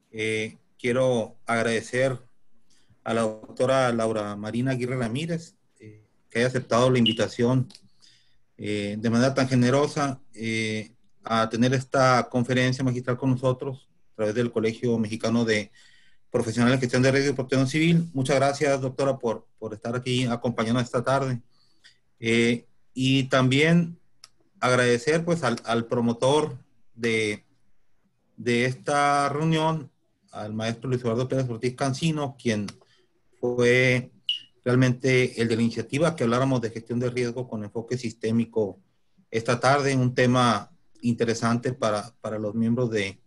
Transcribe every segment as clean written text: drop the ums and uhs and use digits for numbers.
Quiero agradecer a la doctora Laura Marina Aguirre Ramírez que haya aceptado la invitación de manera tan generosa a tener esta conferencia magistral con nosotros a través del Colegio Mexicano de Profesionales en Gestión de Riesgo y Protección Civil. Muchas gracias, doctora, por estar aquí acompañándonos esta tarde. Y también agradecer pues al promotor de esta reunión, al maestro Luis Eduardo Pérez Ortiz Cancino, quien fue realmente el de la iniciativa que habláramos de gestión de riesgo con enfoque sistémico esta tarde, un tema interesante para los miembros de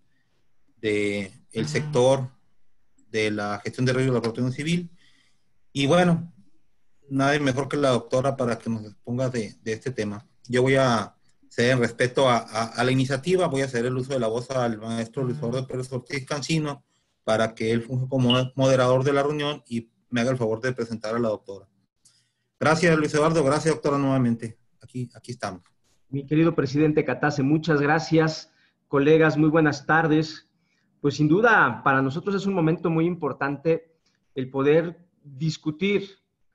el sector de la gestión de riesgo de la protección civil. Y bueno, nadie mejor que la doctora para que nos exponga de este tema. Yo voy a ceder en respeto a la iniciativa, voy a ceder el uso de la voz al maestro Luis Eduardo Pérez Ortiz Cancino para que él funja como moderador de la reunión y me haga el favor de presentar a la doctora. Gracias, Luis Eduardo. Gracias, doctora, nuevamente. Aquí estamos. Mi querido presidente Catase, muchas gracias. Colegas, muy buenas tardes. Pues sin duda, para nosotros es un momento muy importante el poder discutir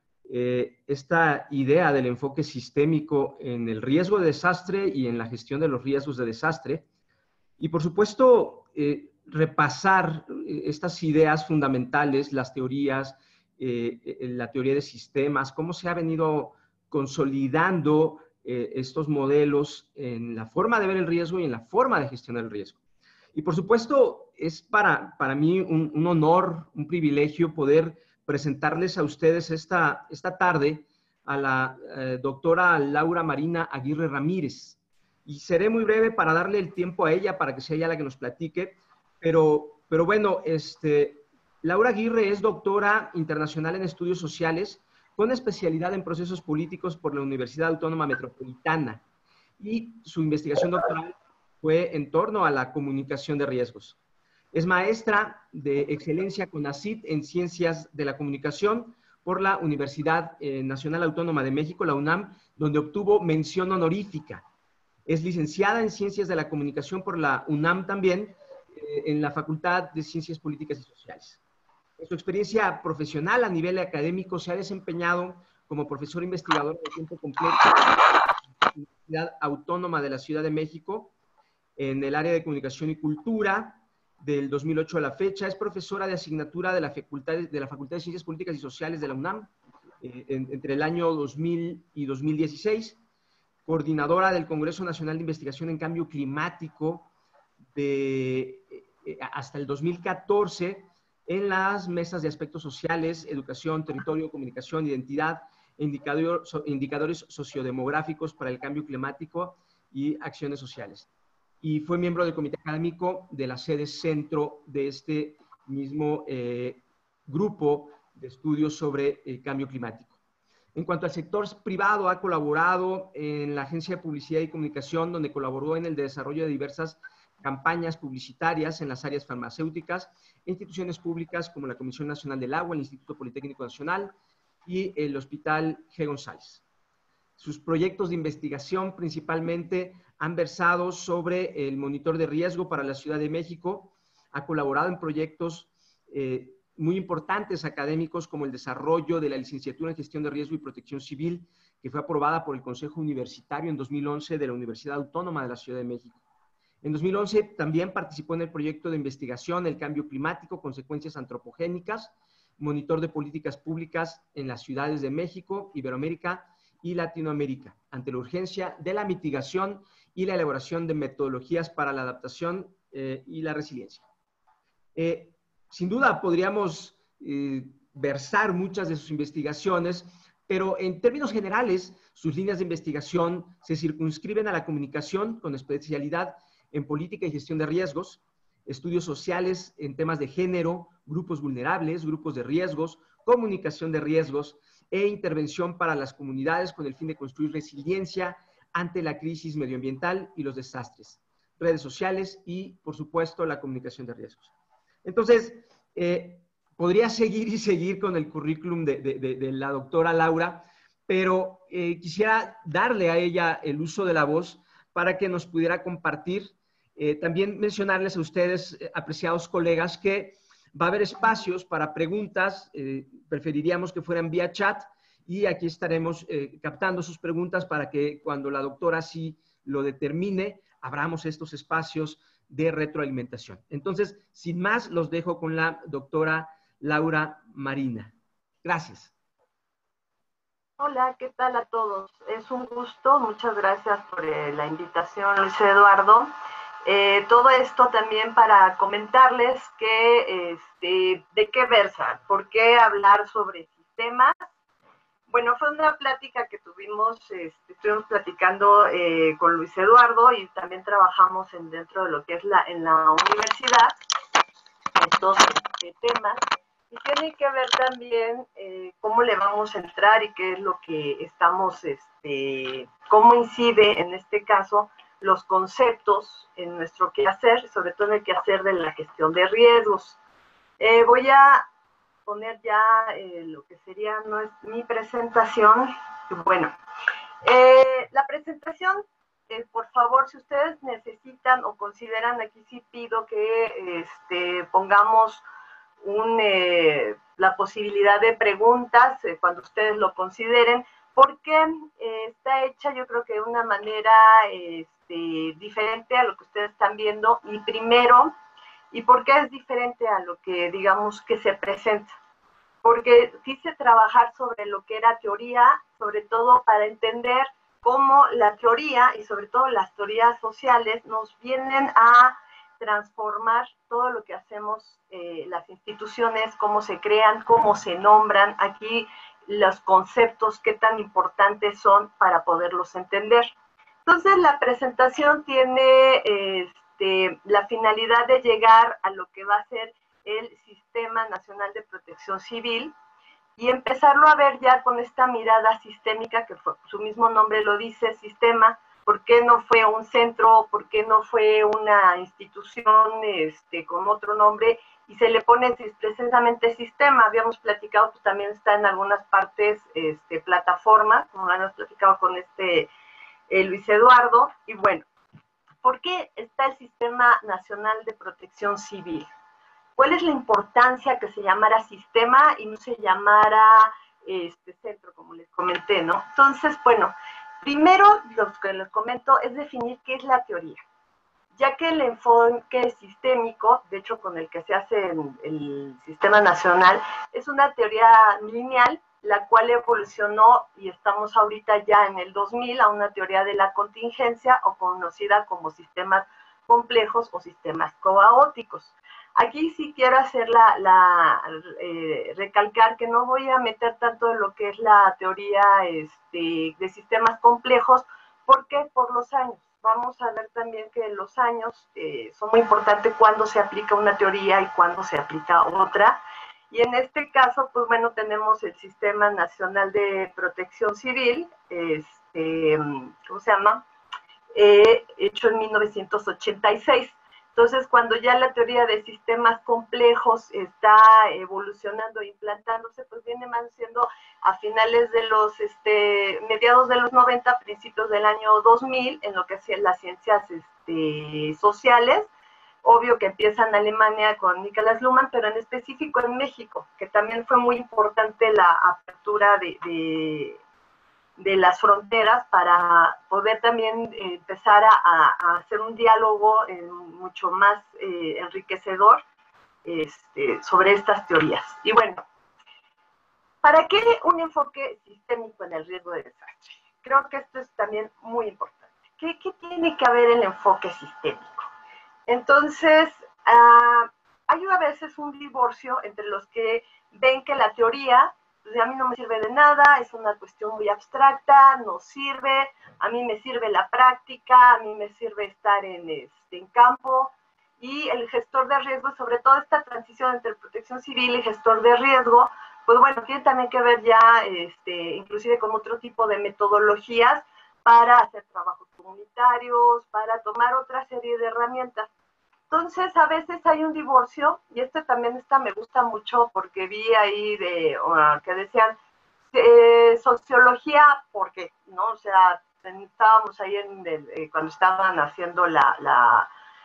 esta idea del enfoque sistémico en el riesgo de desastre y en la gestión de los riesgos de desastre. Y por supuesto, repasar estas ideas fundamentales, las teorías, la teoría de sistemas, cómo se ha venido consolidando estos modelos en la forma de ver el riesgo y en la forma de gestionar el riesgo. Y por supuesto, es para mí un honor, un privilegio poder presentarles a ustedes esta tarde a la doctora Laura Marina Aguirre Ramírez. Y seré muy breve para darle el tiempo a ella, para que sea ella la que nos platique. Pero bueno, Laura Aguirre es doctora internacional en estudios sociales con especialidad en procesos políticos por la Universidad Autónoma Metropolitana. Y su investigación doctoral fue en torno a la comunicación de riesgos. Es maestra de excelencia CONACYT en Ciencias de la Comunicación por la Universidad Nacional Autónoma de México, la UNAM, donde obtuvo mención honorífica. Es licenciada en Ciencias de la Comunicación por la UNAM también, en la Facultad de Ciencias Políticas y Sociales. En su experiencia profesional a nivel académico se ha desempeñado como profesor investigador de tiempo completo en la Universidad Autónoma de la Ciudad de México, en el área de Comunicación y Cultura. Del 2008 a la fecha, es profesora de asignatura de la Facultad de Ciencias Políticas y Sociales de la UNAM entre el año 2000 y 2016, coordinadora del Congreso Nacional de Investigación en Cambio Climático hasta el 2014 en las mesas de aspectos sociales, educación, territorio, comunicación, identidad, indicadores sociodemográficos para el cambio climático y acciones sociales. Y fue miembro del comité académico de la sede centro de este mismo grupo de estudios sobre el cambio climático. En cuanto al sector privado, ha colaborado en la Agencia de Publicidad y Comunicación, donde colaboró en el desarrollo de diversas campañas publicitarias en las áreas farmacéuticas, instituciones públicas como la Comisión Nacional del Agua, el Instituto Politécnico Nacional y el Hospital G. González. Sus proyectos de investigación principalmente han versado sobre el monitor de riesgo para la Ciudad de México, ha colaborado en proyectos muy importantes académicos como el desarrollo de la licenciatura en Gestión de Riesgo y Protección Civil, que fue aprobada por el Consejo Universitario en 2011 de la Universidad Autónoma de la Ciudad de México. En 2011 también participó en el proyecto de investigación El cambio climático, consecuencias antropogénicas, monitor de políticas públicas en las ciudades de México, Iberoamérica y Latinoamérica, ante la urgencia de la mitigación y la elaboración de metodologías para la adaptación y la resiliencia. Sin duda podríamos versar muchas de sus investigaciones, pero en términos generales, sus líneas de investigación se circunscriben a la comunicación con especialidad en política y gestión de riesgos, estudios sociales en temas de género, grupos vulnerables, grupos de riesgos, comunicación de riesgos e intervención para las comunidades con el fin de construir resiliencia ante la crisis medioambiental y los desastres, redes sociales y, por supuesto, la comunicación de riesgos. Entonces, podría seguir y seguir con el currículum de la doctora Laura, pero quisiera darle a ella el uso de la voz para que nos pudiera compartir También mencionarles a ustedes, apreciados colegas, que va a haber espacios para preguntas, preferiríamos que fueran vía chat, y aquí estaremos captando sus preguntas para que cuando la doctora sí lo determine, abramos estos espacios de retroalimentación. Entonces, sin más, los dejo con la doctora Laura Marina. Gracias. Hola, ¿qué tal a todos? Es un gusto, muchas gracias por la invitación, Luis Eduardo. Todo esto también para comentarles que, de qué versa, por qué hablar sobre sistemas. Bueno, fue una plática que tuvimos, estuvimos platicando con Luis Eduardo y también trabajamos dentro de lo que es en la universidad, estos temas. Y tiene que ver también cómo le vamos a entrar y qué es lo que estamos, cómo incide en este caso los conceptos en nuestro quehacer, sobre todo en el quehacer de la gestión de riesgos. Voy a poner ya lo que sería mi presentación. Bueno, la presentación, por favor, si ustedes necesitan o consideran, aquí sí pido que pongamos la posibilidad de preguntas cuando ustedes lo consideren, porque está hecha yo creo que de una manera diferente a lo que ustedes están viendo, y primero, ¿y por qué es diferente a lo que digamos que se presenta? Porque quise trabajar sobre lo que era teoría, sobre todo para entender cómo la teoría y sobre todo las teorías sociales nos vienen a transformar todo lo que hacemos, las instituciones, cómo se crean, cómo se nombran, aquí los conceptos, qué tan importantes son para poderlos entender. Entonces la presentación tiene la finalidad de llegar a lo que va a ser el Sistema Nacional de Protección Civil y empezarlo a ver ya con esta mirada sistémica, que su mismo nombre lo dice, sistema. ¿Por qué no fue un centro? ¿Por qué no fue una institución con otro nombre? Y se le pone precisamente sistema. Habíamos platicado, pues también está en algunas partes plataforma, como habíamos platicado con Luis Eduardo. Y bueno, ¿por qué está el Sistema Nacional de Protección Civil? ¿Cuál es la importancia que se llamara sistema y no se llamara centro, como les comenté, ¿no? Entonces, bueno, primero lo que les comento es definir qué es la teoría, ya que el enfoque sistémico, de hecho con el que se hace el Sistema Nacional, es una teoría lineal, la cual evolucionó y estamos ahorita ya en el 2000 a una teoría de la contingencia, o conocida como sistemas complejos o sistemas caóticos. Aquí sí quiero hacer recalcar que no voy a meter tanto en lo que es la teoría de sistemas complejos, porque por los años. Vamos a ver también que los años son muy importantes cuando se aplica una teoría y cuando se aplica otra. Y en este caso, pues bueno, tenemos el Sistema Nacional de Protección Civil, ¿cómo se llama? Hecho en 1986. Entonces, cuando ya la teoría de sistemas complejos está evolucionando e implantándose, pues viene más siendo a finales de los, mediados de los 90, principios del año 2000, en lo que hacían las ciencias sociales. Obvio que empieza en Alemania con Nikolaus Luhmann, pero en específico en México, que también fue muy importante la apertura de las fronteras para poder también empezar a hacer un diálogo mucho más enriquecedor sobre estas teorías. Y bueno, ¿para qué un enfoque sistémico en el riesgo de desastre? Creo que esto es también muy importante. ¿Qué tiene que haber el enfoque sistémico? Entonces, hay a veces un divorcio entre los que ven que la teoría, pues a mí no me sirve de nada, es una cuestión muy abstracta, no sirve, a mí me sirve la práctica, a mí me sirve estar en campo, y el gestor de riesgo, sobre todo esta transición entre protección civil y gestor de riesgo, pues bueno, tiene también que ver ya, inclusive con otro tipo de metodologías para hacer trabajos comunitarios, para tomar otra serie de herramientas. Entonces, a veces hay un divorcio, y también me gusta mucho porque vi ahí que decían sociología, porque, ¿no? O sea, estábamos ahí cuando estaban haciendo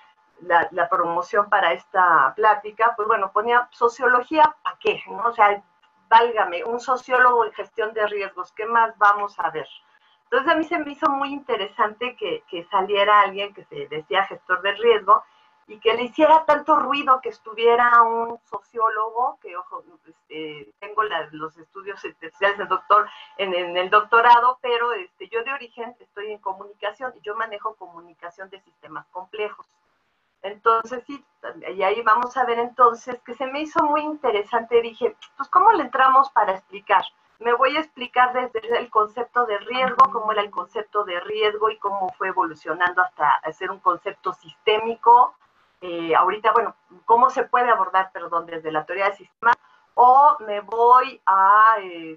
la promoción para esta plática, pues bueno, ponía sociología, ¿para qué? ¿No? O sea, válgame, un sociólogo en gestión de riesgos, ¿qué más vamos a ver? Entonces a mí se me hizo muy interesante que saliera alguien que se decía gestor de riesgo y que le hiciera tanto ruido que estuviera un sociólogo, que ojo, tengo los estudios especiales de doctor en el doctorado, pero yo de origen estoy en comunicación y yo manejo comunicación de sistemas complejos. Entonces, sí, y ahí vamos a ver entonces que se me hizo muy interesante. Dije, pues, ¿cómo le entramos para explicar? Me voy a explicar desde el concepto de riesgo, cómo era el concepto de riesgo y cómo fue evolucionando hasta ser un concepto sistémico. Ahorita, bueno, cómo se puede abordar, perdón, desde la teoría del sistema, o me voy a,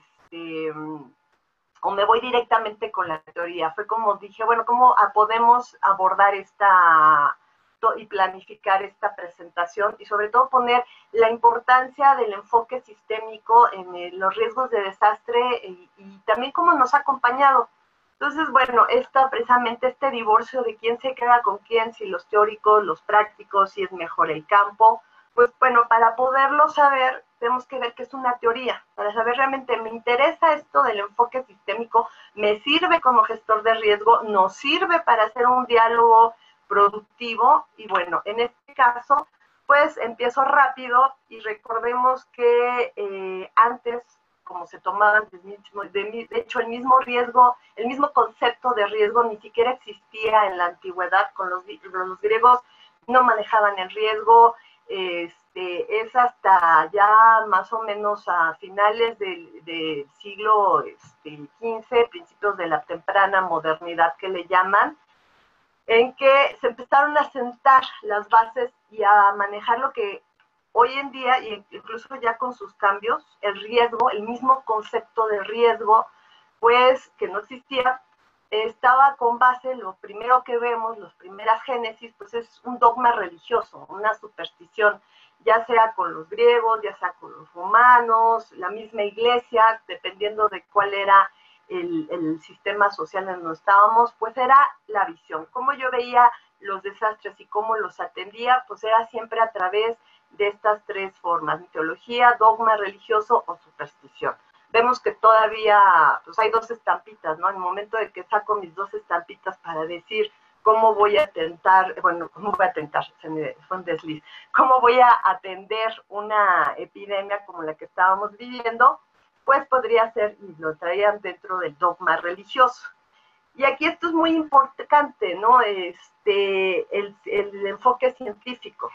o me voy directamente con la teoría. Fue como dije, bueno, ¿cómo podemos abordar esta y planificar esta presentación y sobre todo poner la importancia del enfoque sistémico en los riesgos de desastre y también cómo nos ha acompañado? Entonces, bueno, precisamente este divorcio de quién se queda con quién, si los teóricos, los prácticos, si es mejor el campo, pues bueno, para poderlo saber, tenemos que ver que es una teoría, para saber realmente me interesa esto del enfoque sistémico, me sirve como gestor de riesgo, nos sirve para hacer un diálogo productivo, y bueno, en este caso, pues empiezo rápido y recordemos que antes, como se tomaban, de hecho el mismo riesgo, el mismo concepto de riesgo ni siquiera existía en la antigüedad, con los griegos no manejaban el riesgo, es hasta ya más o menos a finales del siglo XV, principios de la temprana modernidad que le llaman, en que se empezaron a sentar las bases y a manejar lo que hoy en día, incluso ya con sus cambios, el riesgo, el mismo concepto de riesgo, pues que no existía, estaba con base, lo primero que vemos, las primeras génesis, pues es un dogma religioso, una superstición, ya sea con los griegos, ya sea con los romanos, la misma iglesia, dependiendo de cuál era el sistema social en donde estábamos, pues era la visión. Cómo yo veía los desastres y cómo los atendía, pues era siempre a través de estas tres formas: teología, dogma religioso o superstición. Vemos que todavía pues hay dos estampitas, ¿no? En el momento de que saco mis dos estampitas para decir cómo voy a tentar, bueno, cómo voy a tentar, fue un desliz, cómo voy a atender una epidemia como la que estábamos viviendo, pues podría ser, y lo traían dentro del dogma religioso. Y aquí esto es muy importante, ¿no? El enfoque científico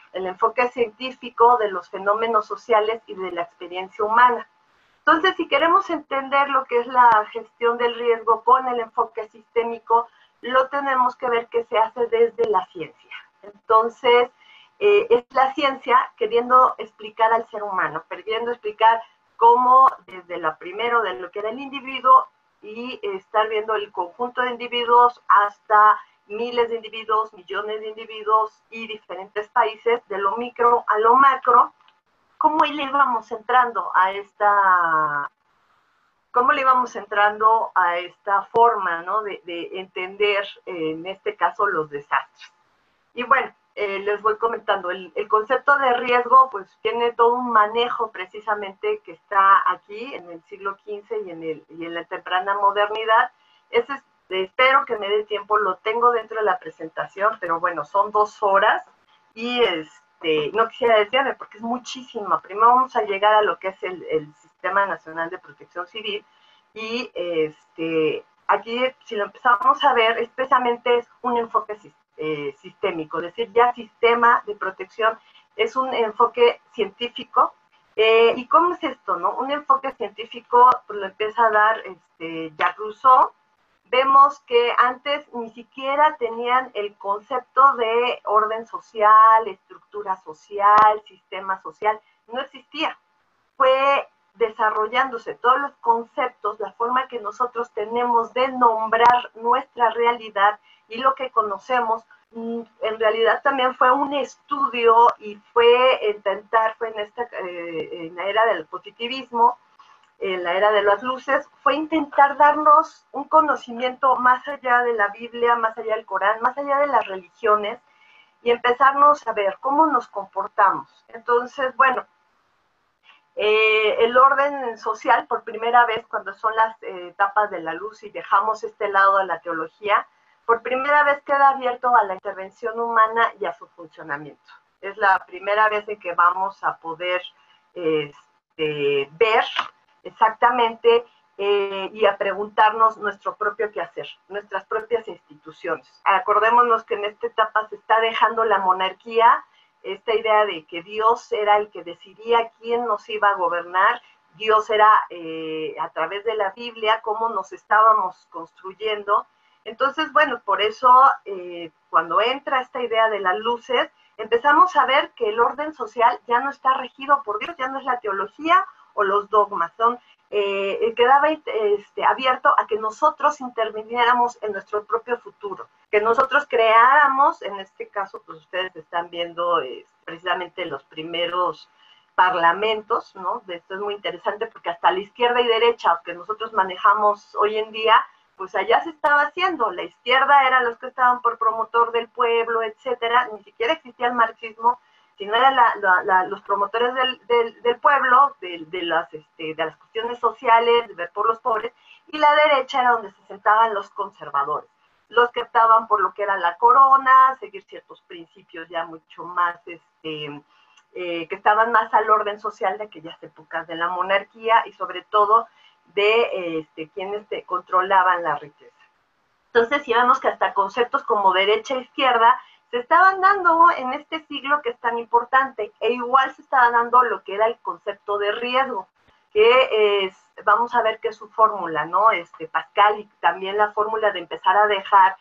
de los fenómenos sociales y de la experiencia humana. Entonces, si queremos entender lo que es la gestión del riesgo con el enfoque sistémico, lo tenemos que ver que se hace desde la ciencia. Entonces, es la ciencia queriendo explicar al ser humano, queriendo explicar cómo desde la primero de lo que era el individuo y estar viendo el conjunto de individuos hasta miles de individuos, millones de individuos y diferentes países, de lo micro a lo macro, cómo le íbamos entrando a esta forma, ¿no? de entender, en este caso, los desastres. Y bueno, les voy comentando, el concepto de riesgo pues tiene todo un manejo precisamente que está aquí en el siglo XV y en la temprana modernidad. Espero que me dé tiempo, lo tengo dentro de la presentación, pero bueno, son 2 horas y no quisiera desviarme porque es muchísimo. Primero vamos a llegar a lo que es el Sistema Nacional de Protección Civil y aquí, si lo empezamos a ver, especialmente es un enfoque sistémico, es decir, ya sistema de protección es un enfoque científico. ¿Y cómo es esto, no? Un enfoque científico pues, lo empieza a dar Jacques Rousseau. Vemos que antes ni siquiera tenían el concepto de orden social, estructura social, sistema social, no existía. Fue desarrollándose todos los conceptos, la forma que nosotros tenemos de nombrar nuestra realidad y lo que conocemos, en realidad también fue un estudio y fue en la era del positivismo, en la era de las luces, fue intentar darnos un conocimiento más allá de la Biblia, más allá del Corán, más allá de las religiones, y empezarnos a ver cómo nos comportamos. Entonces, bueno, el orden social, por primera vez, cuando son las etapas de la luz y dejamos este lado de la teología, por primera vez queda abierto a la intervención humana y a su funcionamiento. Es la primera vez en que vamos a poder ver exactamente y a preguntarnos nuestro propio quehacer, nuestras propias instituciones. Acordémonos que en esta etapa se está dejando la monarquía, esta idea de que Dios era el que decidía quién nos iba a gobernar, Dios era a través de la Biblia cómo nos estábamos construyendo. Entonces, bueno, por eso cuando entra esta idea de las luces, empezamos a ver que el orden social ya no está regido por Dios, ya no es la teología o los dogmas, quedaba abierto a que nosotros interviniéramos en nuestro propio futuro, que nosotros creáramos, en este caso, pues ustedes están viendo precisamente los primeros parlamentos, ¿no? Esto es muy interesante porque hasta la izquierda y derecha que nosotros manejamos hoy en día, pues allá se estaba haciendo. La izquierda eran los que estaban por promotor del pueblo, etcétera. Ni siquiera existía el marxismo, sino eran los promotores del pueblo, de las cuestiones sociales, de ver por los pobres, y la derecha era donde se sentaban los conservadores, los que optaban por lo que era la corona, seguir ciertos principios ya mucho más, que estaban más al orden social de aquellas épocas de la monarquía y sobre todo de quienes controlaban la riqueza. Entonces, si vemos que hasta conceptos como derecha e izquierda se estaban dando en este siglo que es tan importante, e igual se estaba dando lo que era el concepto de riesgo, que vamos a ver que es su fórmula, ¿no? Pascal, y también la fórmula de empezar a dejar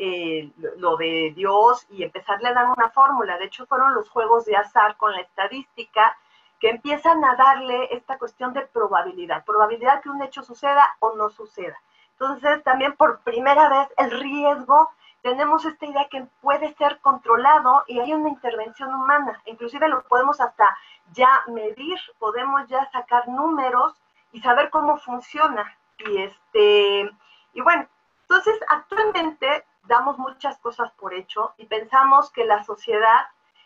lo de Dios y empezarle a dar una fórmula. De hecho, fueron los juegos de azar con la estadística que empiezan a darle esta cuestión de probabilidad que un hecho suceda o no suceda. Entonces, también por primera vez el riesgo, tenemos esta idea que puede ser controlado y hay una intervención humana. Inclusive lo podemos hasta ya medir, podemos ya sacar números y saber cómo funciona. Y bueno, entonces actualmente damos muchas cosas por hecho y pensamos que la sociedad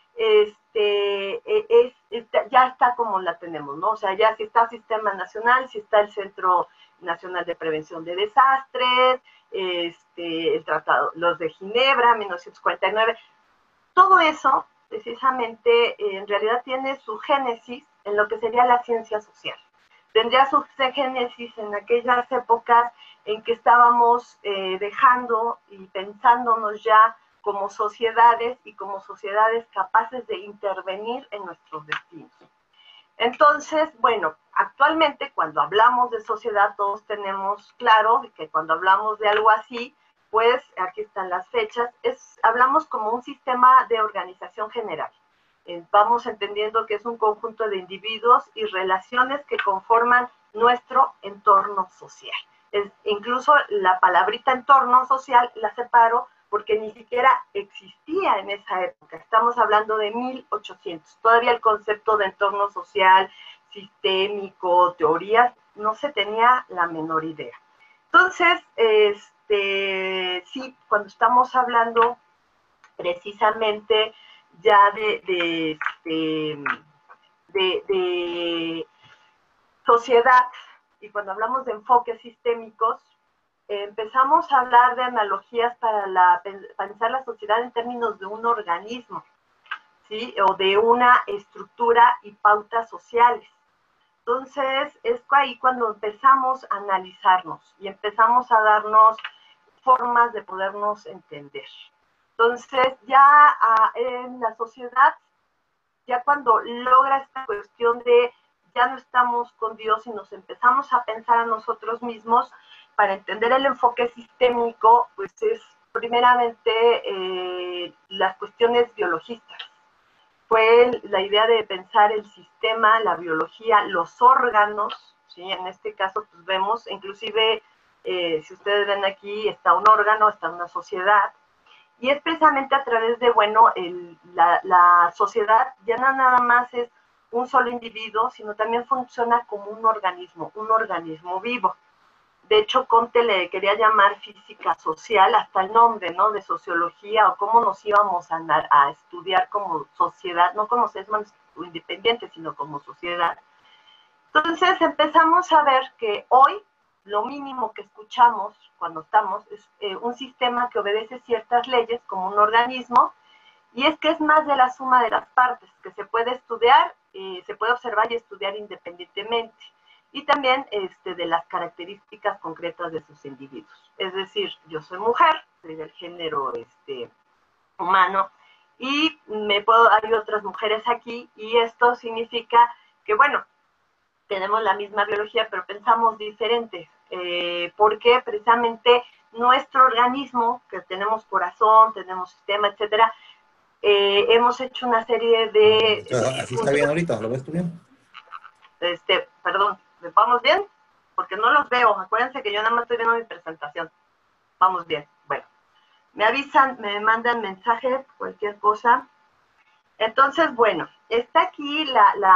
ya está como la tenemos, ¿no? O sea, ya si está el Sistema Nacional, si está el Centro Nacional de Prevención de Desastres, el Tratado, los de Ginebra, 1949, todo eso precisamente en realidad tiene su génesis en lo que sería la ciencia social. Tendría su génesis en aquellas épocas en que estábamos dejando y pensándonos ya como sociedades y como sociedades capaces de intervenir en nuestros destinos. Entonces, bueno, actualmente cuando hablamos de sociedad todos tenemos claro que cuando hablamos de algo así, pues aquí están las fechas, hablamos como un sistema de organización general. Vamos entendiendo que es un conjunto de individuos y relaciones que conforman nuestro entorno social. Incluso la palabrita entorno social la separo porque ni siquiera existía en esa época. Estamos hablando de 1800. Todavía el concepto de entorno social, sistémico, teorías, no se tenía la menor idea. Entonces, sí, cuando estamos hablando precisamente ya de sociedad, y cuando hablamos de enfoques sistémicos, empezamos a hablar de analogías para pensar la sociedad en términos de un organismo, ¿sí? O de una estructura y pautas sociales. Entonces, es ahí cuando empezamos a analizarnos y empezamos a darnos formas de podernos entender. Entonces, ya en la sociedad, ya cuando logra esta cuestión de ya no estamos con Dios y nos empezamos a pensar a nosotros mismos, para entender el enfoque sistémico, pues es primeramente las cuestiones biologistas. Fue la idea de pensar el sistema, la biología, los órganos, ¿sí? En este caso, pues vemos, inclusive, si ustedes ven aquí, está un órgano, está una sociedad, y es precisamente a través de, bueno, la sociedad ya no nada más es un solo individuo, sino también funciona como un organismo vivo. De hecho, Comte le quería llamar física social, hasta el nombre, ¿no? De sociología, o cómo nos íbamos a estudiar como sociedad, no como seres humanos independientes, sino como sociedad. Entonces empezamos a ver que hoy lo mínimo que escuchamos cuando estamos es un sistema que obedece ciertas leyes como un organismo, y es que es más de la suma de las partes, que se puede estudiar, se puede observar y estudiar independientemente, y también de las características concretas de sus individuos. Es decir, yo soy mujer, soy del género humano, y hay otras mujeres aquí, y esto significa que, bueno, tenemos la misma biología, pero pensamos diferente, porque precisamente nuestro organismo, que tenemos corazón, tenemos sistema, etcétera, hemos hecho una serie de... ¿Así está bien ahorita? ¿Lo ves tú bien? Perdón, ¿vamos bien? Porque no los veo, acuérdense que yo nada más estoy viendo mi presentación. Vamos bien, bueno. Me avisan, me mandan mensajes, cualquier cosa. Entonces, bueno, está aquí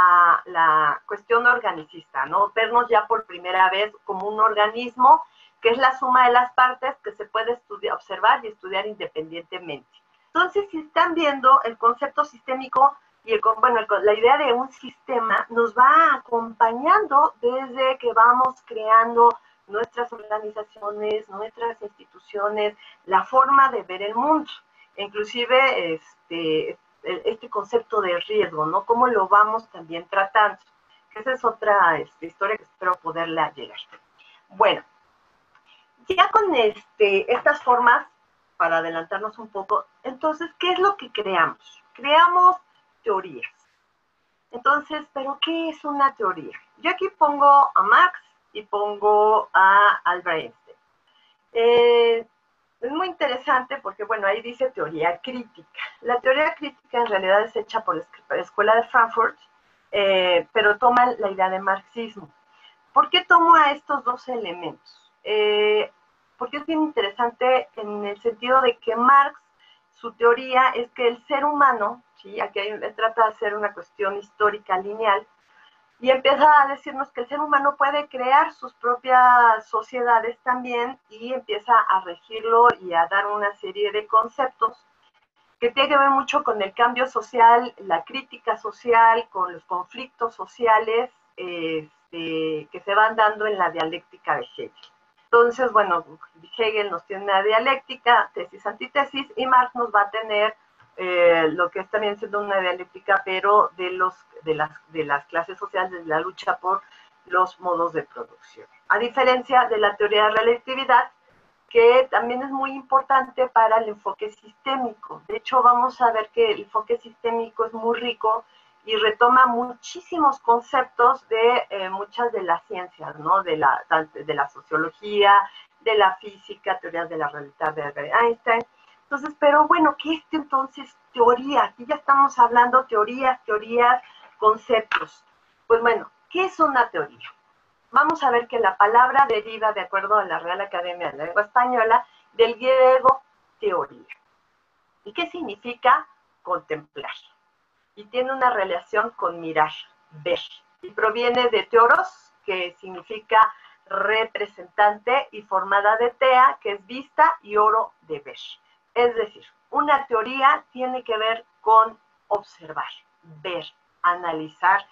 la cuestión organicista, ¿no? Vernos ya por primera vez como un organismo que es la suma de las partes que se puede observar y estudiar independientemente. Entonces, si están viendo, el concepto sistémico y la idea de un sistema nos va acompañando desde que vamos creando nuestras organizaciones, nuestras instituciones, la forma de ver el mundo. Inclusive, este concepto de riesgo, ¿no? Cómo lo vamos también tratando. Esa es otra historia que espero poderla llegar. Bueno, ya con estas formas, para adelantarnos un poco, entonces, ¿qué es lo que creamos? Creamos teorías. Entonces, ¿pero qué es una teoría? Yo aquí pongo a Marx y pongo a Albert Einstein. Es muy interesante porque, bueno, ahí dice teoría crítica. La teoría crítica en realidad es hecha por la Escuela de Frankfurt, pero toma la idea de marxismo. ¿Por qué tomo a estos dos elementos? Porque es bien interesante en el sentido de que Marx, su teoría es que el ser humano, ¿sí? Aquí trata de hacer una cuestión histórica lineal, y empieza a decirnos que el ser humano puede crear sus propias sociedades también, y empieza a regirlo y a dar una serie de conceptos que tiene que ver mucho con el cambio social, la crítica social, con los conflictos sociales que se van dando en la dialéctica de Hegel. Entonces, bueno, Hegel nos tiene una dialéctica, tesis, antitesis, y Marx nos va a tener lo que es también siendo una dialéctica, pero de las clases sociales, de la lucha por los modos de producción. A diferencia de la teoría de la relatividad, que también es muy importante para el enfoque sistémico. De hecho, vamos a ver que el enfoque sistémico es muy rico y retoma muchísimos conceptos de muchas de las ciencias, ¿no? De la sociología, de la física, teorías de la relatividad de Einstein. Entonces, pero bueno, ¿qué es entonces teoría? Aquí ya estamos hablando teorías, conceptos. Pues bueno, ¿qué es una teoría? Vamos a ver que la palabra deriva, de acuerdo a la Real Academia de la Lengua Española, del griego teoría. ¿Y qué significa? Contemplar. Y tiene una relación con mirar, ver. Y proviene de teoros, que significa representante, y formada de tea, que es vista, y oro, de ver. Es decir, una teoría tiene que ver con observar, ver, analizar,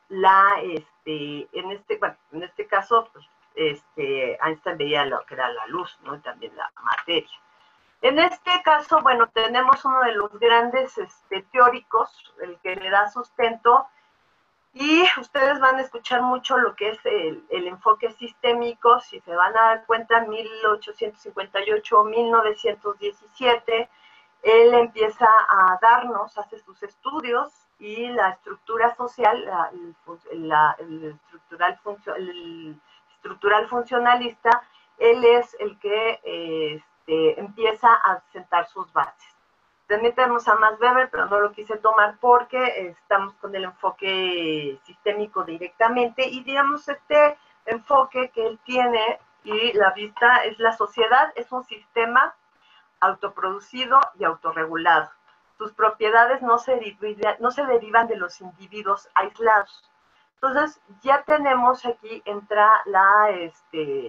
en este caso, pues, Einstein veía lo que era la luz, ¿no? Y también la materia. En este caso, bueno, tenemos uno de los grandes teóricos, el que le da sustento, y ustedes van a escuchar mucho lo que es el enfoque sistémico. Si se van a dar cuenta, en 1858 o 1917, él empieza a hace sus estudios, y la estructura social, el estructural funcionalista, él es el que empieza a sentar sus bases. También tenemos a Max Weber, pero no lo quise tomar porque estamos con el enfoque sistémico directamente, y digamos este enfoque que él tiene, y la vista es la sociedad, es un sistema autoproducido y autorregulado. Sus propiedades no se derivan de los individuos aislados. Entonces, ya tenemos aquí, entra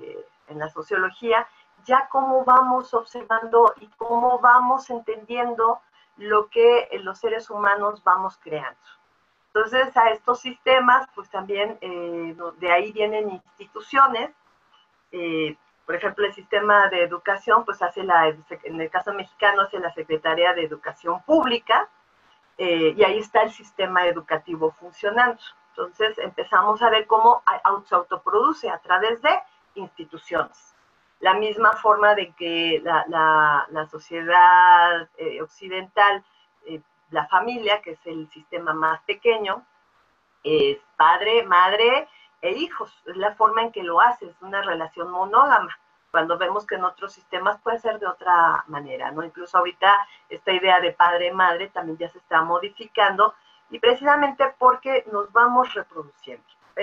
en la sociología, ya cómo vamos observando y cómo vamos entendiendo lo que los seres humanos vamos creando. Entonces, a estos sistemas, pues también de ahí vienen instituciones. Por ejemplo, el sistema de educación, pues en el caso mexicano, hace la Secretaría de Educación Pública, y ahí está el sistema educativo funcionando. Entonces, empezamos a ver cómo se autoproduce a través de instituciones. La misma forma de que la sociedad occidental, la familia, que es el sistema más pequeño, es padre, madre e hijos. Es la forma en que lo hace, es una relación monógama. Cuando vemos que en otros sistemas puede ser de otra manera, ¿no? Incluso ahorita esta idea de padre-madre también ya se está modificando, y precisamente porque nos vamos reproduciendo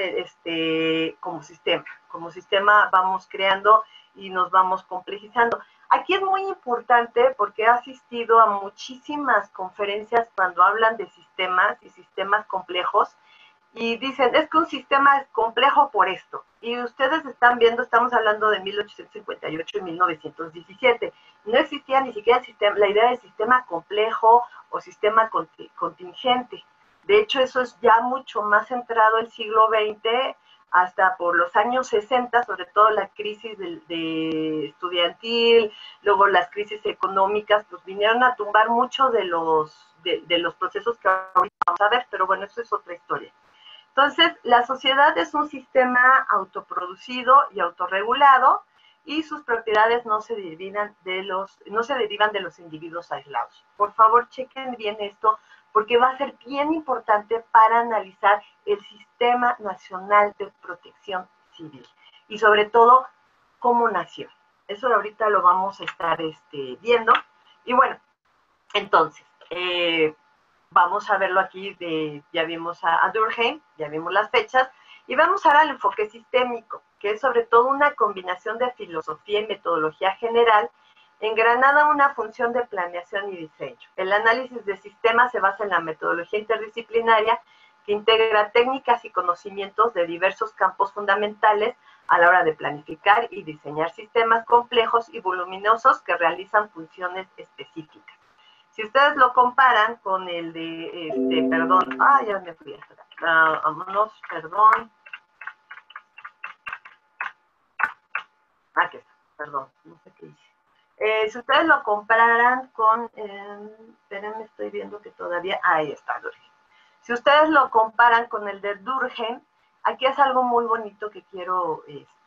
como sistema vamos creando y nos vamos complejizando. Aquí es muy importante porque he asistido a muchísimas conferencias cuando hablan de sistemas y sistemas complejos, y dicen, es que un sistema es complejo por esto. Y ustedes están viendo, estamos hablando de 1858 y 1917. No existía ni siquiera la idea de sistema complejo o sistema contingente. De hecho, eso es ya mucho más centrado el siglo XX, hasta por los años 60, sobre todo la crisis de estudiantil, luego las crisis económicas, pues vinieron a tumbar mucho de los procesos que ahorita vamos a ver, pero bueno, eso es otra historia. Entonces, la sociedad es un sistema autoproducido y autorregulado, y sus propiedades no se derivan de los individuos aislados. Por favor, chequen bien esto, porque va a ser bien importante para analizar el Sistema Nacional de Protección Civil, y sobre todo, cómo nació. Eso ahorita lo vamos a estar viendo. Y bueno, entonces, vamos a verlo aquí, ya vimos a Durkheim, ya vimos las fechas, y vamos ahora al enfoque sistémico, que es sobre todo una combinación de filosofía y metodología general, engranada una función de planeación y diseño. El análisis de sistemas se basa en la metodología interdisciplinaria, que integra técnicas y conocimientos de diversos campos fundamentales a la hora de planificar y diseñar sistemas complejos y voluminosos que realizan funciones específicas. Si ustedes lo comparan con el de, perdón, ya me fui hasta acá, vámonos, perdón. Aquí está, perdón, no sé qué hice. Si ustedes lo comparan con, espérenme, estoy viendo que todavía, ahí está, Durkheim. Si ustedes lo comparan con el de Durkheim, aquí es algo muy bonito que quiero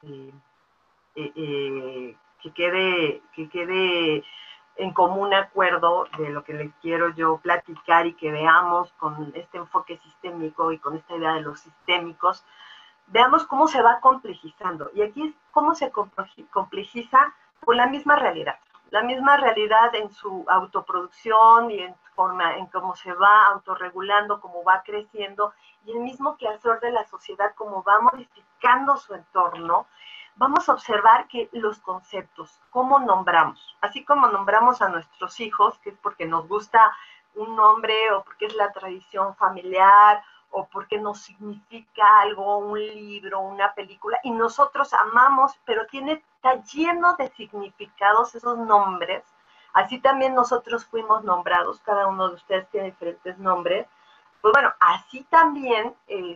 que quede en común acuerdo de lo que les quiero yo platicar, y que veamos con este enfoque sistémico y con esta idea de los sistémicos, veamos cómo se va complejizando. Y aquí es cómo se complejiza con la misma realidad en su autoproducción y en cómo se va autorregulando, cómo va creciendo, y el mismo quehacer de la sociedad, cómo va modificando su entorno. Vamos a observar que los conceptos, cómo nombramos, así como nombramos a nuestros hijos, que es porque nos gusta un nombre, o porque es la tradición familiar, o porque nos significa algo, un libro, una película, y nosotros amamos, pero está lleno de significados esos nombres. Así también nosotros fuimos nombrados, cada uno de ustedes tiene diferentes nombres. Pues bueno, así también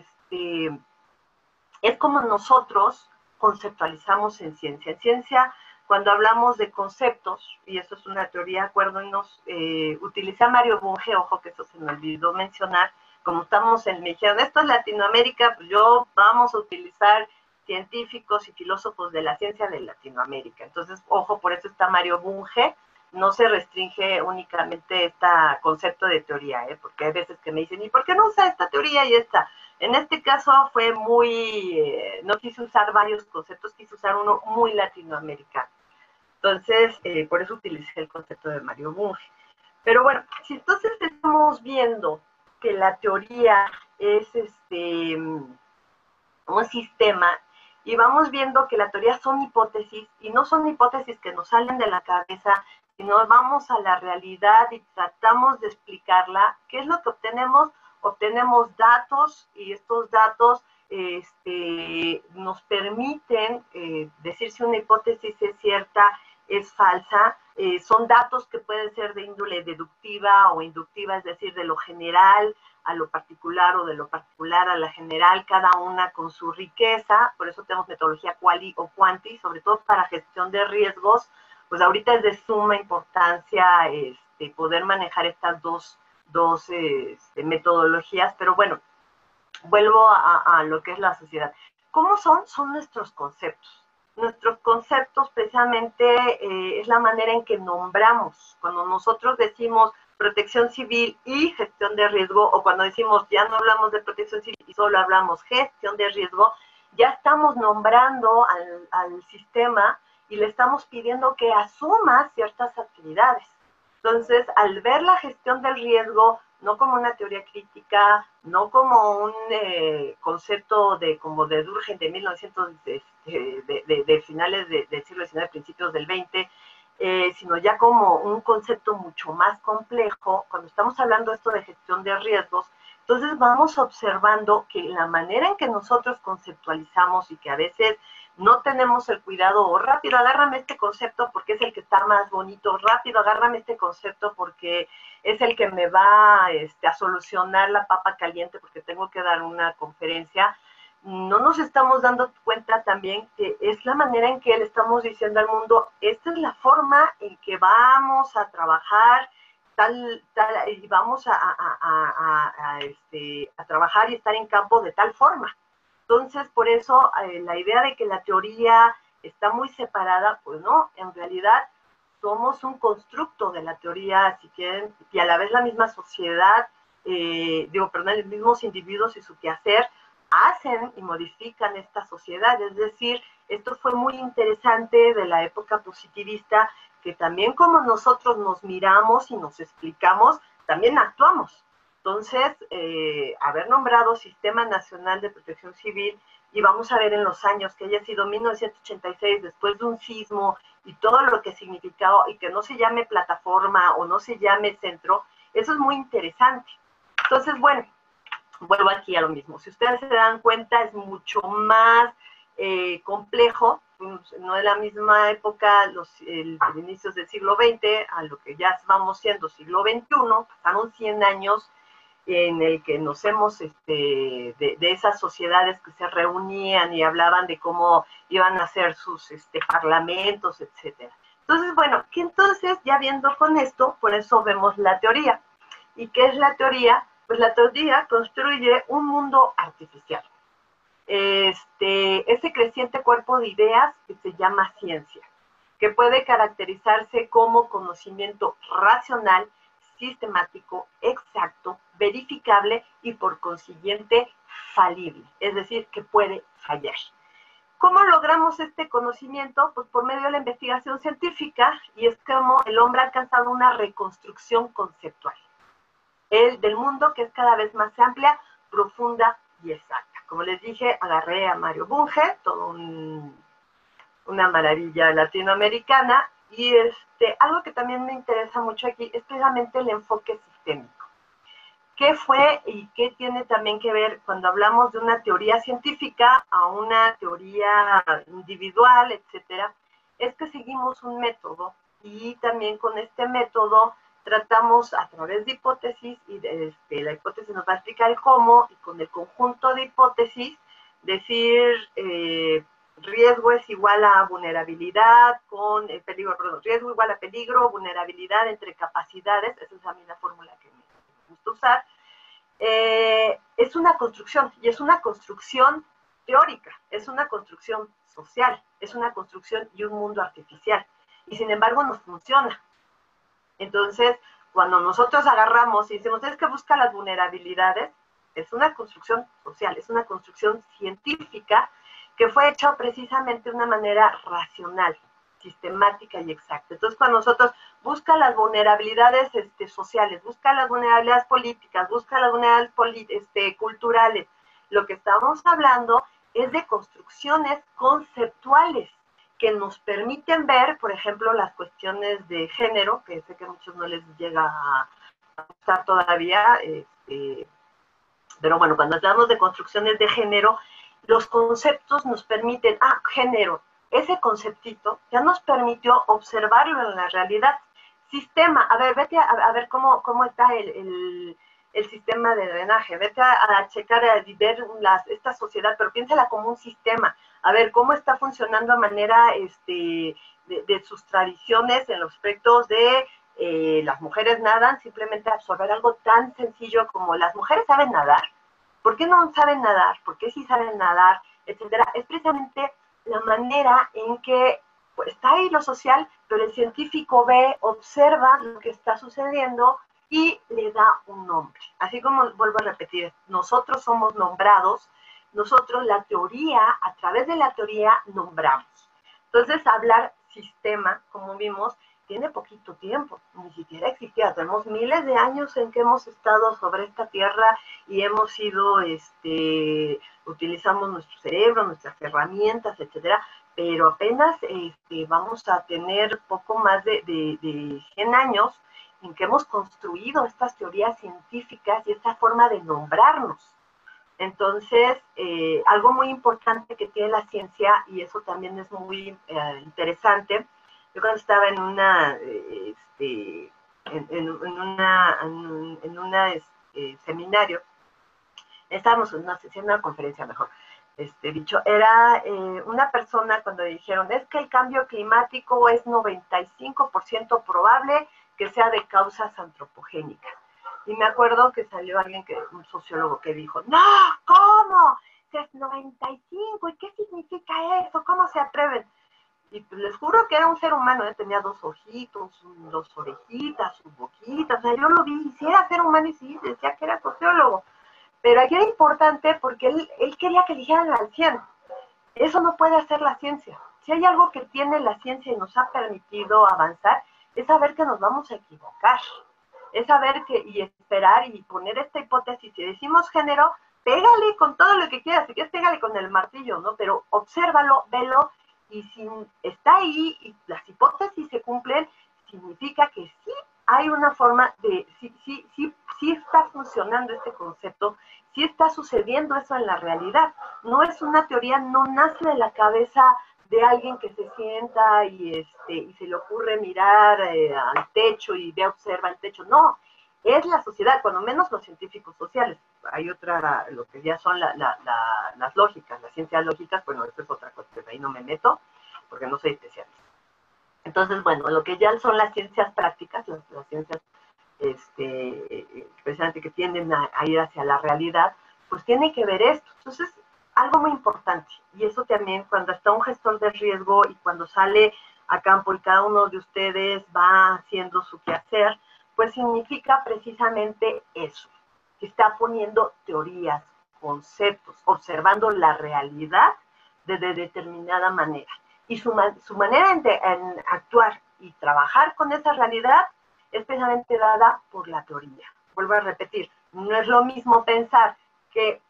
es como nosotros conceptualizamos en ciencia. En ciencia, cuando hablamos de conceptos, y eso es una teoría, acuérdenos, utilicé a Mario Bunge, ojo que eso se me olvidó mencionar, como me dijeron, esto es Latinoamérica, pues vamos a utilizar científicos y filósofos de la ciencia de Latinoamérica. Entonces, ojo, por eso está Mario Bunge, no se restringe únicamente este concepto de teoría, porque hay veces que me dicen, ¿y por qué no usa esta teoría y esta? En este caso fue no quise usar varios conceptos, quise usar uno muy latinoamericano. Entonces, por eso utilicé el concepto de Mario Bunge. Pero bueno, si entonces estamos viendo que la teoría es un sistema, y vamos viendo que la teoría son hipótesis, y no son hipótesis que nos salen de la cabeza, sino vamos a la realidad y tratamos de explicarla. ¿Qué es lo que obtenemos? Obtenemos datos, y estos datos nos permiten decir si una hipótesis es cierta, es falsa. Son datos que pueden ser de índole deductiva o inductiva, es decir, de lo general a lo particular o de lo particular a la general, cada una con su riqueza. Por eso tenemos metodología quali o quanti, sobre todo para gestión de riesgos. Pues ahorita es de suma importancia poder manejar estas dos metodologías, pero bueno, vuelvo a lo que es la sociedad. ¿Cómo son? Son nuestros conceptos. Nuestros conceptos precisamente es la manera en que nombramos. Cuando nosotros decimos protección civil y gestión de riesgo, o cuando decimos ya no hablamos de protección civil y solo hablamos gestión de riesgo, ya estamos nombrando al sistema y le estamos pidiendo que asuma ciertas actividades. Entonces, al ver la gestión del riesgo no como una teoría crítica, no como un concepto como de Durkheim de 1900, de finales del siglo XIX, principios del XX, sino ya como un concepto mucho más complejo. Cuando estamos hablando esto de gestión de riesgos, entonces vamos observando que la manera en que nosotros conceptualizamos y que a veces no tenemos el cuidado, o rápido, agárrame este concepto porque es el que está más bonito, rápido, agárrame este concepto porque es el que me va a solucionar la papa caliente porque tengo que dar una conferencia. No nos estamos dando cuenta también que es la manera en que le estamos diciendo al mundo, esta es la forma en que vamos a trabajar, y vamos a trabajar y estar en campo de tal forma. Entonces, por eso la idea de que la teoría está muy separada, pues no, en realidad somos un constructo de la teoría, si quieren, y a la vez la misma sociedad, los mismos individuos y su quehacer hacen y modifican esta sociedad. Es decir, esto fue muy interesante de la época positivista, que también como nosotros nos miramos y nos explicamos, también actuamos. Entonces, haber nombrado Sistema Nacional de Protección Civil, y vamos a ver en los años que haya sido 1986, después de un sismo y todo lo que significaba, y que no se llame plataforma o no se llame centro, eso es muy interesante. Entonces, bueno, vuelvo aquí a lo mismo. Si ustedes se dan cuenta, es mucho más complejo. No es la misma época, los inicios del siglo XX, a lo que ya vamos siendo siglo XXI, pasaron 100 años en el que nos hemos, de esas sociedades que se reunían y hablaban de cómo iban a hacer sus parlamentos, etcétera. Entonces, bueno, que entonces, ya viendo con esto, por eso vemos la teoría. ¿Y qué es la teoría? Pues la teoría construye un mundo artificial. Ese creciente cuerpo de ideas que se llama ciencia, que puede caracterizarse como conocimiento racional, sistemático, exacto, verificable y por consiguiente falible, es decir, que puede fallar. ¿Cómo logramos este conocimiento? Pues por medio de la investigación científica, y es como el hombre ha alcanzado una reconstrucción conceptual del mundo que es cada vez más amplia, profunda y exacta. Como les dije, agarré a Mario Bunge, todo una maravilla latinoamericana, y algo que también me interesa mucho aquí es precisamente el enfoque sistémico. ¿Qué fue y qué tiene también que ver cuando hablamos de una teoría científica a una teoría individual, etcétera? Es que seguimos un método, y también con este método tratamos a través de hipótesis, y la hipótesis nos va a explicar el cómo, y con el conjunto de hipótesis decir riesgo es igual a vulnerabilidad con peligro, perdón, riesgo igual a peligro, vulnerabilidad entre capacidades, esa es a mí la fórmula que me gusta usar. Es una construcción, y es una construcción teórica, es una construcción social, es una construcción y un mundo artificial, y sin embargo nos funciona. Entonces, cuando nosotros agarramos y decimos, es que busca las vulnerabilidades, es una construcción social, es una construcción científica que fue hecha precisamente de una manera racional, sistemática y exacta. Entonces, cuando nosotros busca las vulnerabilidades sociales, busca las vulnerabilidades políticas, busca las vulnerabilidades culturales, lo que estamos hablando es de construcciones conceptuales que nos permiten ver, por ejemplo, las cuestiones de género, que sé que a muchos no les llega a gustar todavía, pero bueno, cuando hablamos de construcciones de género, los conceptos nos permiten, género, ese conceptito ya nos permitió observarlo en la realidad. Sistema, a ver, vete a ver cómo está el sistema de drenaje, vete a checar, a ver esta sociedad, pero piénsala como un sistema, a ver cómo está funcionando a manera de sus tradiciones en los aspectos de las mujeres nadan, simplemente absorber algo tan sencillo como las mujeres saben nadar. ¿Por qué no saben nadar? ¿Por qué sí saben nadar? Etcétera. Es precisamente la manera en que pues, está ahí lo social, pero el científico ve, observa lo que está sucediendo y le da un nombre. Así como vuelvo a repetir, nosotros somos nombrados, nosotros la teoría, a través de la teoría nombramos. Entonces, hablar sistema, como vimos, tiene poquito tiempo, ni siquiera existía. Tenemos miles de años en que hemos estado sobre esta tierra y hemos sido, utilizamos nuestro cerebro, nuestras herramientas, etcétera, pero apenas vamos a tener poco más de 100 años en que hemos construido estas teorías científicas y esta forma de nombrarnos. Entonces, algo muy importante que tiene la ciencia, y eso también es muy interesante, yo cuando estaba en un seminario, estábamos en una conferencia mejor, dicho, era una persona cuando dijeron, es que el cambio climático es 95% probable que sea de causas antropogénicas. Y me acuerdo que salió alguien, un sociólogo, que dijo, no, ¿cómo? Es 95, ¿y qué significa eso? ¿Cómo se atreven? Y pues les juro que era un ser humano, tenía 2 ojitos, 2 orejitas, su boquita, o sea, yo lo vi, y si era ser humano, y sí, decía que era sociólogo. Pero aquí era importante porque él quería que dijeran al 100. Eso no puede hacer la ciencia. Si hay algo que tiene la ciencia y nos ha permitido avanzar, es saber que nos vamos a equivocar. Es saber y esperar y poner esta hipótesis. Si decimos género, pégale con todo lo que quieras. Si quieres, pégale con el martillo, ¿no? Pero obsérvalo, velo, y si está ahí y las hipótesis se cumplen, significa que sí hay una forma de, sí está funcionando este concepto, sí está sucediendo eso en la realidad. No es una teoría, no nace de la cabeza de alguien que se sienta y se le ocurre mirar al techo y observa el techo. No, es la sociedad, cuando menos los científicos sociales. Hay otra, lo que ya son las lógicas, las ciencias lógicas, bueno, esto es otra cuestión, ahí no me meto, porque no soy especialista. Entonces, bueno, lo que ya son las ciencias prácticas, las ciencias precisamente que tienden a ir hacia la realidad, pues tiene que ver esto. Entonces, algo muy importante, y eso también cuando está un gestor de riesgo y cuando sale a campo y cada uno de ustedes va haciendo su quehacer, pues significa precisamente eso, que está poniendo teorías, conceptos, observando la realidad de determinada manera. Y su manera en actuar y trabajar con esa realidad es precisamente dada por la teoría. Vuelvo a repetir, no es lo mismo pensar que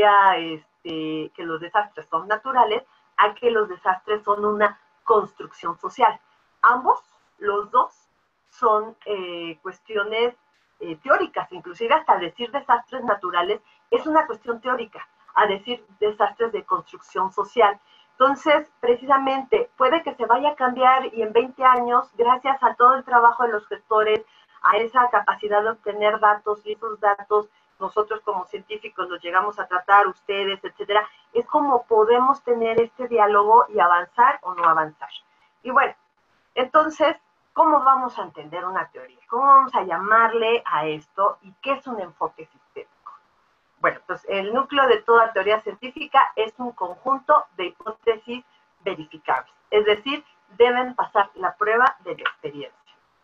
que los desastres son naturales a que los desastres son una construcción social. Ambos, los dos, son cuestiones teóricas, inclusive hasta decir desastres naturales es una cuestión teórica, a decir desastres de construcción social. Entonces, precisamente, puede que se vaya a cambiar y en 20 años, gracias a todo el trabajo de los gestores, a esa capacidad de obtener datos, y esos datos nosotros como científicos los llegamos a tratar, ustedes, etcétera, es como podemos tener este diálogo y avanzar o no avanzar. Y bueno, entonces, ¿cómo vamos a entender una teoría? ¿Cómo vamos a llamarle a esto? ¿Y qué es un enfoque sistémico? Bueno, pues el núcleo de toda teoría científica es un conjunto de hipótesis verificables, es decir, deben pasar la prueba de la experiencia.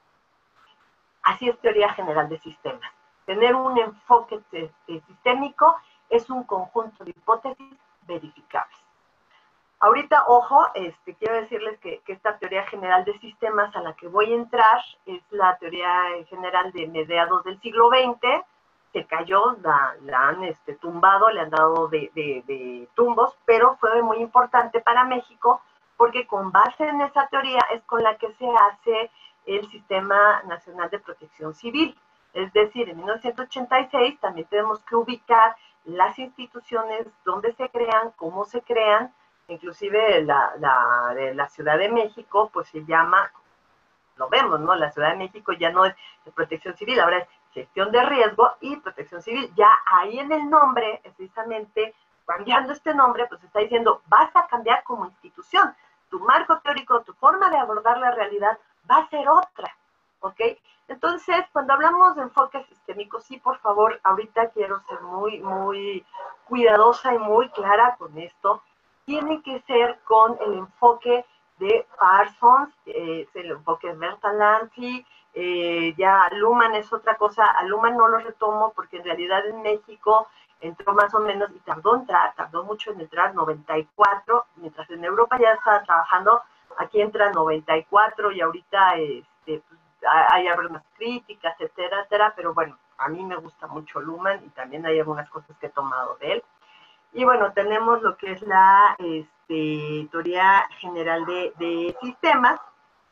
Así es teoría general de sistemas. Tener un enfoque sistémico es un conjunto de hipótesis verificables. Ahorita, ojo, quiero decirles que esta teoría general de sistemas a la que voy a entrar es la teoría general de mediados del siglo XX, se cayó, la han tumbado, le han dado de tumbos, pero fue muy importante para México porque con base en esa teoría es con la que se hace el Sistema Nacional de Protección Civil. Es decir, en 1986 también tenemos que ubicar las instituciones, dónde se crean, cómo se crean, inclusive de la Ciudad de México, pues se llama, lo vemos, ¿no? La Ciudad de México ya no es de protección civil, ahora es gestión de riesgo y protección civil. Ya ahí en el nombre, precisamente, cambiando este nombre, pues está diciendo, vas a cambiar como institución. Tu marco teórico, tu forma de abordar la realidad va a ser otra, ¿ok? Entonces, cuando hablamos de enfoque sistémico, sí, por favor, ahorita quiero ser muy cuidadosa y muy clara con esto. Tiene que ser con el enfoque de Parsons, el enfoque de Bertalanffy, ya Luhmann es otra cosa. A Luhmann no lo retomo porque en realidad en México entró más o menos, y tardó mucho en entrar, 94, mientras en Europa ya estaban trabajando, aquí entra 94 y ahorita pues, hay algunas críticas, etcétera, pero bueno, a mí me gusta mucho Luhmann y también hay algunas cosas que he tomado de él. Y bueno, tenemos lo que es la teoría general de sistemas,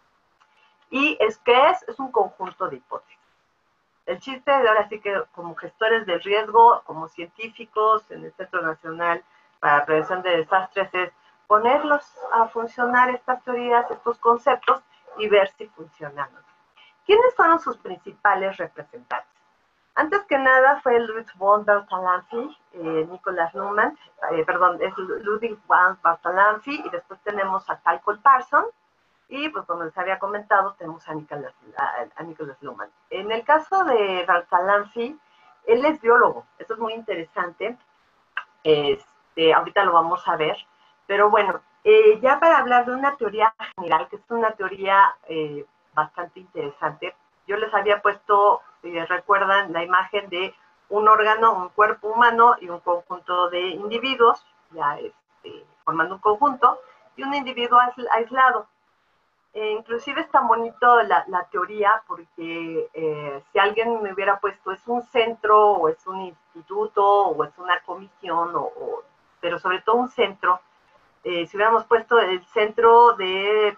y es un conjunto de hipótesis. El chiste de ahora sí que como gestores de riesgo, como científicos en el Centro Nacional para la Prevención de Desastres, es ponerlos a funcionar estas teorías, estos conceptos, y ver si funcionan. ¿Quiénes fueron sus principales representantes? Antes que nada fue Ludwig von Bertalanffy, Nicholas Luhmann, es Ludwig von Bertalanffy, y después tenemos a Tycho Parsons, y pues como les había comentado, tenemos a Nicholas Luhmann. En el caso de Bertalanffy, él es biólogo, eso es muy interesante, ahorita lo vamos a ver, pero bueno, ya para hablar de una teoría general, que es una teoría bastante interesante, yo les había puesto, si recuerdan, la imagen de un órgano, un cuerpo humano y un conjunto de individuos, ya formando un conjunto, y un individuo aislado. Inclusive es tan bonito la teoría porque si alguien me hubiera puesto es un centro o es un instituto o es una comisión, pero sobre todo un centro, si hubiéramos puesto el centro de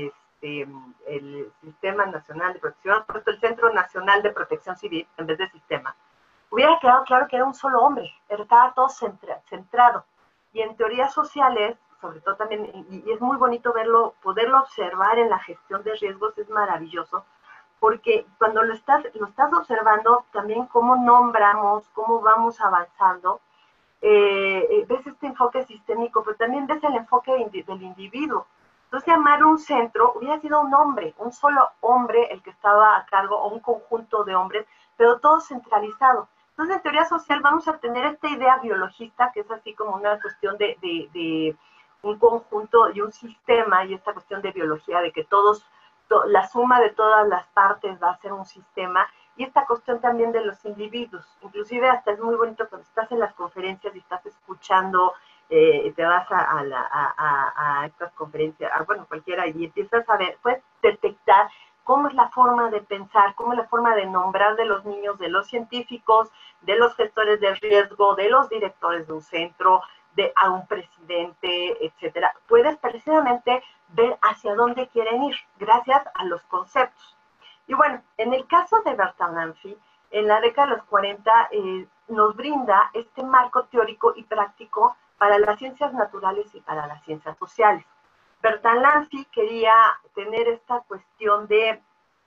el Sistema Nacional de Protección, si hubiéramos puesto el Centro Nacional de Protección Civil en vez de sistema, hubiera quedado claro que era un solo hombre, estaba todo centrado. Y en teorías sociales, sobre todo también, y es muy bonito verlo, poderlo observar en la gestión de riesgos, es maravilloso, porque cuando lo estás observando, también cómo nombramos, cómo vamos avanzando, ves este enfoque sistémico, pero también ves el enfoque del individuo. Entonces, llamar un centro hubiera sido un hombre, un solo hombre el que estaba a cargo, o un conjunto de hombres, pero todo centralizado. Entonces, en teoría social vamos a tener esta idea biologista, que es así como una cuestión de un conjunto y un sistema, y esta cuestión de biología, de que la suma de todas las partes va a ser un sistema, y esta cuestión también de los individuos. Inclusive hasta es muy bonito cuando estás en las conferencias y estás escuchando, te vas a estas conferencias, bueno, cualquiera, y empiezas a ver, puedes detectar cómo es la forma de pensar, cómo es la forma de nombrar de los niños, de los científicos, de los gestores de riesgo, de los directores de un centro, a un presidente, etcétera. Puedes precisamente ver hacia dónde quieren ir gracias a los conceptos. Y bueno, en el caso de Bertalanffy, en la década de los 40 nos brinda este marco teórico y práctico para las ciencias naturales y para las ciencias sociales. Bertalanffy quería tener esta cuestión de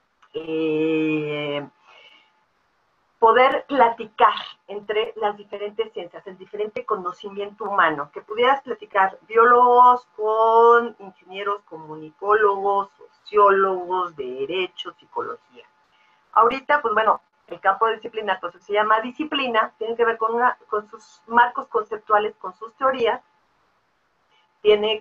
poder platicar entre las diferentes ciencias, el diferente conocimiento humano, que pudieras platicar biólogos con ingenieros, comunicólogos, sociólogos, de derecho, psicología. Ahorita, pues bueno, el campo de disciplina, pues se llama disciplina, tiene que ver con sus marcos conceptuales, con sus teorías, tiene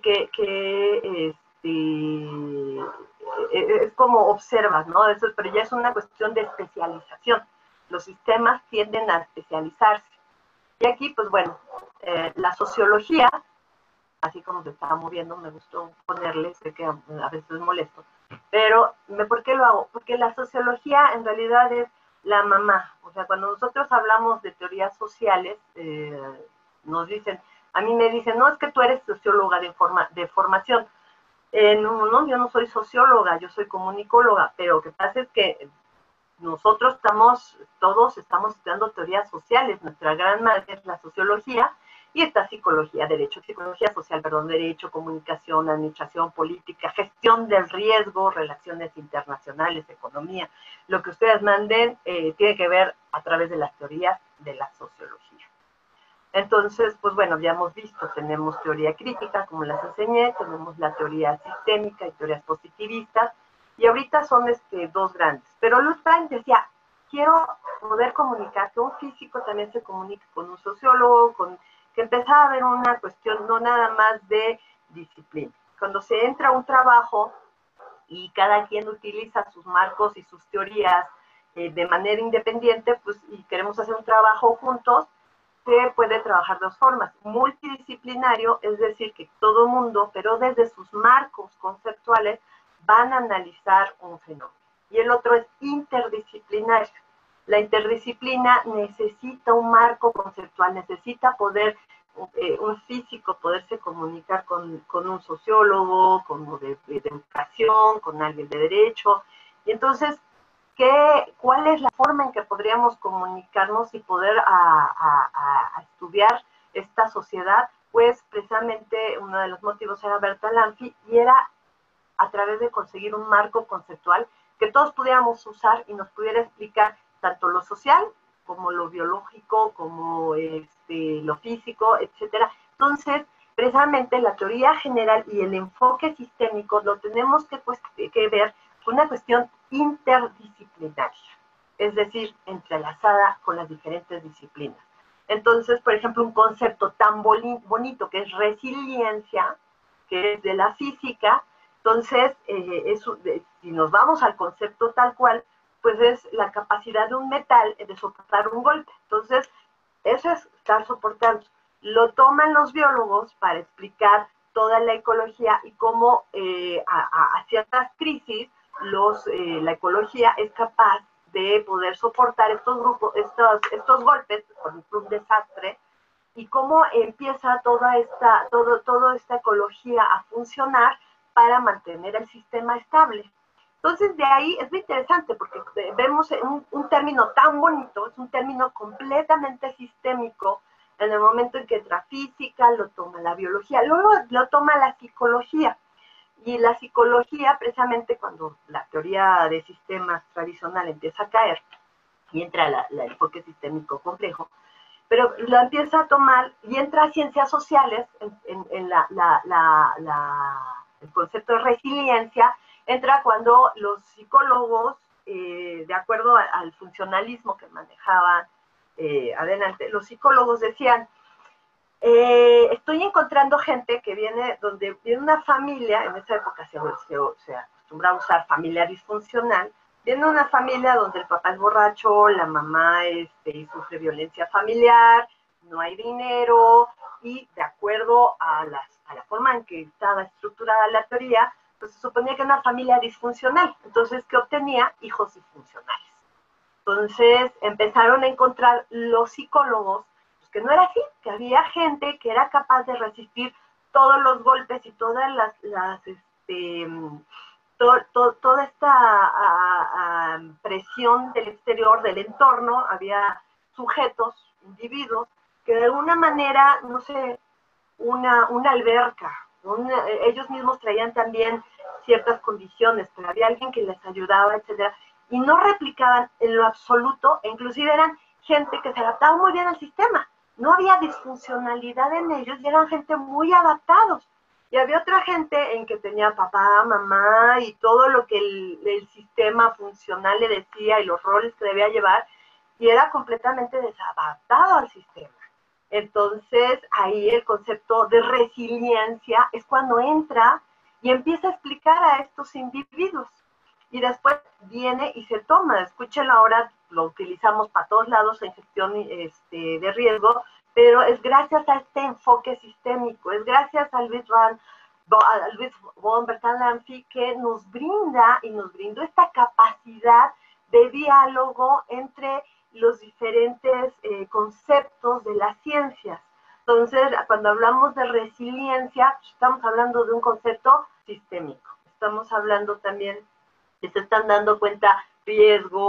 es como observas, ¿no? Eso, pero ya es una cuestión de especialización. Los sistemas tienden a especializarse. Y aquí, pues bueno, la sociología, así como se estaba moviendo, me gustó ponerle, sé que a veces es molesto, pero ¿por qué lo hago? Porque la sociología en realidad es la mamá. O sea, cuando nosotros hablamos de teorías sociales, nos dicen, a mí me dicen, no, es que tú eres socióloga de formación. No, yo no soy socióloga, yo soy comunicóloga, pero lo que pasa es que nosotros todos estamos estudiando teorías sociales, nuestra gran madre es la sociología, y está psicología social, perdón, derecho, comunicación, administración, política, gestión del riesgo, relaciones internacionales, economía. Lo que ustedes manden tiene que ver a través de las teorías de la sociología. Entonces, pues bueno, ya hemos visto, tenemos teoría crítica, como las enseñé, tenemos la teoría sistémica y teorías positivistas, y ahorita son dos grandes. Pero Lutz Frank decía, quiero poder comunicar, que un físico también se comunique con un sociólogo, que empezaba a haber una cuestión no nada más de disciplina. Cuando se entra a un trabajo y cada quien utiliza sus marcos y sus teorías de manera independiente, pues, y queremos hacer un trabajo juntos, se puede trabajar de dos formas. Multidisciplinario, es decir, que todo mundo, pero desde sus marcos conceptuales, van a analizar un fenómeno. Y el otro es interdisciplinario. La interdisciplina necesita un marco conceptual, necesita poder, un físico poderse comunicar con un sociólogo, con de educación, con alguien de derecho. Y entonces, ¿cuál es la forma en que podríamos comunicarnos y poder a estudiar esta sociedad? Pues precisamente uno de los motivos era Bertalanffy, y era a través de conseguir un marco conceptual que todos pudiéramos usar y nos pudiera explicar tanto lo social como lo biológico, como lo físico, etcétera. Entonces, precisamente la teoría general y el enfoque sistémico lo tenemos que ver con una cuestión interdisciplinaria, es decir, entrelazada con las diferentes disciplinas. Entonces, por ejemplo, un concepto tan bonito que es resiliencia, que es de la física. Entonces, si nos vamos al concepto tal cual, pues es la capacidad de un metal de soportar un golpe. Entonces, eso es estar soportando. Lo toman los biólogos para explicar toda la ecología y cómo a ciertas crisis la ecología es capaz de poder soportar estos golpes, por ejemplo, un desastre, y cómo empieza toda esta ecología a funcionar para mantener el sistema estable. Entonces, de ahí es muy interesante porque vemos un término tan bonito, es un término completamente sistémico, en el momento en que entra física, lo toma la biología, luego lo toma la psicología. Y la psicología, precisamente cuando la teoría de sistemas tradicional empieza a caer y entra el enfoque sistémico complejo, pero lo empieza a tomar y entra a ciencias sociales, en el concepto de resiliencia, entra cuando los psicólogos, de acuerdo al funcionalismo que manejaban adelante, los psicólogos decían, estoy encontrando gente que viene una familia, en esa época se acostumbraba a usar familia disfuncional, viene una familia donde el papá es borracho, la mamá sufre violencia familiar, no hay dinero, y de acuerdo a la forma en que estaba estructurada la teoría, pues se suponía que era una familia disfuncional. Entonces, ¿qué obtenía? Hijos disfuncionales. Entonces, empezaron a encontrar los psicólogos pues, que no era así, que había gente que era capaz de resistir todos los golpes y todas toda esta presión del exterior, del entorno. Había sujetos, individuos, que de alguna manera, no sé, una alberca, ellos mismos traían también ciertas condiciones, pero había alguien que les ayudaba, etcétera, y no replicaban en lo absoluto, e inclusive eran gente que se adaptaba muy bien al sistema, no había disfuncionalidad en ellos y eran gente muy adaptados. Y había otra gente en que tenía papá, mamá y todo lo que el sistema funcional le decía y los roles que debía llevar, y era completamente desadaptado al sistema. Entonces, ahí el concepto de resiliencia es cuando entra y empieza a explicar a estos individuos. Y después viene y se toma, escúchenlo ahora, lo utilizamos para todos lados en gestión de riesgo, pero es gracias a este enfoque sistémico, es gracias a Luis von Bertalanffy que nos brindó esta capacidad de diálogo entre los diferentes conceptos de las ciencias. Entonces, cuando hablamos de resiliencia, estamos hablando de un concepto sistémico. Estamos hablando también que se están dando cuenta riesgo,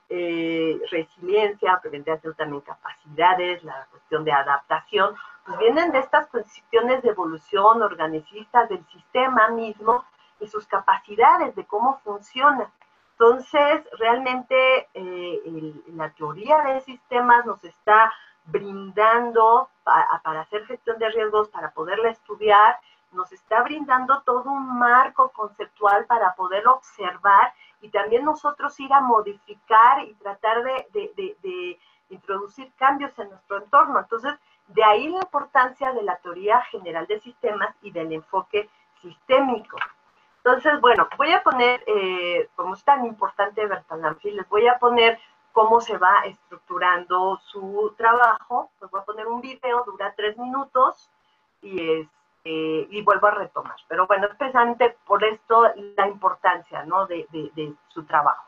resiliencia, vendría a ser también capacidades, la cuestión de adaptación, pues vienen de estas cuestiones de evolución organicistas del sistema mismo y sus capacidades de cómo funciona. Entonces, realmente la teoría de sistemas nos está brindando para hacer gestión de riesgos, para poderla estudiar, nos está brindando todo un marco conceptual para poder observar y también nosotros ir a modificar y tratar de introducir cambios en nuestro entorno. Entonces, de ahí la importancia de la teoría general de sistemas y del enfoque sistémico. Entonces, bueno, voy a poner, como es tan importante Bertalanffy, les voy a poner cómo se va estructurando su trabajo. Pues voy a poner un video, dura 3 minutos, y vuelvo a retomar. Pero bueno, es precisamente por esto la importancia, ¿no?, de su trabajo.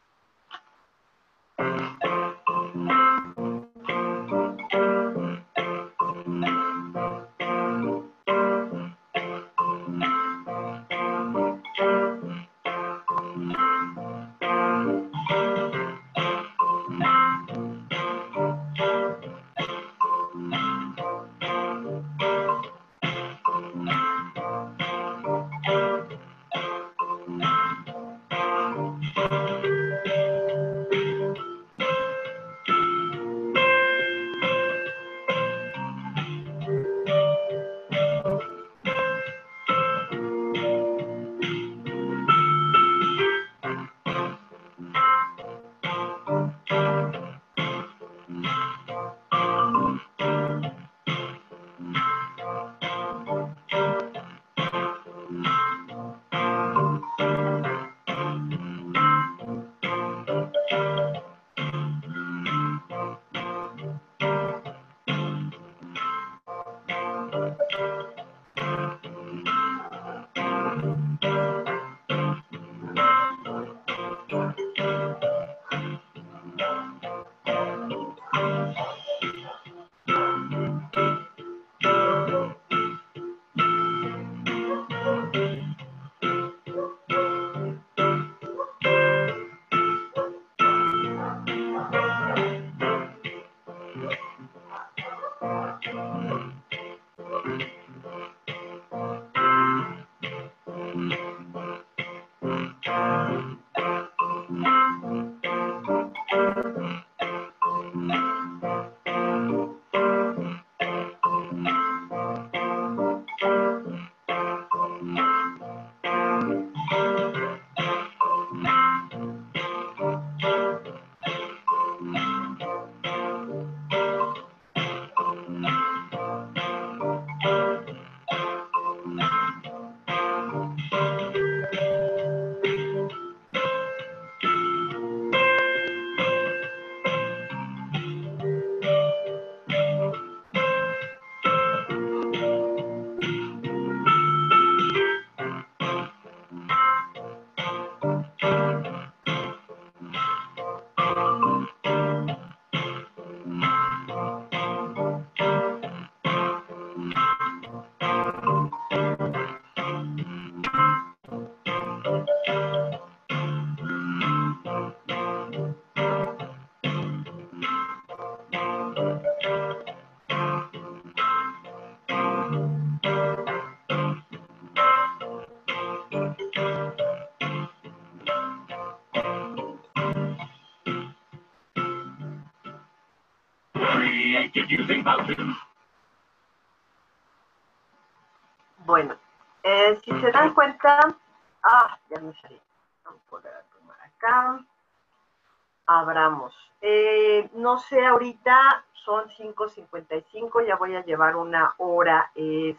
Bueno, si se dan cuenta, ya me salí. Vamos a poder tomar acá. Abramos. No sé, ahorita son 5:55, ya voy a llevar 1 hora.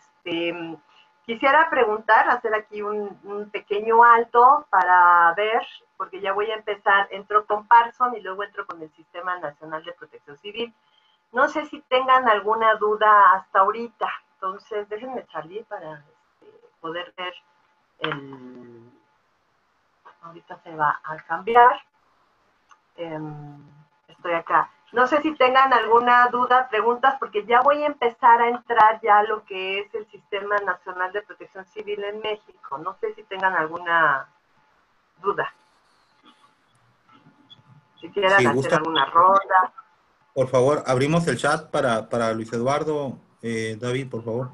Quisiera preguntar, hacer aquí un pequeño alto para ver, porque ya voy a empezar, entro con Parson y luego entro con el Sistema Nacional de Protección Civil. No sé si tengan alguna duda hasta ahorita, entonces déjenme salir para poder ver ahorita se va a cambiar. Estoy acá. No sé si tengan alguna duda, preguntas, porque ya voy a empezar a entrar ya a lo que es el Sistema Nacional de Protección Civil en México. No sé si tengan alguna duda. Si quieren Si hacer gusta, alguna ronda. por favor, abrimos el chat para Luis Eduardo. David, por favor.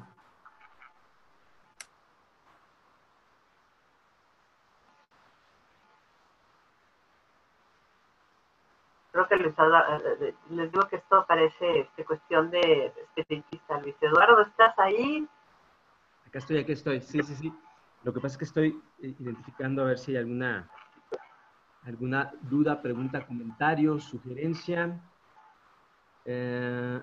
Creo que les digo que esto parece cuestión de espiritista. Luis Eduardo, ¿estás ahí? Aquí estoy. Sí, sí, sí. Lo que pasa es que estoy identificando a ver si hay alguna duda, pregunta, comentario, sugerencia. Pues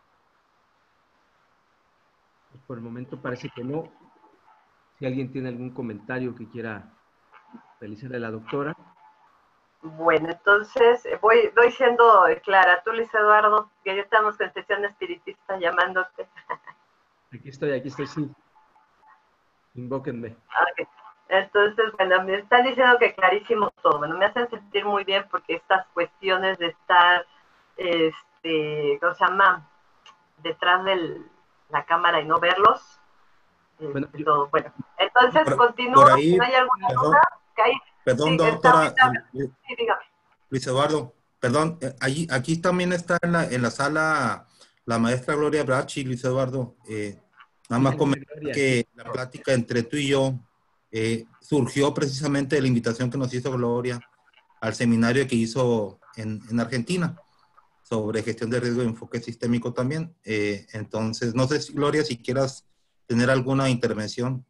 por el momento parece que no. Si alguien tiene algún comentario que quiera realizarle a la doctora. Bueno, entonces voy siendo clara. Tú, Luis Eduardo, que ya estamos con sesión espiritista llamándote. Aquí estoy, sí. Invóquenme. Okay. Entonces, bueno, me están diciendo que clarísimo todo. Bueno, me hacen sentir muy bien porque estas cuestiones de estar, ¿cómo se llama? Detrás de la cámara y no verlos. Bueno, Todo. Bueno, entonces continúo. Por ahí, ¿No hay alguna perdón, duda? Que ahí, perdón, sí, está doctora, ahorita. Sí, dígame. Luis Eduardo, perdón, aquí también está en la sala la maestra Gloria Brachi, Luis Eduardo. Nada más comentar que la plática entre tú y yo surgió precisamente de la invitación que nos hizo Gloria al seminario que hizo en Argentina sobre gestión de riesgo y enfoque sistémico también. Entonces, no sé, Gloria, si quieras tener alguna intervención.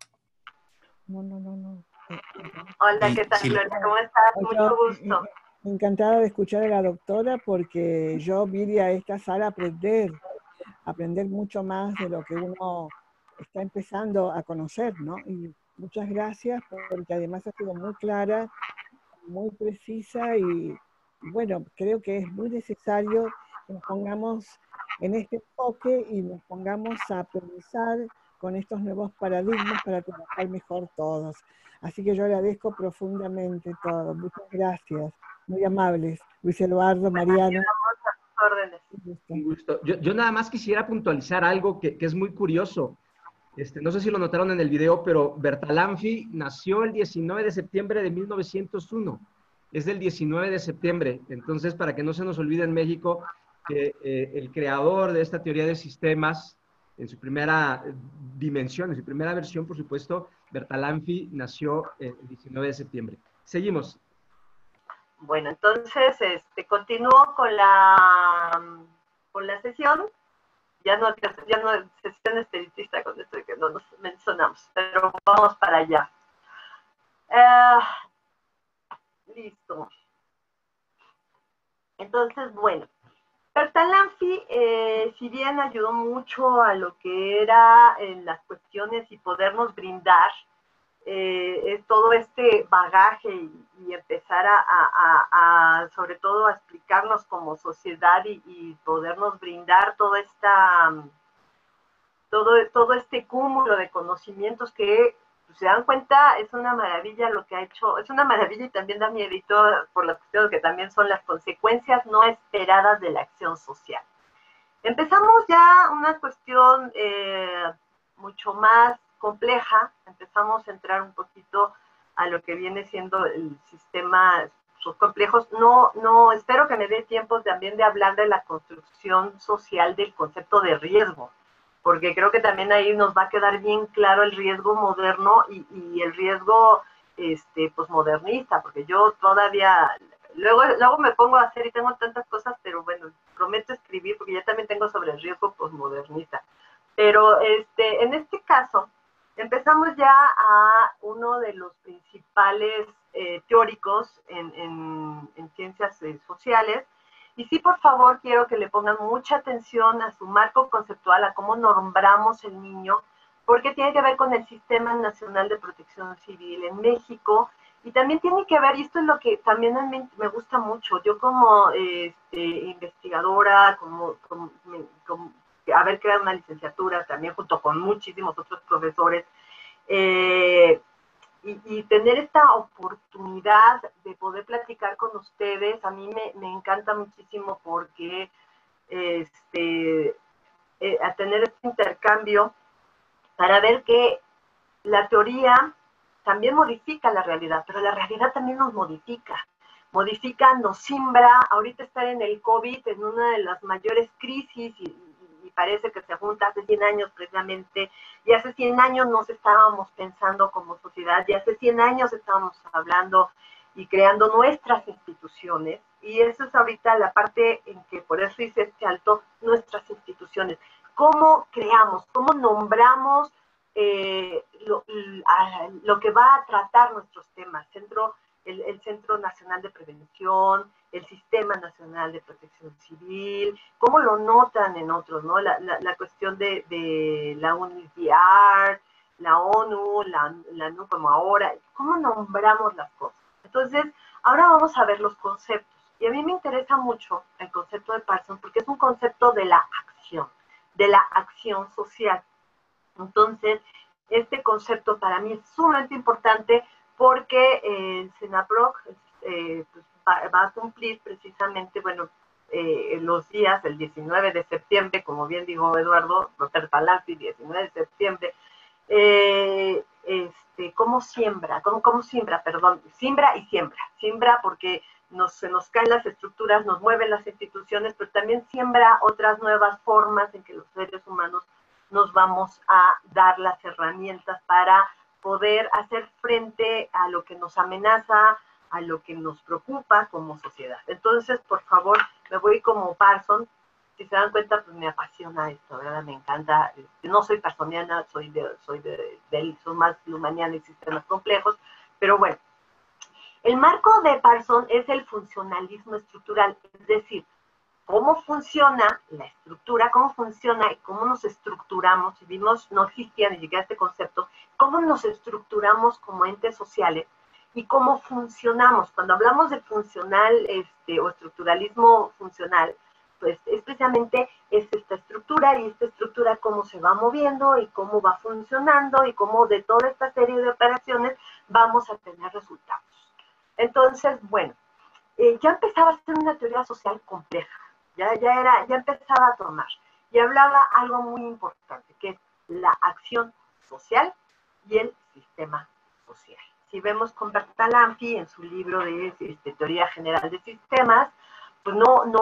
No. Hola, ¿qué tal, Si Gloria? ¿Cómo estás? Yo, Mucho gusto. encantada de escuchar a la doctora porque yo vine a esta sala a aprender mucho más de lo que uno está empezando a conocer, ¿no? Y muchas gracias porque además ha sido muy clara, muy precisa y bueno, creo que es muy necesario que nos pongamos en este enfoque y nos pongamos a priorizar con estos nuevos paradigmas para trabajar mejor todos. Así que yo agradezco profundamente todo. Muchas gracias. Muy amables. Luis Eduardo, Mariano. Órdenes. Un gusto. Yo nada más quisiera puntualizar algo que es muy curioso. No sé si lo notaron en el video, pero Bertalanffy nació el 19 de septiembre de 1901. Es del 19 de septiembre. Entonces, para que no se nos olvide en México que el creador de esta teoría de sistemas, en su primera dimensión, en su primera versión, por supuesto, Bertalanffy nació el 19 de septiembre. Seguimos. Bueno, entonces continúo con la sesión. Ya no es sesión espiritista con esto de que no nos mencionamos, pero vamos para allá. Listo. Entonces, bueno, Bertalanffy, si bien ayudó mucho a lo que era en las cuestiones y podernos brindar todo este bagaje y empezar sobre todo a explicarnos como sociedad y podernos brindar todo este cúmulo de conocimientos que, pues, se dan cuenta, es una maravilla lo que ha hecho, es una maravilla y también da miedito por las cuestiones que también son las consecuencias no esperadas de la acción social. Empezamos ya una cuestión mucho más compleja, empezamos a entrar un poquito a lo que viene siendo el sistema, sus complejos. No, espero que me dé tiempo también de hablar de la construcción social del concepto de riesgo, porque creo que también ahí nos va a quedar bien claro el riesgo moderno y el riesgo posmodernista, porque yo todavía, luego me pongo a hacer y tengo tantas cosas, pero bueno, prometo escribir porque ya también tengo sobre el riesgo posmodernista. Pero en este caso, empezamos ya a uno de los principales teóricos en ciencias sociales. Y sí, por favor, quiero que le pongan mucha atención a su marco conceptual, a cómo nombramos el niño, porque tiene que ver con el Sistema Nacional de Protección Civil en México, y también tiene que ver, y esto es lo que también a mí me gusta mucho, yo como investigadora, como haber creado una licenciatura también junto con muchísimos otros profesores, y tener esta oportunidad de poder platicar con ustedes, a mí me encanta muchísimo porque a tener este intercambio para ver que la teoría también modifica la realidad, pero la realidad también nos modifica. nos simbra, ahorita estar en el COVID, en una de las mayores crisis, y parece que se junta hace 100 años precisamente, y hace 100 años nos estábamos pensando como sociedad, y hace 100 años estábamos hablando y creando nuestras instituciones, y eso es ahorita la parte en que por eso hice este alto, nuestras instituciones. ¿Cómo creamos, cómo nombramos lo que va a tratar nuestros temas? El Centro Nacional de Prevención, el Sistema Nacional de Protección Civil, cómo lo notan en otros, ¿no? La cuestión de la UNICEF, la ONU, la NU como ahora, cómo nombramos las cosas. Entonces, ahora vamos a ver los conceptos. Y a mí me interesa mucho el concepto de Parsons porque es un concepto de la acción social. Entonces, este concepto para mí es sumamente importante porque el SENAPROC pues va a cumplir precisamente, bueno, los días, el 19 de septiembre, como bien dijo Eduardo Roberto Palazzi, 19 de septiembre, ¿cómo siembra? ¿Cómo siembra? Perdón, siembra porque se nos caen las estructuras, nos mueven las instituciones, pero también siembra otras nuevas formas en que los seres humanos nos vamos a dar las herramientas para poder hacer frente a lo que nos amenaza, a lo que nos preocupa como sociedad. Entonces, por favor, me voy como Parsons. Si se dan cuenta, pues me apasiona esto, ¿verdad? Me encanta. No soy parsoniana, soy más lumaniana y sistemas complejos, pero bueno. El marco de Parsons es el funcionalismo estructural, es decir, cómo funciona la estructura, cómo funciona y cómo nos estructuramos, si vimos, no existía ni siquiera este concepto, cómo nos estructuramos como entes sociales y cómo funcionamos. Cuando hablamos de funcional o estructuralismo funcional, pues es precisamente esta estructura y esta estructura cómo se va moviendo y cómo va funcionando y cómo de toda esta serie de operaciones vamos a tener resultados. Entonces, bueno, ya empezaba a ser una teoría social compleja. Ya empezaba a tomar, y hablaba algo muy importante, que es la acción social y el sistema social. Si vemos con Bertalanffy en su libro de Teoría General de Sistemas, pues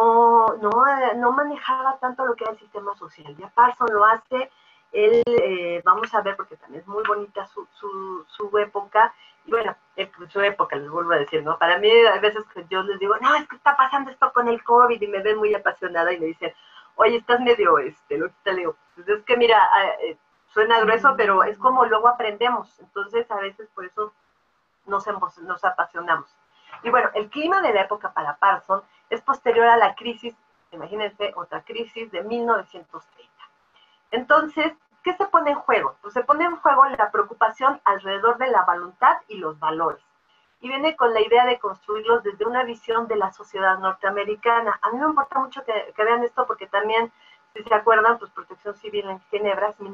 no manejaba tanto lo que era el sistema social. Ya Parsons lo hace, vamos a ver, porque también es muy bonita su época, y bueno, su época, les vuelvo a decir, ¿no? Para mí, a veces que yo les digo, no, es que está pasando esto con el COVID, y me ven muy apasionada y me dicen, oye, estás medio, loquita, le digo, pues es que mira, suena grueso, pero es como luego aprendemos, entonces a veces por eso nos apasionamos. Y bueno, el clima de la época para Parsons es posterior a la crisis, imagínense, otra crisis de 1930. Entonces, ¿qué se pone en juego? Pues se pone en juego la preocupación alrededor de la voluntad y los valores. Y viene con la idea de construirlos desde una visión de la sociedad norteamericana. A mí me importa mucho que vean esto porque también, si se acuerdan, pues Protección Civil en Ginebra es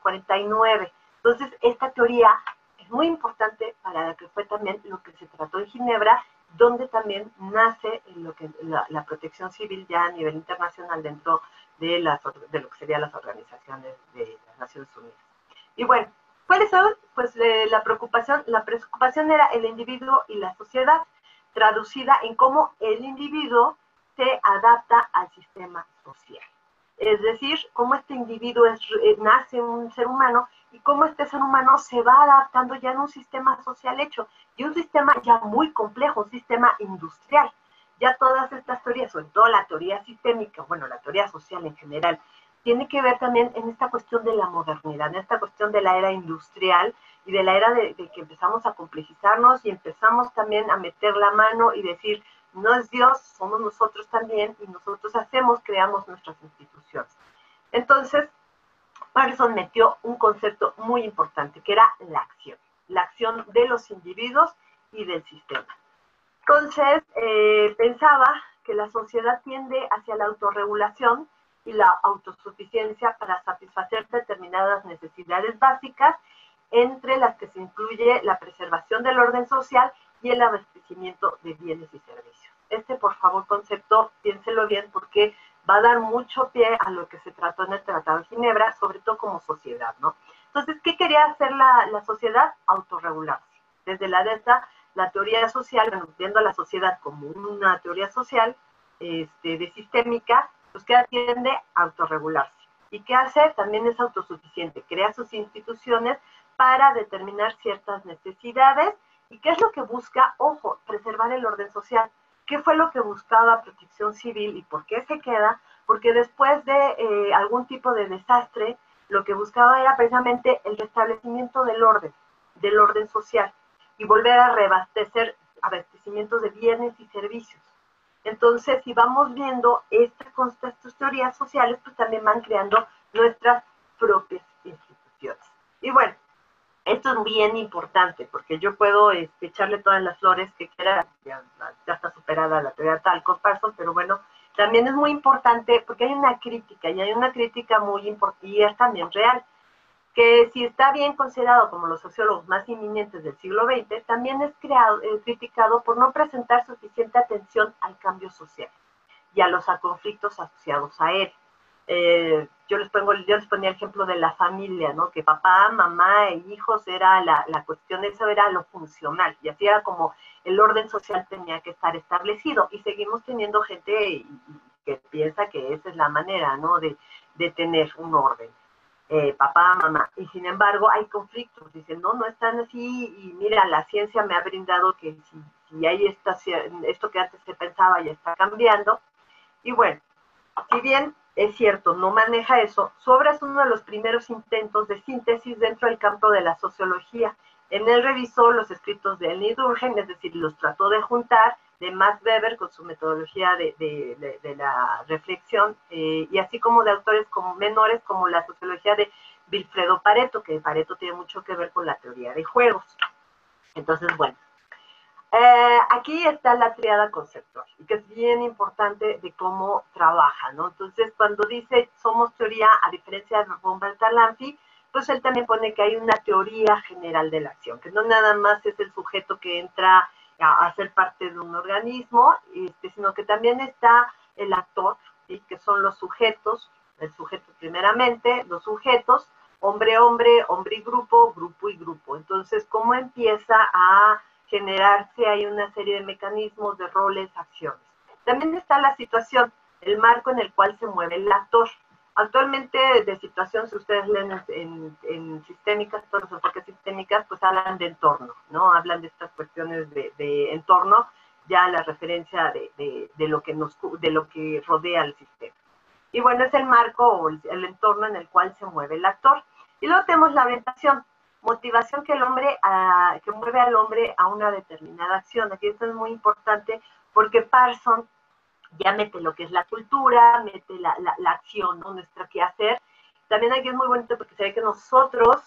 1949. Entonces, esta teoría es muy importante para lo que fue también lo que se trató en Ginebra, donde también nace la protección civil ya a nivel internacional dentro de lo que serían las organizaciones de las Naciones Unidas. Y bueno, ¿cuáles son? Pues la preocupación era el individuo y la sociedad, traducida en cómo el individuo se adapta al sistema social. Es decir, cómo este individuo nace un ser humano y cómo este ser humano se va adaptando ya en un sistema social hecho, y un sistema ya muy complejo, un sistema industrial. Ya todas estas teorías, sobre todo la teoría sistémica, bueno, la teoría social en general, tiene que ver también en esta cuestión de la modernidad, en esta cuestión de la era industrial y de la era de que empezamos a complejizarnos y empezamos también a meter la mano y decir, no es Dios, somos nosotros también, y nosotros creamos nuestras instituciones. Entonces, Parsons metió un concepto muy importante, que era la acción de los individuos y del sistema. Entonces, pensaba que la sociedad tiende hacia la autorregulación y la autosuficiencia para satisfacer determinadas necesidades básicas, entre las que se incluye la preservación del orden social y el abastecimiento de bienes y servicios. Por favor, concepto, piénselo bien, porque va a dar mucho pie a lo que se trató en el Tratado de Ginebra, sobre todo como sociedad, ¿no? Entonces, ¿qué quería hacer la sociedad? Autorregularse. Desde la la teoría social, bueno, viendo a la sociedad como una teoría social, de sistémica, pues que tiende a autorregularse. ¿Y qué hace? También es autosuficiente, crea sus instituciones para determinar ciertas necesidades. ¿Y qué es lo que busca? Ojo, preservar el orden social. ¿Qué fue lo que buscaba Protección Civil y por qué se queda? Porque después de algún tipo de desastre, lo que buscaba era precisamente el restablecimiento del orden social, y volver a reabastecer abastecimientos de bienes y servicios. Entonces, si vamos viendo estas teorías sociales, pues también van creando nuestras propias instituciones. Y bueno, esto es bien importante, porque yo puedo echarle todas las flores que quiera, ya está superada la teoría Talcott-Parsons, pero bueno, también es muy importante porque hay una crítica, y hay una crítica muy importante, y es también real, que si está bien considerado como los sociólogos más inminentes del siglo XX, también es criticado por no presentar suficiente atención al cambio social y a los conflictos asociados a él. Yo les ponía el ejemplo de la familia, ¿no? Que papá, mamá e hijos era la cuestión, eso era lo funcional, y así era como el orden social tenía que estar establecido, y seguimos teniendo gente que piensa que esa es la manera, ¿no? de tener un orden. Papá, mamá, y sin embargo hay conflictos, dicen, no están así, y mira, la ciencia me ha brindado que si hay esto que antes se pensaba ya está cambiando. Y bueno, si bien es cierto, no maneja eso, su obra es uno de los primeros intentos de síntesis dentro del campo de la sociología. En él revisó los escritos de Emile Durkheim, es decir, los trató de juntar, de Max Weber con su metodología de la reflexión, y así como de autores menores como la sociología de Vilfredo Pareto, que Pareto tiene mucho que ver con la teoría de juegos. Entonces, bueno, aquí está la triada conceptual, y que es bien importante de cómo trabaja, ¿no? Entonces, cuando dice somos teoría, a diferencia de von Bertalanffy, pues él también pone que hay una teoría general de la acción, que no nada más es el sujeto que entra a ser parte de un organismo, sino que también está el actor, ¿sí? Que son los sujetos, el sujeto primeramente, los sujetos, hombre, hombre y grupo, grupo y grupo. Entonces, ¿cómo empieza a generarse hay una serie de mecanismos, de roles, acciones? También está la situación, el marco en el cual se mueve el actor. Actualmente de situación, si ustedes leen en sistémicas, todos los enfoques sistémicas, pues hablan de entorno, ¿no? Hablan de estas cuestiones de entorno, ya la referencia de lo que rodea al sistema. Y bueno, es el marco o el entorno en el cual se mueve el actor. Y luego tenemos la orientación, motivación que mueve al hombre a una determinada acción. Aquí esto es muy importante porque Parsons ya mete lo que es la cultura, mete la acción, ¿no? Nuestra quehacer. También aquí es muy bonito porque se ve que nosotros,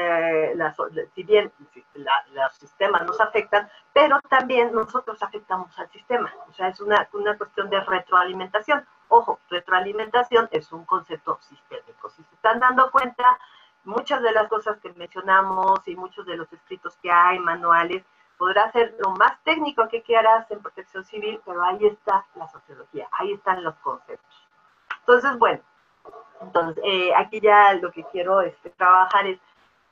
si bien los sistemas nos afectan, pero también nosotros afectamos al sistema. O sea, es una cuestión de retroalimentación. Ojo, retroalimentación es un concepto sistémico. Si se están dando cuenta, muchas de las cosas que mencionamos y muchos de los escritos que hay, manuales, podrá ser lo más técnico que quieras en Protección Civil, pero ahí está la sociología, ahí están los conceptos. Entonces, bueno, aquí ya lo que quiero trabajar es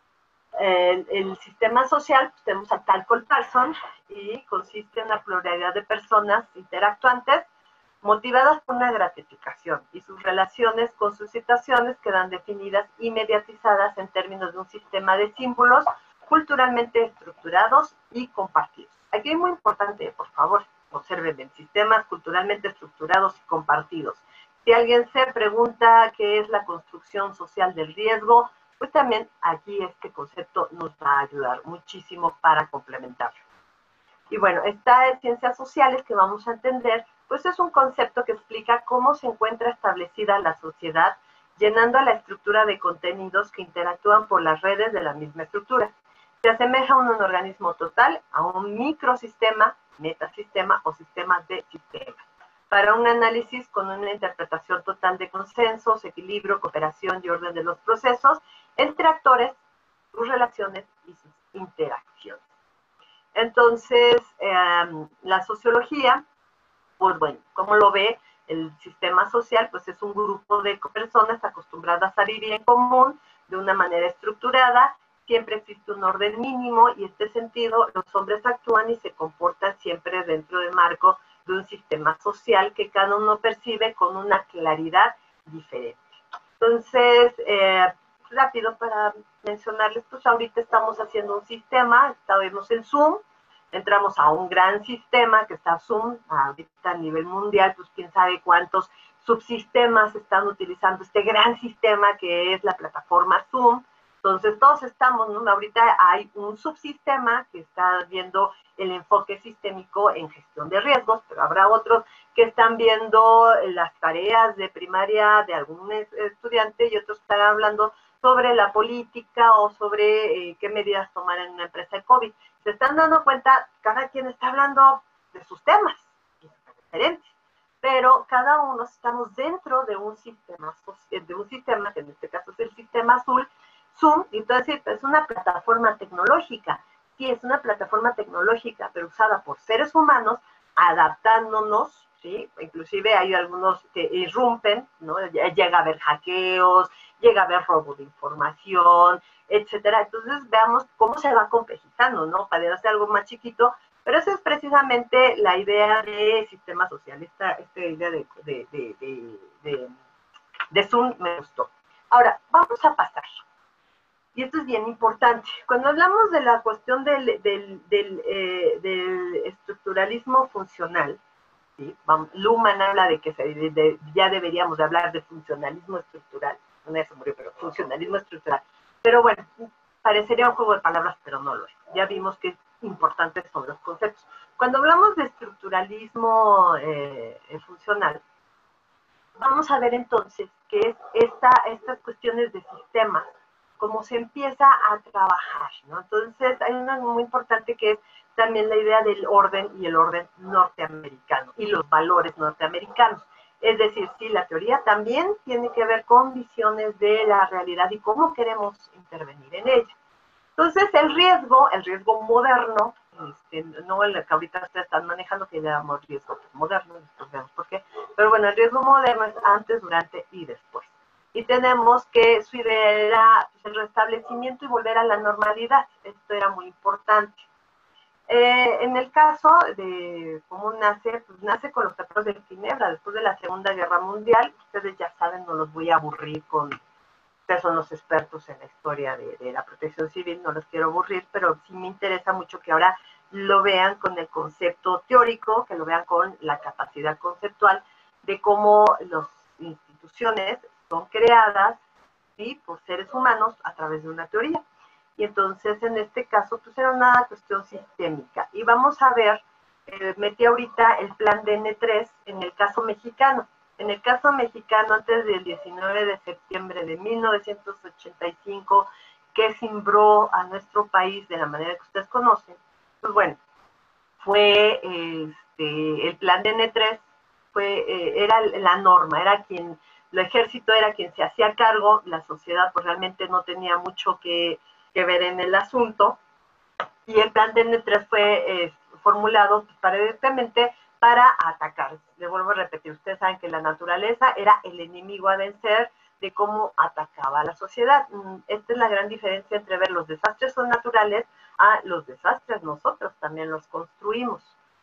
el sistema social. Pues tenemos a Talcott-Parsons, y consiste en una pluralidad de personas interactuantes motivadas por una gratificación, y sus relaciones con sus situaciones quedan definidas y mediatizadas en términos de un sistema de símbolos culturalmente estructurados y compartidos. Aquí es muy importante, por favor, observen bien, sistemas culturalmente estructurados y compartidos. Si alguien se pregunta qué es la construcción social del riesgo, pues también aquí este concepto nos va a ayudar muchísimo para complementarlo. Y bueno, esta de ciencias sociales que vamos a entender, pues es un concepto que explica cómo se encuentra establecida la sociedad, llenando a la estructura de contenidos que interactúan por las redes de la misma estructura. Se asemeja a un organismo total, a un microsistema, metasistema o sistemas de sistemas, para un análisis con una interpretación total de consensos, equilibrio, cooperación y orden de los procesos entre actores, sus relaciones y sus interacciones. Entonces, la sociología, pues bueno, ¿cómo lo ve? El sistema social, pues es un grupo de personas acostumbradas a vivir en común de una manera estructurada, siempre existe un orden mínimo y en este sentido los hombres actúan y se comportan siempre dentro del marco de un sistema social que cada uno percibe con una claridad diferente. Entonces, rápido para mencionarles, pues ahorita estamos haciendo un sistema, estamos en Zoom, entramos a un gran sistema que está Zoom, ahorita a nivel mundial, pues quién sabe cuántos subsistemas están utilizando este gran sistema que es la plataforma Zoom. Entonces todos estamos, ¿no? Ahorita hay un subsistema que está viendo el enfoque sistémico en gestión de riesgos, pero habrá otros que están viendo las tareas de primaria de algún estudiante y otros están hablando sobre la política o sobre qué medidas tomar en una empresa de COVID. Se están dando cuenta, cada quien está hablando de sus temas, diferentes, pero cada uno estamos dentro de un sistema, que en este caso es el sistema azul, Zoom, y entonces es una plataforma tecnológica. Sí, es una plataforma tecnológica, pero usada por seres humanos, adaptándonos, ¿sí? Inclusive hay algunos que irrumpen, ¿no? Llega a haber hackeos, llega a haber robo de información, etcétera. Entonces veamos cómo se va complejizando, ¿no? Para hacer algo más chiquito, pero esa es precisamente la idea de sistema social, esta idea de Zoom me gustó. Ahora, vamos a pasar. Y esto es bien importante. Cuando hablamos de la cuestión del estructuralismo funcional, ¿sí? Luhmann habla de que ya deberíamos de hablar de funcionalismo estructural. No se murió, pero funcionalismo estructural. Pero bueno, parecería un juego de palabras, pero no lo es. Ya vimos que importantes son los conceptos. Cuando hablamos de estructuralismo funcional, vamos a ver entonces que es estas cuestiones de sistemas, cómo se empieza a trabajar, ¿no? Entonces hay una muy importante que es también la idea del orden y el orden norteamericano y los valores norteamericanos. Es decir, sí, la teoría también tiene que ver con visiones de la realidad y cómo queremos intervenir en ella. Entonces, el riesgo moderno, no el que ahorita ustedes están manejando, que le damos riesgo moderno, después vemos por qué, pero bueno, el riesgo moderno es antes, durante y después. Y tenemos que su idea era el restablecimiento y volver a la normalidad. Esto era muy importante. En el caso de cómo nace, pues nace con los tratados de Ginebra, después de la Segunda Guerra Mundial. Ustedes ya saben, no los voy a aburrir ustedes son los expertos en la historia de la protección civil, no los quiero aburrir, pero sí me interesa mucho que ahora lo vean con el concepto teórico, que lo vean con la capacidad conceptual de cómo las instituciones son creadas, ¿sí?, por seres humanos a través de una teoría. Y entonces, en este caso, pues era una cuestión sistémica. Y vamos a ver, metí ahorita el plan de N3 en el caso mexicano. En el caso mexicano, antes del 19 de septiembre de 1985, que cimbró a nuestro país de la manera que ustedes conocen, pues bueno, fue el plan de N3, era la norma, era el ejército era quien se hacía cargo, la sociedad pues realmente no tenía mucho que ver en el asunto, y el plan de N3 fue formulado directamente para atacar. Les vuelvo a repetir, ustedes saben que la naturaleza era el enemigo a vencer de cómo atacaba a la sociedad. Esta es la gran diferencia entre ver los desastres son naturales a los desastres nosotros también los construimos.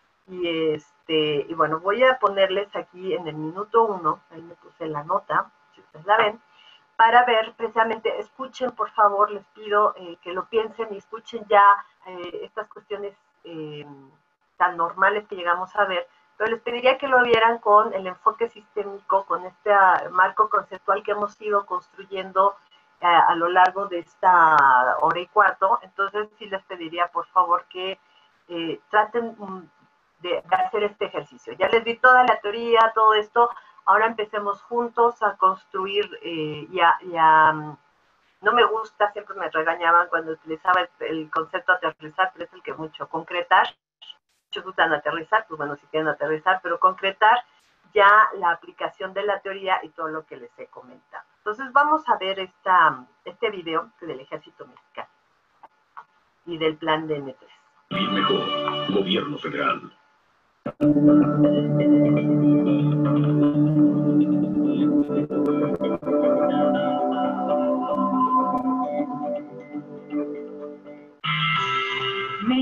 Y bueno, voy a ponerles aquí en el minuto 1, ahí me puse la nota, si ustedes la ven, para ver precisamente, escuchen por favor, les pido que lo piensen y escuchen ya estas cuestiones tan normales que llegamos a ver, pero les pediría que lo vieran con el enfoque sistémico, con este marco conceptual que hemos ido construyendo a lo largo de esta hora y cuarto. Entonces sí les pediría por favor que traten de hacer este ejercicio. Ya les di toda la teoría, todo esto, ahora empecemos juntos a construir no me gusta, siempre me regañaban cuando utilizaba el concepto aterrizar, pero es el que mucho, concretar, muchos gustan aterrizar, pues bueno, si quieren aterrizar, pero concretar ya la aplicación de la teoría y todo lo que les he comentado. Entonces vamos a ver este video del Ejército Mexicano y del plan de N3. El mejor gobierno federal.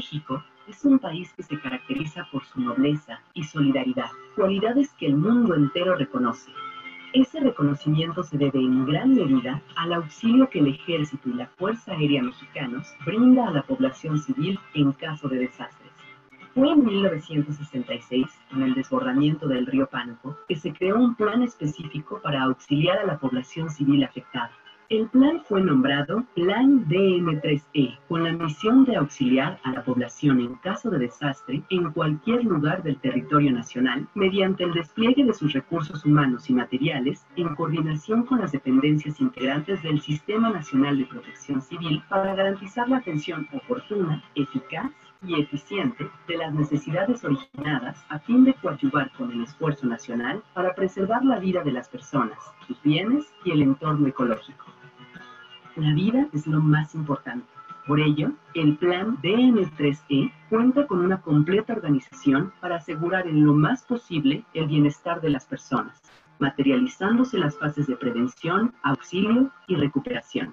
México es un país que se caracteriza por su nobleza y solidaridad, cualidades que el mundo entero reconoce. Ese reconocimiento se debe en gran medida al auxilio que el Ejército y la Fuerza Aérea Mexicanos brinda a la población civil en caso de desastres. Fue en 1966, con el desbordamiento del río Pánuco, que se creó un plan específico para auxiliar a la población civil afectada. El plan fue nombrado Plan DM3E, con la misión de auxiliar a la población en caso de desastre en cualquier lugar del territorio nacional, mediante el despliegue de sus recursos humanos y materiales, en coordinación con las dependencias integrantes del Sistema Nacional de Protección Civil, para garantizar la atención oportuna, eficaz y eficiente de las necesidades originadas, a fin de coadyuvar con el esfuerzo nacional para preservar la vida de las personas, sus bienes y el entorno ecológico. La vida es lo más importante. Por ello, el Plan DM3E cuenta con una completa organización para asegurar en lo más posible el bienestar de las personas, materializándose las fases de prevención, auxilio y recuperación.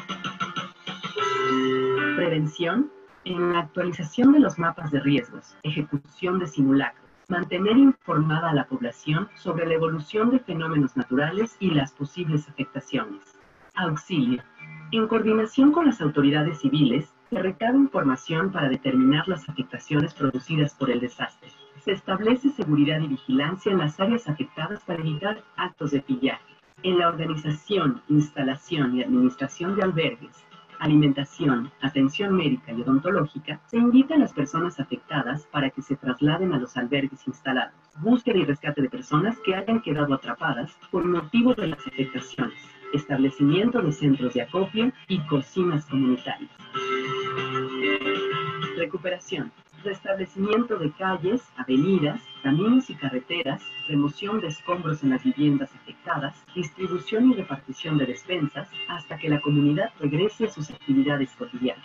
Prevención. En la actualización de los mapas de riesgos, ejecución de simulacros, mantener informada a la población sobre la evolución de fenómenos naturales y las posibles afectaciones. Auxilio. En coordinación con las autoridades civiles, se recaba información para determinar las afectaciones producidas por el desastre. Se establece seguridad y vigilancia en las áreas afectadas para evitar actos de pillaje. En la organización, instalación y administración de albergues, alimentación, atención médica y odontológica, se invita a las personas afectadas para que se trasladen a los albergues instalados. Búsqueda y rescate de personas que hayan quedado atrapadas por motivo de las afectaciones. Establecimiento de centros de acopio y cocinas comunitarias. Recuperación. Restablecimiento de calles, avenidas, caminos y carreteras, remoción de escombros en las viviendas afectadas, distribución y repartición de despensas, hasta que la comunidad regrese a sus actividades cotidianas.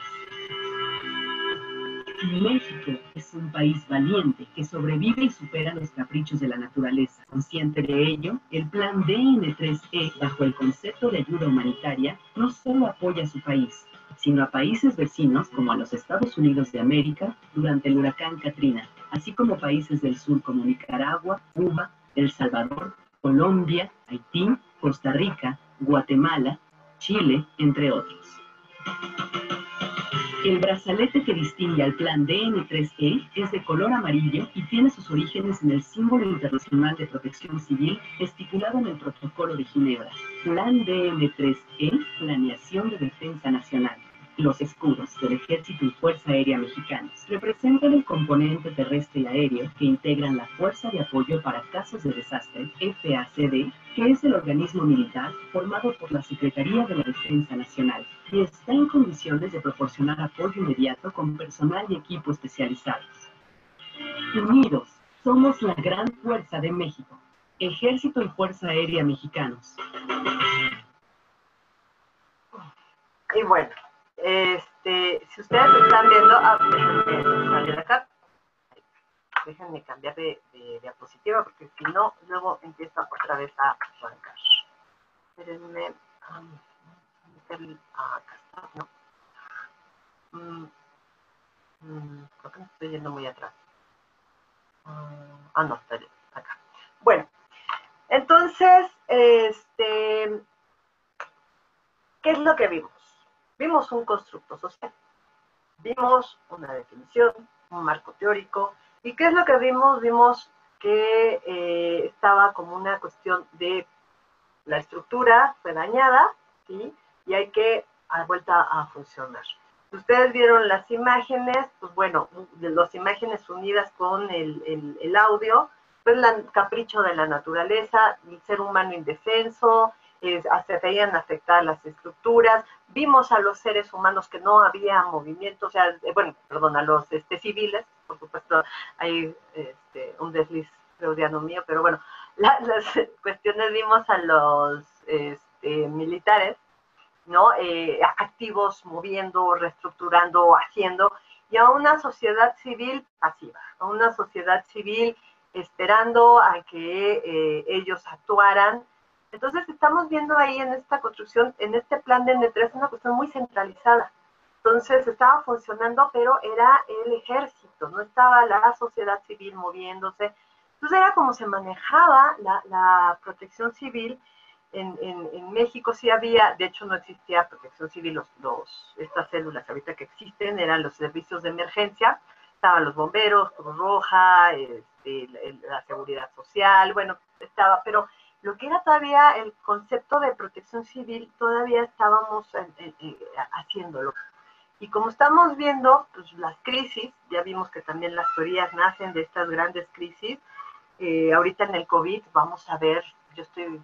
México es un país valiente que sobrevive y supera los caprichos de la naturaleza. Consciente de ello, el Plan DM3E, bajo el concepto de ayuda humanitaria, no solo apoya a su país, sino a países vecinos como a los Estados Unidos de América durante el huracán Katrina, así como países del sur como Nicaragua, Cuba, El Salvador, Colombia, Haití, Costa Rica, Guatemala, Chile, entre otros. El brazalete que distingue al Plan DM3E es de color amarillo y tiene sus orígenes en el símbolo internacional de protección civil estipulado en el Protocolo de Ginebra. Plan DM3E, Planeación de Defensa Nacional. Los escudos del Ejército y Fuerza Aérea Mexicanos representan el componente terrestre y aéreo que integran la Fuerza de Apoyo para Casos de Desastre, FACD, que es el organismo militar formado por la Secretaría de la Defensa Nacional y está en condiciones de proporcionar apoyo inmediato con personal y equipo especializados. Unidos, somos la gran fuerza de México. Ejército y Fuerza Aérea Mexicanos. Y bueno, si ustedes están viendo, déjenme salir acá, déjenme cambiar de diapositiva porque si no, luego empieza otra vez a arrancar. Espérenme, acá está, ¿no? Creo que me estoy yendo muy atrás. No, está bien, acá. Bueno, entonces, ¿qué es lo que vimos? Vimos un constructo social, vimos una definición, un marco teórico, ¿y qué es lo que vimos? Vimos que estaba como una cuestión de la estructura fue dañada, ¿sí? Y hay que dar vuelta a funcionar. Si ustedes vieron las imágenes, pues bueno, las imágenes unidas con el audio, pues el capricho de la naturaleza, el ser humano indefenso, se veían afectar las estructuras, vimos a los seres humanos que no había movimiento, o sea, a los civiles, por supuesto, hay un desliz freudiano mío, pero bueno, las cuestiones vimos a los militares, ¿no? Activos, moviendo, reestructurando, haciendo, y a una sociedad civil pasiva, a una sociedad civil esperando a que ellos actuaran. Entonces estamos viendo ahí en esta construcción, en este plan de N3, una cuestión muy centralizada, Entonces estaba funcionando, pero era el ejército, no estaba la sociedad civil moviéndose. Entonces era como se manejaba la protección civil. En México sí había, de hecho no existía protección civil, estas células ahorita que existen eran los servicios de emergencia, estaban los bomberos, Cruz Roja, la seguridad social, bueno, estaba, pero lo que era todavía el concepto de protección civil, todavía estábamos haciéndolo. Y como estamos viendo, pues las crisis, ya vimos que también las teorías nacen de estas grandes crisis. Ahorita en el COVID vamos a ver, yo estoy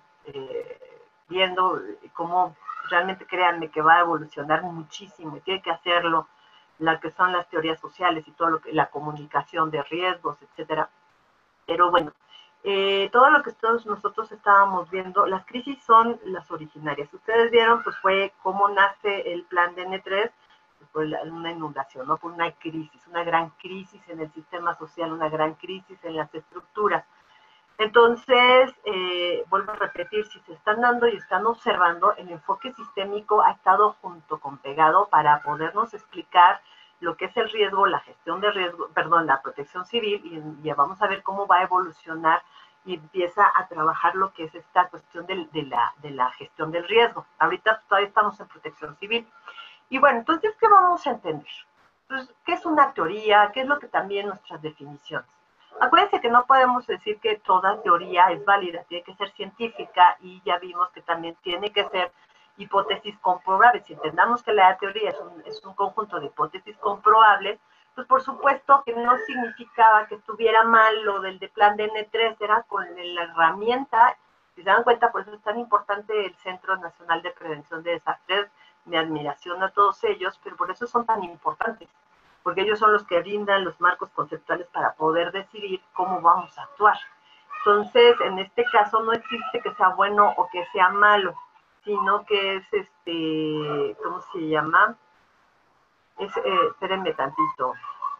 viendo cómo realmente, créanme, que va a evolucionar muchísimo y tiene que hacerlo la que son las teorías sociales y todo lo que la comunicación de riesgos, etcétera. Pero bueno, todo lo que todos nosotros estábamos viendo, las crisis son las originarias. Ustedes vieron, pues fue cómo nace el plan de N3, fue una inundación, ¿no? Fue una crisis, una gran crisis en el sistema social, una gran crisis en las estructuras. Entonces, vuelvo a repetir, si se están dando y están observando, el enfoque sistémico ha estado junto con pegado para podernos explicar lo que es el riesgo, la gestión de riesgo, perdón, la protección civil, y vamos a ver cómo va a evolucionar y empieza a trabajar lo que es esta cuestión de la gestión del riesgo. Ahorita todavía estamos en protección civil. Y bueno, entonces, ¿qué vamos a entender? Pues, ¿qué es una teoría? ¿Qué es lo que también nuestras definiciones? Acuérdense que no podemos decir que toda teoría es válida, tiene que ser científica y ya vimos que también tiene que ser hipótesis comprobables. Si entendamos que la teoría es un conjunto de hipótesis comprobables, pues por supuesto que no significaba que estuviera mal lo del plan de N3, era con la herramienta. Si se dan cuenta, por eso es tan importante el Centro Nacional de Prevención de Desastres. Mi admiración a todos ellos, pero por eso son tan importantes, porque ellos son los que brindan los marcos conceptuales para poder decidir cómo vamos a actuar. Entonces, en este caso no existe que sea bueno o que sea malo, sino que es, ¿cómo se llama? Espérenme tantito.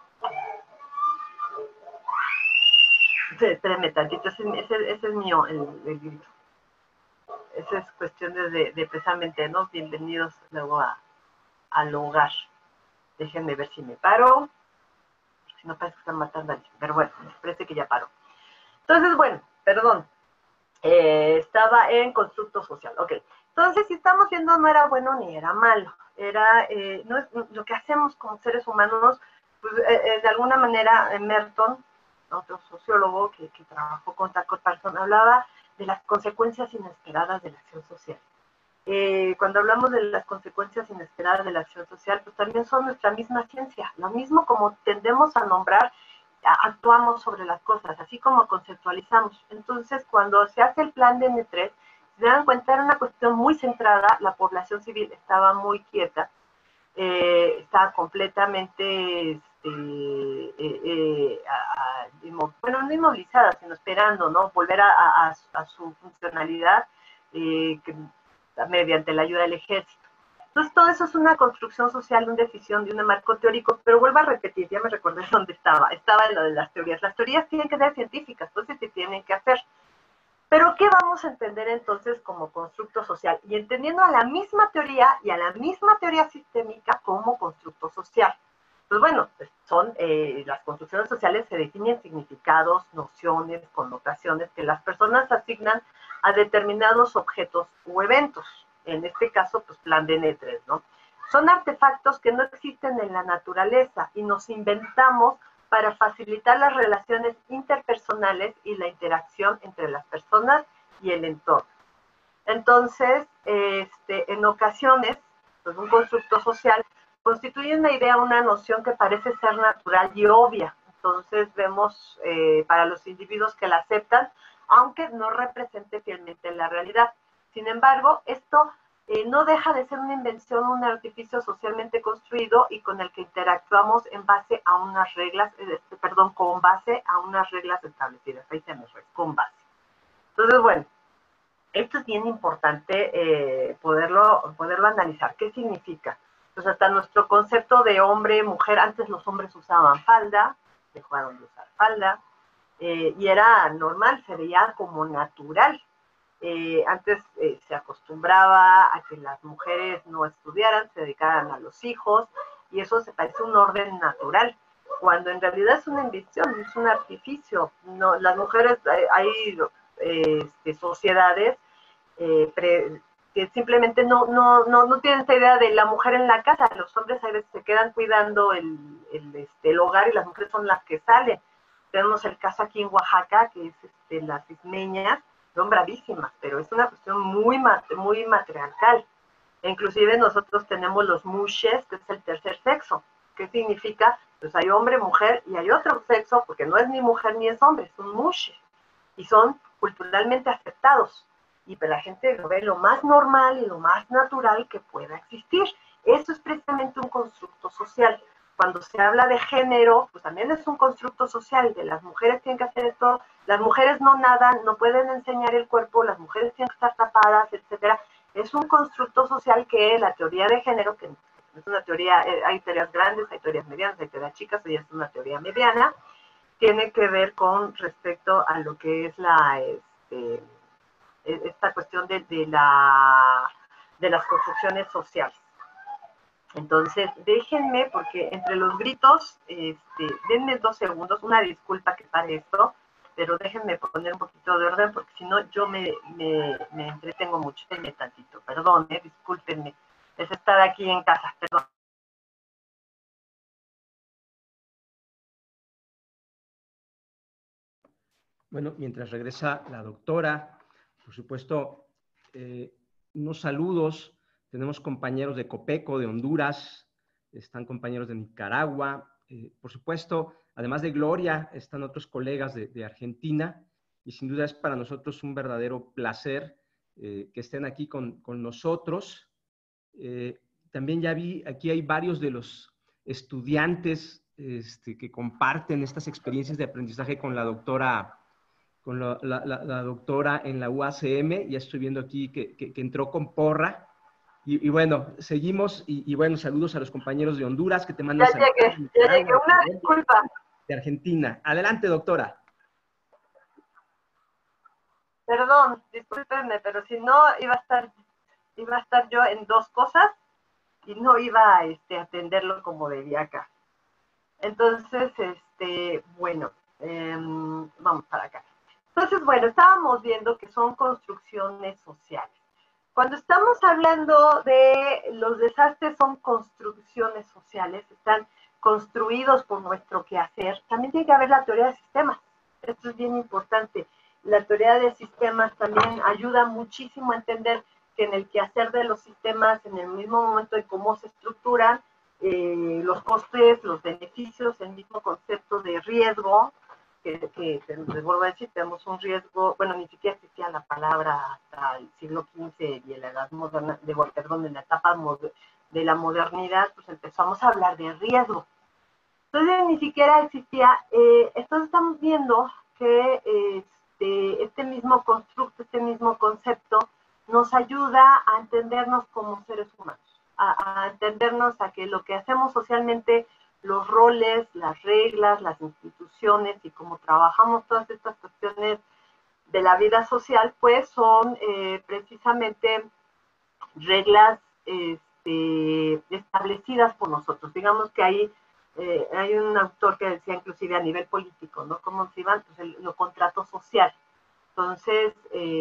Espérenme tantito, ese es mío, el grito. Esa es cuestión de precisamente, ¿no? Bienvenidos luego al hogar. Déjenme ver si me paro. Si no, parece que están matando a alguien. Pero bueno, me parece que ya paro. Entonces, bueno, perdón. Estaba en constructo social. Ok. Entonces, si estamos viendo, no era bueno ni era malo. Era no es, lo que hacemos como seres humanos, pues, de alguna manera, Merton, otro sociólogo que trabajó con Taco Parson, hablaba de las consecuencias inesperadas de la acción social. Cuando hablamos de las consecuencias inesperadas de la acción social, pues también son nuestra misma ciencia. Lo mismo como tendemos a nombrar, actuamos sobre las cosas, así como conceptualizamos. Entonces, cuando se hace el plan de N3, se dan cuenta, era una cuestión muy centrada, la población civil estaba muy quieta, estaba completamente, bueno, no inmovilizada, sino esperando, ¿no? Volver a su funcionalidad, mediante la ayuda del ejército. Entonces, todo eso es una construcción social, una decisión de un marco teórico, pero vuelvo a repetir, ya me recordé dónde estaba en lo de las teorías. Las teorías tienen que ser científicas, entonces se tienen que hacer. Pero, ¿qué vamos a entender entonces como constructo social? Y entendiendo a la misma teoría y a la misma teoría sistémica como constructo social. Pues bueno, son las construcciones sociales se definen significados, nociones, connotaciones que las personas asignan a determinados objetos o eventos. En este caso, pues plan de N3, ¿no? Son artefactos que no existen en la naturaleza y nos inventamos para facilitar las relaciones interpersonales y la interacción entre las personas y el entorno. Entonces, en ocasiones, pues un constructo social constituye una idea, una noción que parece ser natural y obvia. Entonces vemos para los individuos que la aceptan, aunque no represente fielmente la realidad. Sin embargo, esto no deja de ser una invención, un artificio socialmente construido y con el que interactuamos en base a unas reglas, con base a unas reglas establecidas. Ahí se me fue, con base. Entonces, bueno, esto es bien importante poderlo analizar. ¿Qué significa? Pues hasta nuestro concepto de hombre, mujer, antes los hombres usaban falda, dejaron de usar falda, y era normal, se veía como natural. Antes se acostumbraba a que las mujeres no estudiaran, se dedicaran a los hijos, y eso se parece a un orden natural, cuando en realidad es una invención, es un artificio. No, las mujeres, hay sociedades que simplemente no tienen esta idea de la mujer en la casa. Los hombres a veces se quedan cuidando el hogar y las mujeres son las que salen. Tenemos el caso aquí en Oaxaca, que es las ismeñas, son bravísimas, pero es una cuestión muy matriarcal. E inclusive nosotros tenemos los mushes, que es el tercer sexo. ¿Qué significa? Pues hay hombre, mujer y hay otro sexo, porque no es ni mujer ni es hombre, es un mushe. Y son culturalmente aceptados. Y pues la gente lo ve lo más normal y lo más natural que pueda existir. Eso es precisamente un constructo social. Cuando se habla de género, pues también es un constructo social, de las mujeres tienen que hacer esto, las mujeres no nadan, no pueden enseñar el cuerpo, las mujeres tienen que estar tapadas, etcétera. Es un constructo social que la teoría de género, que es una teoría, hay teorías grandes, hay teorías medianas, hay teorías chicas, ella es una teoría mediana, tiene que ver con respecto a lo que es esta cuestión de las construcciones sociales. Entonces, déjenme, porque entre los gritos, denme 2 segundos, una disculpa que pare esto, pero déjenme poner un poquito de orden, porque si no yo me entretengo mucho. Denme tantito, perdón, discúlpenme, es estar aquí en casa, perdón. Bueno, mientras regresa la doctora, por supuesto, unos saludos. Tenemos compañeros de Copeco, de Honduras, están compañeros de Nicaragua, por supuesto, además de Gloria, están otros colegas de Argentina, y sin duda es para nosotros un verdadero placer que estén aquí con nosotros. También ya vi, aquí hay varios de los estudiantes que comparten estas experiencias de aprendizaje con la doctora la doctora en la UACM. Ya estoy viendo aquí que entró con porra. Y bueno, seguimos. Y bueno, saludos a los compañeros de Honduras que te mandan saludos. Ya llegué, una disculpa. De Argentina. Adelante, doctora. Perdón, discúlpenme, pero si no iba a estar yo en 2 cosas y no iba a atenderlo como debía acá. Entonces, bueno, vamos para acá. Entonces, bueno, estábamos viendo que son construcciones sociales. Cuando estamos hablando de los desastres, son construcciones sociales, están construidos por nuestro quehacer. También tiene que haber la teoría de sistemas. Esto es bien importante. La teoría de sistemas también ayuda muchísimo a entender que en el quehacer de los sistemas, en el mismo momento de cómo se estructuran, los costes, los beneficios, el mismo concepto de riesgo, que les vuelvo a decir, tenemos un riesgo, bueno, ni siquiera existía la palabra hasta el siglo XV y en la edad moderna, en la etapa de la modernidad, pues empezamos a hablar de riesgo. Entonces ni siquiera existía, entonces estamos viendo que este mismo constructo, este mismo concepto, nos ayuda a entendernos como seres humanos, a entendernos a que lo que hacemos socialmente, los roles, las reglas, las instituciones y cómo trabajamos todas estas cuestiones de la vida social, pues son precisamente reglas establecidas por nosotros. Digamos que hay un autor que decía inclusive a nivel político, ¿no? ¿Cómo se iban? Pues los contratos sociales. Entonces,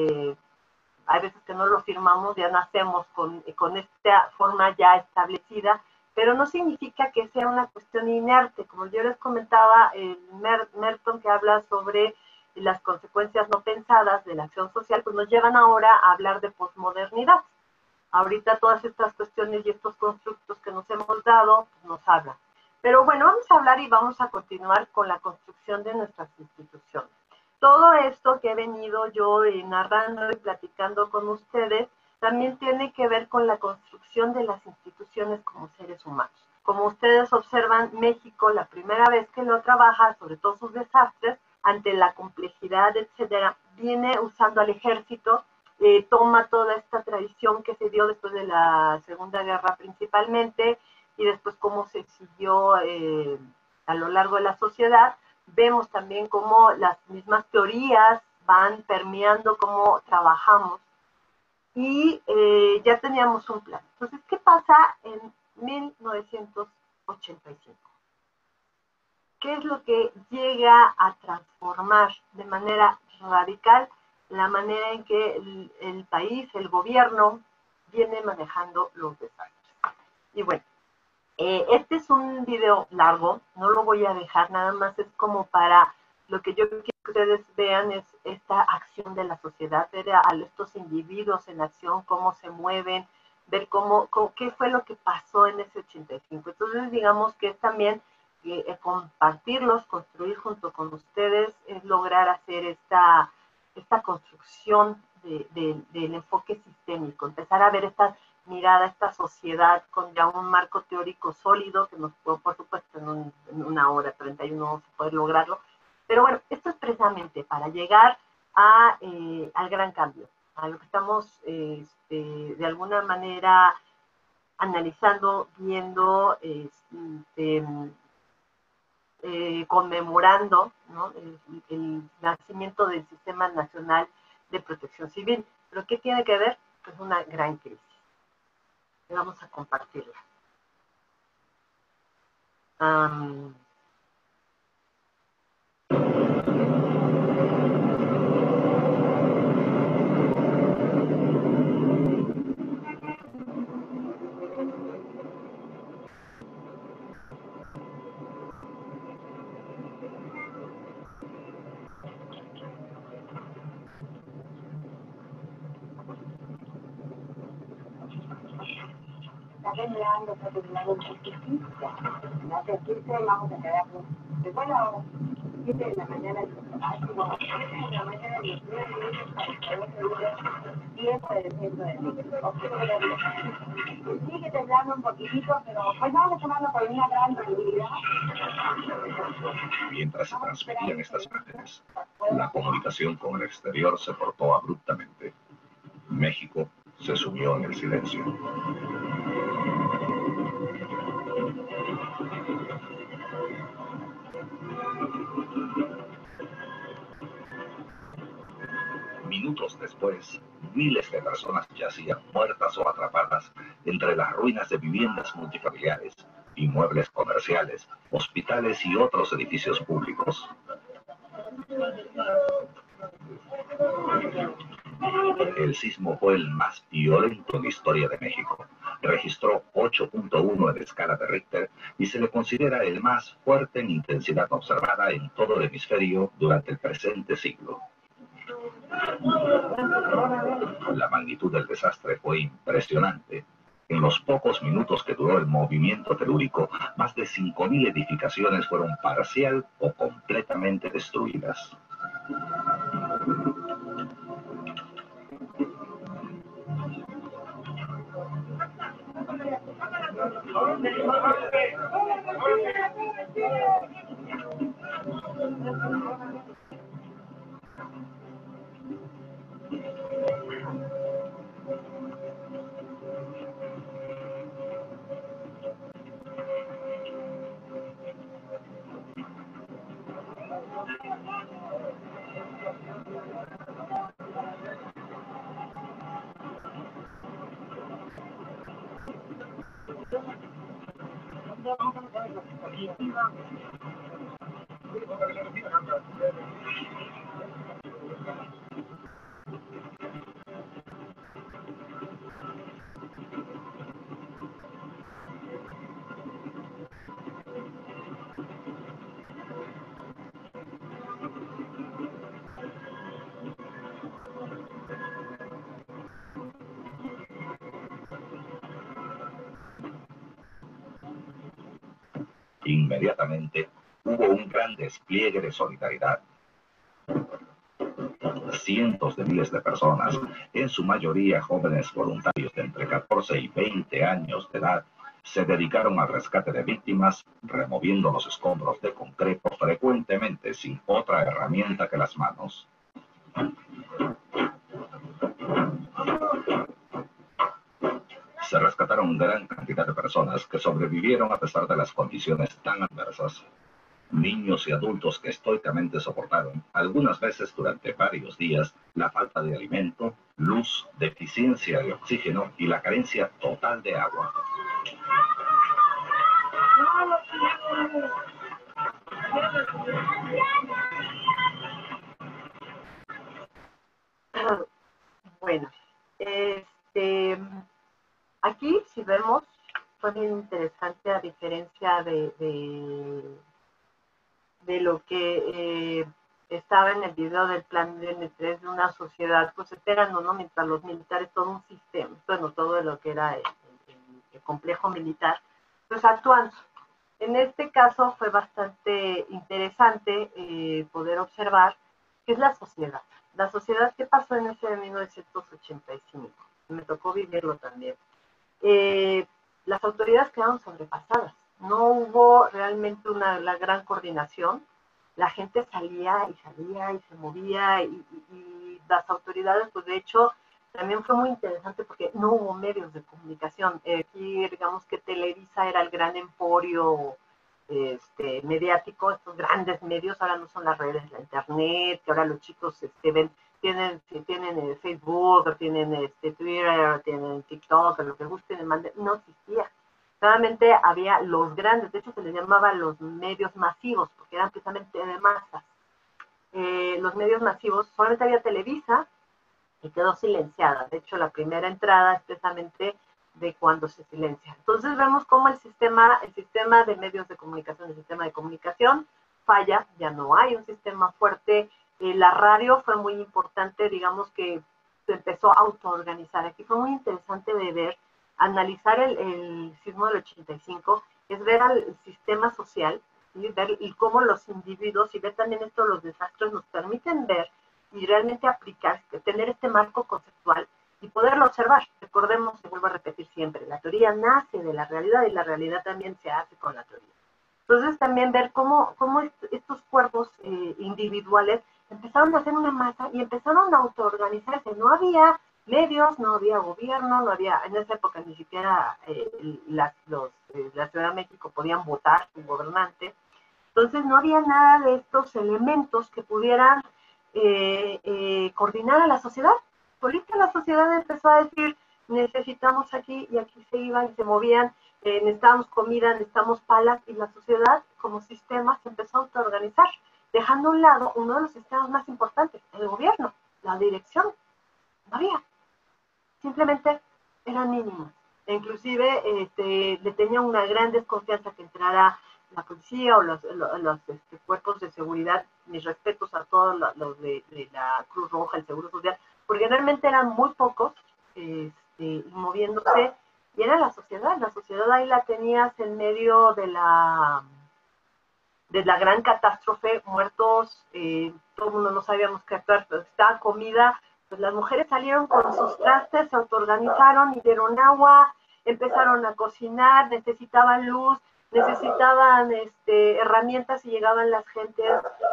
hay veces que no lo firmamos, ya nacemos con esta forma ya establecida, pero no significa que sea una cuestión inerte. Como yo les comentaba, Merton, que habla sobre las consecuencias no pensadas de la acción social, pues nos llevan ahora a hablar de posmodernidad. Ahorita todas estas cuestiones y estos constructos que nos hemos dado, pues nos hablan. Pero bueno, vamos a hablar y vamos a continuar con la construcción de nuestras instituciones. Todo esto que he venido yo narrando y platicando con ustedes también tiene que ver con la construcción de las instituciones como seres humanos. Como ustedes observan, México, la primera vez que lo trabaja, sobre todo sus desastres, ante la complejidad, etcétera, viene usando al ejército, toma toda esta tradición que se dio después de la Segunda Guerra principalmente, y después cómo se siguió a lo largo de la sociedad. Vemos también cómo las mismas teorías van permeando cómo trabajamos y ya teníamos un plan. Entonces, ¿qué pasa en 1985? ¿Qué es lo que llega a transformar de manera radical la manera en que el país, el gobierno, viene manejando los desastres? Y bueno, este es un video largo, no lo voy a dejar, nada más es como para lo que yo quiero que ustedes vean es esta acción de la sociedad, ver a estos individuos en acción, cómo se mueven, ver qué fue lo que pasó en ese 85. Entonces, digamos que es también compartirlos, construir junto con ustedes, es lograr hacer esta construcción del enfoque sistémico, empezar a ver esta mirada, esta sociedad con ya un marco teórico sólido, que nos puede, por supuesto, en una hora, 31, se puede lograrlo. Pero bueno, esto es precisamente para llegar al gran cambio, a lo que estamos de alguna manera analizando, viendo, conmemorando, ¿no? el nacimiento del Sistema Nacional de Protección Civil. ¿Pero qué tiene que ver? Pues una gran crisis. Vamos a compartirla. Está temblando, está temblando un poquitito. No sé, 15 vamos a quedar. Bueno, 7 de la mañana, como 7 de la mañana, 19 minutos para el tiempo del centro de México. Sigue temblando un poquitito, pero pues vamos tomando con una gran tranquilidad. Mientras se transmitían estas imágenes, la comunicación con el exterior se cortó abruptamente. México se sumió en el silencio. Minutos después, miles de personas yacían muertas o atrapadas entre las ruinas de viviendas multifamiliares, inmuebles comerciales, hospitales y otros edificios públicos. El sismo fue el más violento en la historia de México. Registró 8.1 en escala de Richter y se le considera el más fuerte en intensidad observada en todo el hemisferio durante el presente siglo. La magnitud del desastre fue impresionante. En los pocos minutos que duró el movimiento telúrico, más de 5.000 edificaciones fueron parcial o completamente destruidas. Inmediatamente hubo un gran despliegue de solidaridad. Cientos de miles de personas, en su mayoría jóvenes voluntarios de entre 14 y 20 años de edad, se dedicaron al rescate de víctimas, removiendo los escombros de concreto frecuentemente sin otra herramienta que las manos. Se rescataron gran cantidad de personas que sobrevivieron a pesar de las condiciones tan adversas. Niños y adultos que estoicamente soportaron, algunas veces durante varios días, la falta de alimento, luz, deficiencia de oxígeno y la carencia total de agua. Bueno, aquí si vemos, fue bien interesante a diferencia de lo que estaba en el video del plan de N3 de una sociedad, pues esperan, ¿no? Mientras los militares, todo un sistema, bueno, todo lo que era el complejo militar, pues actuando. En este caso fue bastante interesante poder observar qué es la sociedad. La sociedad, ¿qué pasó en ese de 1985? Me tocó vivirlo también. Las autoridades quedaron sobrepasadas. No hubo realmente la gran coordinación. La gente salía y se movía y las autoridades, pues de hecho, también fue muy interesante porque no hubo medios de comunicación. Aquí, digamos que Televisa era el gran emporio mediático, estos grandes medios, ahora no son las redes, la internet, que ahora los chicos tienen Facebook, tienen Twitter, tienen TikTok, lo que gusten, no existía. Solamente había los grandes, de hecho se les llamaba los medios masivos, porque eran precisamente de masas. Los medios masivos, solamente había Televisa y quedó silenciada. De hecho, la primera entrada es precisamente de cuando se silencia. Entonces vemos cómo el sistema de medios de comunicación, el sistema de comunicación falla, ya no hay un sistema fuerte. La radio fue muy importante, digamos que se empezó a autoorganizar. Aquí fue muy interesante de ver, analizar el sismo del 85, es ver al sistema social, ¿sí? Ver y cómo los individuos, y ver también esto, los desastres nos permiten ver y realmente aplicar, tener este marco conceptual y poderlo observar. Recordemos, se vuelvo a repetir siempre, la teoría nace de la realidad y la realidad también se hace con la teoría. Entonces también ver cómo estos cuerpos individuales empezaron a hacer una masa y empezaron a autoorganizarse. No había medios, no había gobierno, no había, en esa época ni siquiera la Ciudad de México podían votar un gobernante. Entonces no había nada de estos elementos que pudieran coordinar a la sociedad. Solita la sociedad empezó a decir, necesitamos aquí, y aquí se iban y se movían, necesitamos comida, necesitamos palas, y la sociedad como sistema se empezó a autoorganizar, dejando a un lado uno de los sistemas más importantes, el gobierno, la dirección. No había. Simplemente eran mínimos. E inclusive le tenía una gran desconfianza que entrara la policía o los cuerpos de seguridad. Mis respetos a todos los de la Cruz Roja, el Seguro Social, porque realmente eran muy pocos moviéndose, y era la sociedad ahí la tenías en medio de la gran catástrofe, muertos, todo el mundo no sabíamos qué actuar, pero estaba comida. Pues las mujeres salieron con sus trastes, se autoorganizaron y dieron agua, empezaron a cocinar, necesitaban luz, necesitaban herramientas, y llegaban las gentes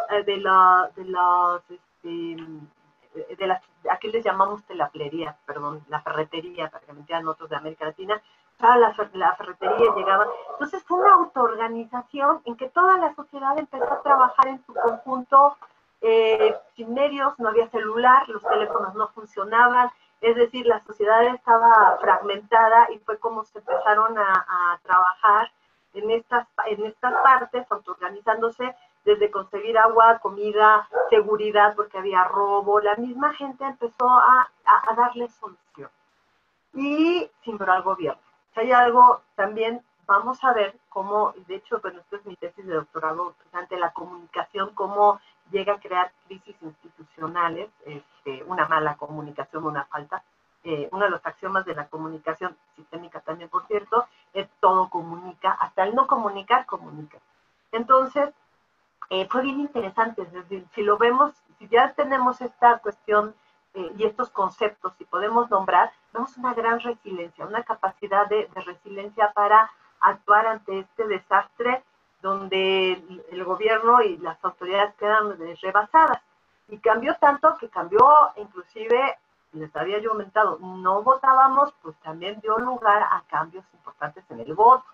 aquí les llamamos telaplería, perdón, la ferretería, para que me entiendan otros de América Latina, la ferretería llegaba. Entonces fue una autoorganización en que toda la sociedad empezó a trabajar en su conjunto, sin medios, no había celular, los teléfonos no funcionaban, es decir, la sociedad estaba fragmentada, y fue como se empezaron a trabajar en estas partes, autoorganizándose, desde conseguir agua, comida, seguridad, porque había robo. La misma gente empezó a darle solución. Y sin ver al gobierno. Si hay algo también, vamos a ver cómo, de hecho, bueno, esto es mi tesis de doctorado, ante la comunicación, cómo llega a crear crisis institucionales, una mala comunicación, una falta. Uno de los axiomas de la comunicación sistémica también, por cierto, es todo comunica, hasta el no comunicar, comunica. Entonces, fue bien interesante, es decir, si lo vemos, si ya tenemos esta cuestión y estos conceptos, si podemos nombrar, vemos una gran resiliencia, una capacidad de resiliencia para actuar ante este desastre donde el gobierno y las autoridades quedan rebasadas. Y cambió tanto que cambió, inclusive, les había yo comentado, no votábamos, pues también dio lugar a cambios importantes en el voto.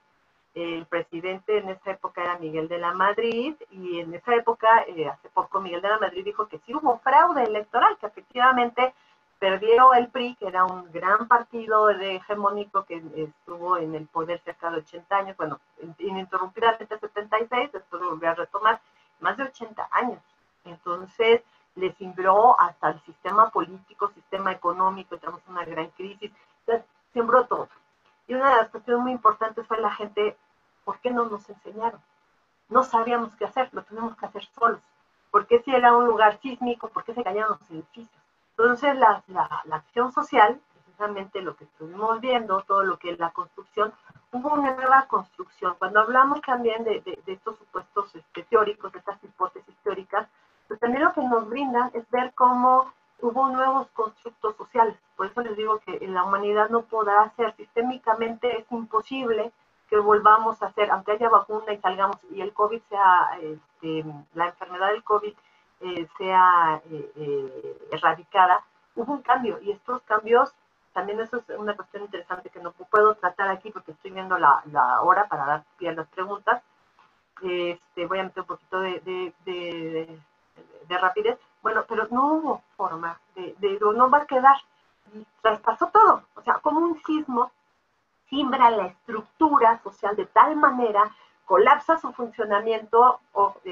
El presidente en esa época era Miguel de la Madrid, y en esa época, hace poco, Miguel de la Madrid dijo que sí hubo fraude electoral, que efectivamente perdió el PRI, que era un gran partido hegemónico que estuvo en el poder cerca de 80 años, bueno, ininterrumpidamente 76, después volvió a retomar más de 80 años. Entonces, le sembró hasta el sistema político, sistema económico, entramos en una gran crisis, entonces, sembró todo. Y una de las cuestiones muy importantes fue la gente, ¿por qué no nos enseñaron? No sabíamos qué hacer, lo tuvimos que hacer solos. ¿Por qué si era un lugar sísmico? ¿Por qué se caían los edificios? Entonces la acción social, precisamente lo que estuvimos viendo, todo lo que es la construcción, hubo una nueva construcción. Cuando hablamos también de estos supuestos teóricos, de estas hipótesis teóricas, pues también lo que nos brindan es ver cómo hubo nuevos constructos sociales. Por eso les digo que en la humanidad no podrá ser sistémicamente, es imposible que volvamos a hacer, aunque haya vacuna y salgamos, y el COVID sea, la enfermedad del COVID sea erradicada, hubo un cambio, y estos cambios, también eso es una cuestión interesante que no puedo tratar aquí porque estoy viendo la hora para dar pie a las preguntas. Voy a meter un poquito de rapidez. Bueno, pero no hubo forma no va a quedar. Traspasó todo. O sea, como un sismo, simbra la estructura social de tal manera, colapsa su funcionamiento,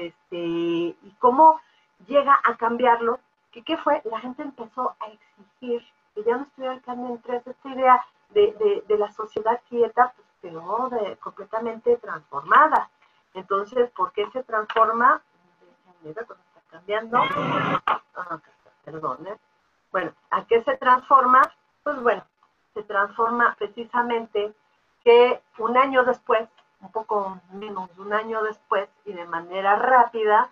y cómo llega a cambiarlo, que ¿qué fue? La gente empezó a exigir que ya no estuviera el cambio en tres, esta idea de la sociedad quieta, pues quedó completamente transformada. Entonces, ¿por qué se transforma? Mira, pues está cambiando. Perdón, Bueno, ¿a qué se transforma? Pues bueno, se transforma precisamente que un año después, un poco menos de un año después, y de manera rápida,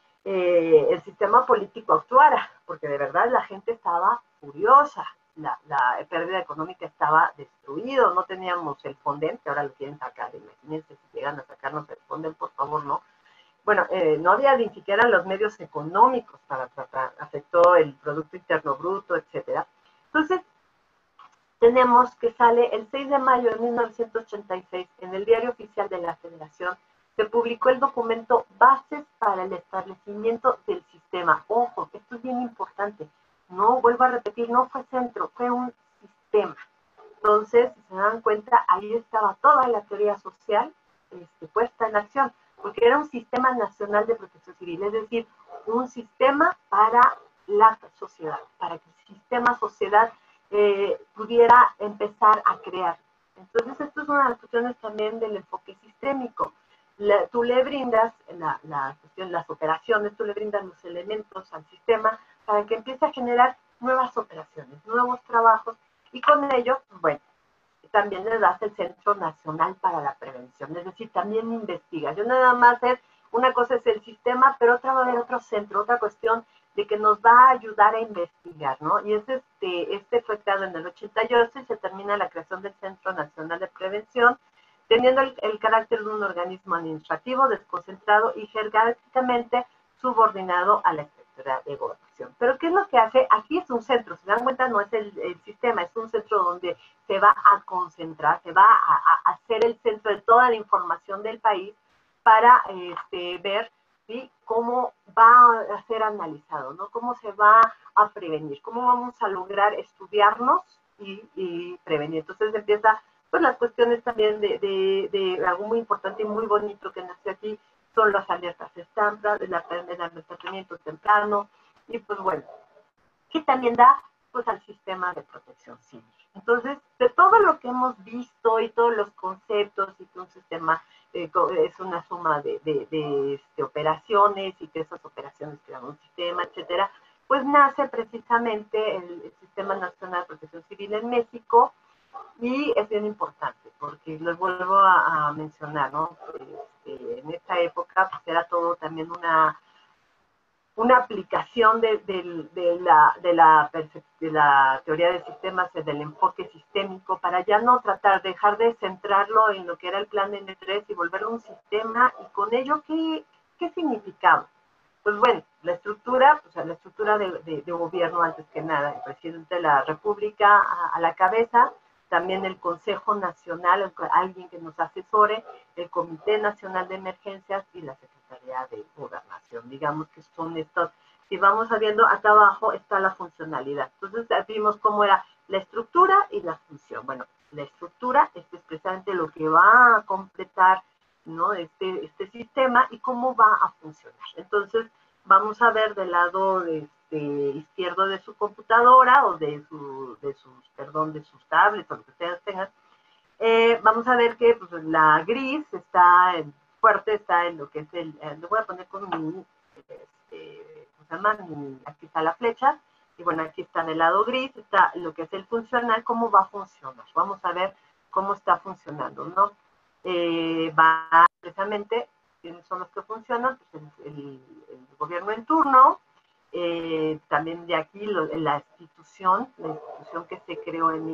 el sistema político actuara, porque de verdad la gente estaba furiosa, la pérdida económica estaba destruido, no teníamos el Fonden, que ahora lo quieren sacar, imagínense si llegan a sacarnos el Fonden, por favor, no. Bueno, no había ni siquiera los medios económicos para tratar, afectó el Producto Interno Bruto, etcétera. Entonces, tenemos que sale el 6 de mayo de 1986 en el Diario Oficial de la Federación, se publicó el documento Bases para el Establecimiento del Sistema. Ojo, esto es bien importante. No, vuelvo a repetir, no fue centro, fue un sistema. Entonces, si se dan cuenta, ahí estaba toda la teoría social puesta en acción, porque era un sistema nacional de protección civil, es decir, un sistema para la sociedad, para que el sistema sociedad pudiera empezar a crear. Entonces, esto es una de las cuestiones también del enfoque sistémico. Tú le brindas las operaciones, tú le brindas los elementos al sistema para que empiece a generar nuevas operaciones, nuevos trabajos, y con ello, bueno, también le das el Centro Nacional para la Prevención, es decir, también investigación, nada más una cosa es el sistema, pero otra va a haber otro centro, otra cuestión de que nos va a ayudar a investigar, ¿no? Y fue creado en el 88 y se termina la creación del Centro Nacional de Prevención, teniendo el carácter de un organismo administrativo desconcentrado y jerárquicamente subordinado a la Secretaría de Gobernación. Pero ¿qué es lo que hace? Aquí es un centro, se dan cuenta, no es el sistema, es un centro donde se va a concentrar, se va a hacer el centro de toda la información del país para ver, ¿sí?, cómo va a ser analizado, ¿no? Cómo se va a prevenir, cómo vamos a lograr estudiarnos y prevenir. Entonces empieza, pues, las cuestiones también de algo muy importante y muy bonito que nace aquí, son las alertas estándar, el tratamiento temprano, y pues bueno, que también da pues al sistema de protección civil. Entonces, de todo lo que hemos visto y todos los conceptos, y que un sistema es una suma de operaciones, y que esas operaciones crean un sistema, etcétera, pues nace precisamente el Sistema Nacional de Protección Civil en México, y es bien importante, porque les vuelvo a mencionar, ¿no? En esta época pues era todo también una aplicación de la teoría de sistemas, del enfoque sistémico, para ya no dejar de centrarlo en lo que era el plan N3 y volverlo un sistema. Y con ello, ¿qué significaba? Pues bueno, la estructura de gobierno, antes que nada, el presidente de la República a la cabeza, también el Consejo Nacional, alguien que nos asesore, el Comité Nacional de Emergencias y la Secretaría de Gobernación. Digamos que son estos. Si vamos viendo, acá abajo está la funcionalidad. Entonces vimos cómo era la estructura y la función. Bueno, la estructura es precisamente lo que va a completar, ¿no?, este sistema y cómo va a funcionar. Entonces, vamos a ver del lado izquierdo de su computadora o de sus tablets o lo que ustedes tengan. Vamos a ver que pues, la gris está fuerte, está en lo que es lo voy a poner con mi, ¿cómo se llama? Aquí está la flecha. Y bueno, aquí está en el lado gris, está lo que es el funcional, cómo va a funcionar. Vamos a ver cómo está funcionando, ¿no? Va precisamente, ¿quiénes son los que funcionan? Pues el gobierno en turno, también de aquí la institución que se creó en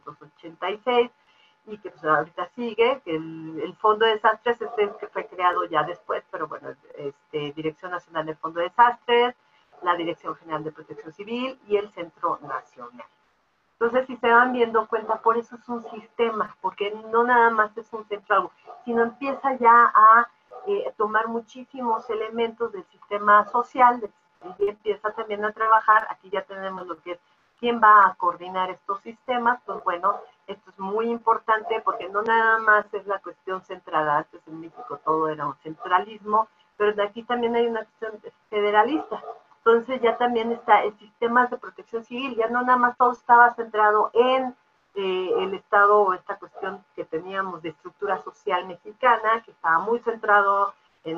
1986 y que pues, ahorita sigue, que el Fondo de Desastres que fue creado ya después, pero bueno, Dirección Nacional del Fondo de Desastres, la Dirección General de Protección Civil y el Centro Nacional. Entonces, si se van viendo cuenta, por eso es un sistema, porque no nada más es un centro algo, sino empieza ya a tomar muchísimos elementos del sistema social y empieza también a trabajar. Aquí ya tenemos lo que es quién va a coordinar estos sistemas. Pues bueno, esto es muy importante porque no nada más es la cuestión centrada. Antes en México todo era un centralismo, pero de aquí también hay una cuestión federalista. Entonces ya también está el sistema de protección civil, ya no nada más todo estaba centrado en el Estado o esta cuestión que teníamos de estructura social mexicana, que estaba muy centrado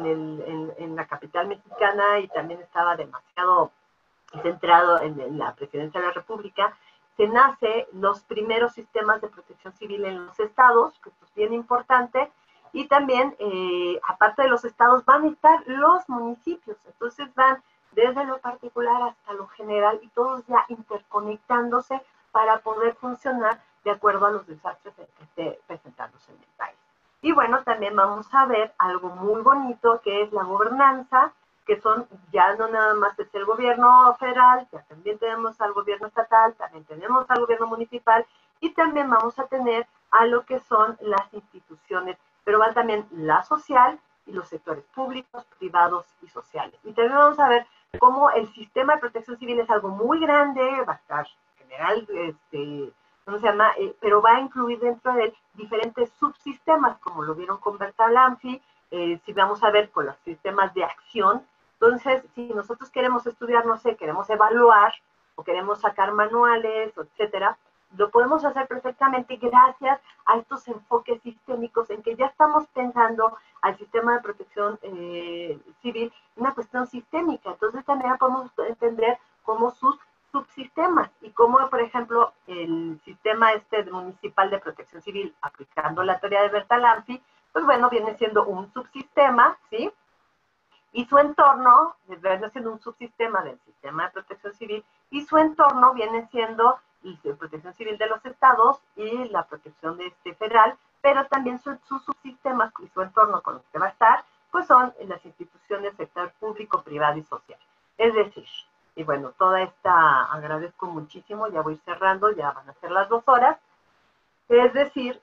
en la capital mexicana y también estaba demasiado centrado en la presidencia de la República. Se nace los primeros sistemas de protección civil en los estados, que esto es bien importante, y también, aparte de los estados, van a estar los municipios, entonces van desde lo particular hasta lo general y todos ya interconectándose para poder funcionar de acuerdo a los desastres que esté presentándose en el país. Y bueno, también vamos a ver algo muy bonito que es la gobernanza, que son ya no nada más es el gobierno federal, ya también tenemos al gobierno estatal, también tenemos al gobierno municipal y también vamos a tener a lo que son las instituciones, pero van también la social y los sectores públicos, privados y sociales. Y también vamos a ver cómo el sistema de protección civil es algo muy grande, va a estar general, ¿cómo se llama? Pero va a incluir dentro de él diferentes subsistemas, como lo vieron con Berta Lamfi, si vamos a ver con los sistemas de acción. Entonces, si nosotros queremos estudiar, no sé, queremos evaluar o queremos sacar manuales, etcétera, lo podemos hacer perfectamente gracias a estos enfoques sistémicos en que ya estamos pensando al sistema de protección civil una cuestión sistémica. Entonces también podemos entender cómo sus subsistemas y cómo, por ejemplo, el sistema municipal de protección civil, aplicando la teoría de Berta Lamfi, pues bueno, viene siendo un subsistema, ¿sí? Y su entorno viene siendo un subsistema del sistema de protección civil y su entorno viene siendo la protección civil de los estados y la protección federal, pero también sus subsistemas y su entorno con los que va a estar, pues son las instituciones del sector público, privado y social. Es decir, y bueno, toda esta, agradezco muchísimo, ya voy cerrando, ya van a ser las 2 horas, es decir,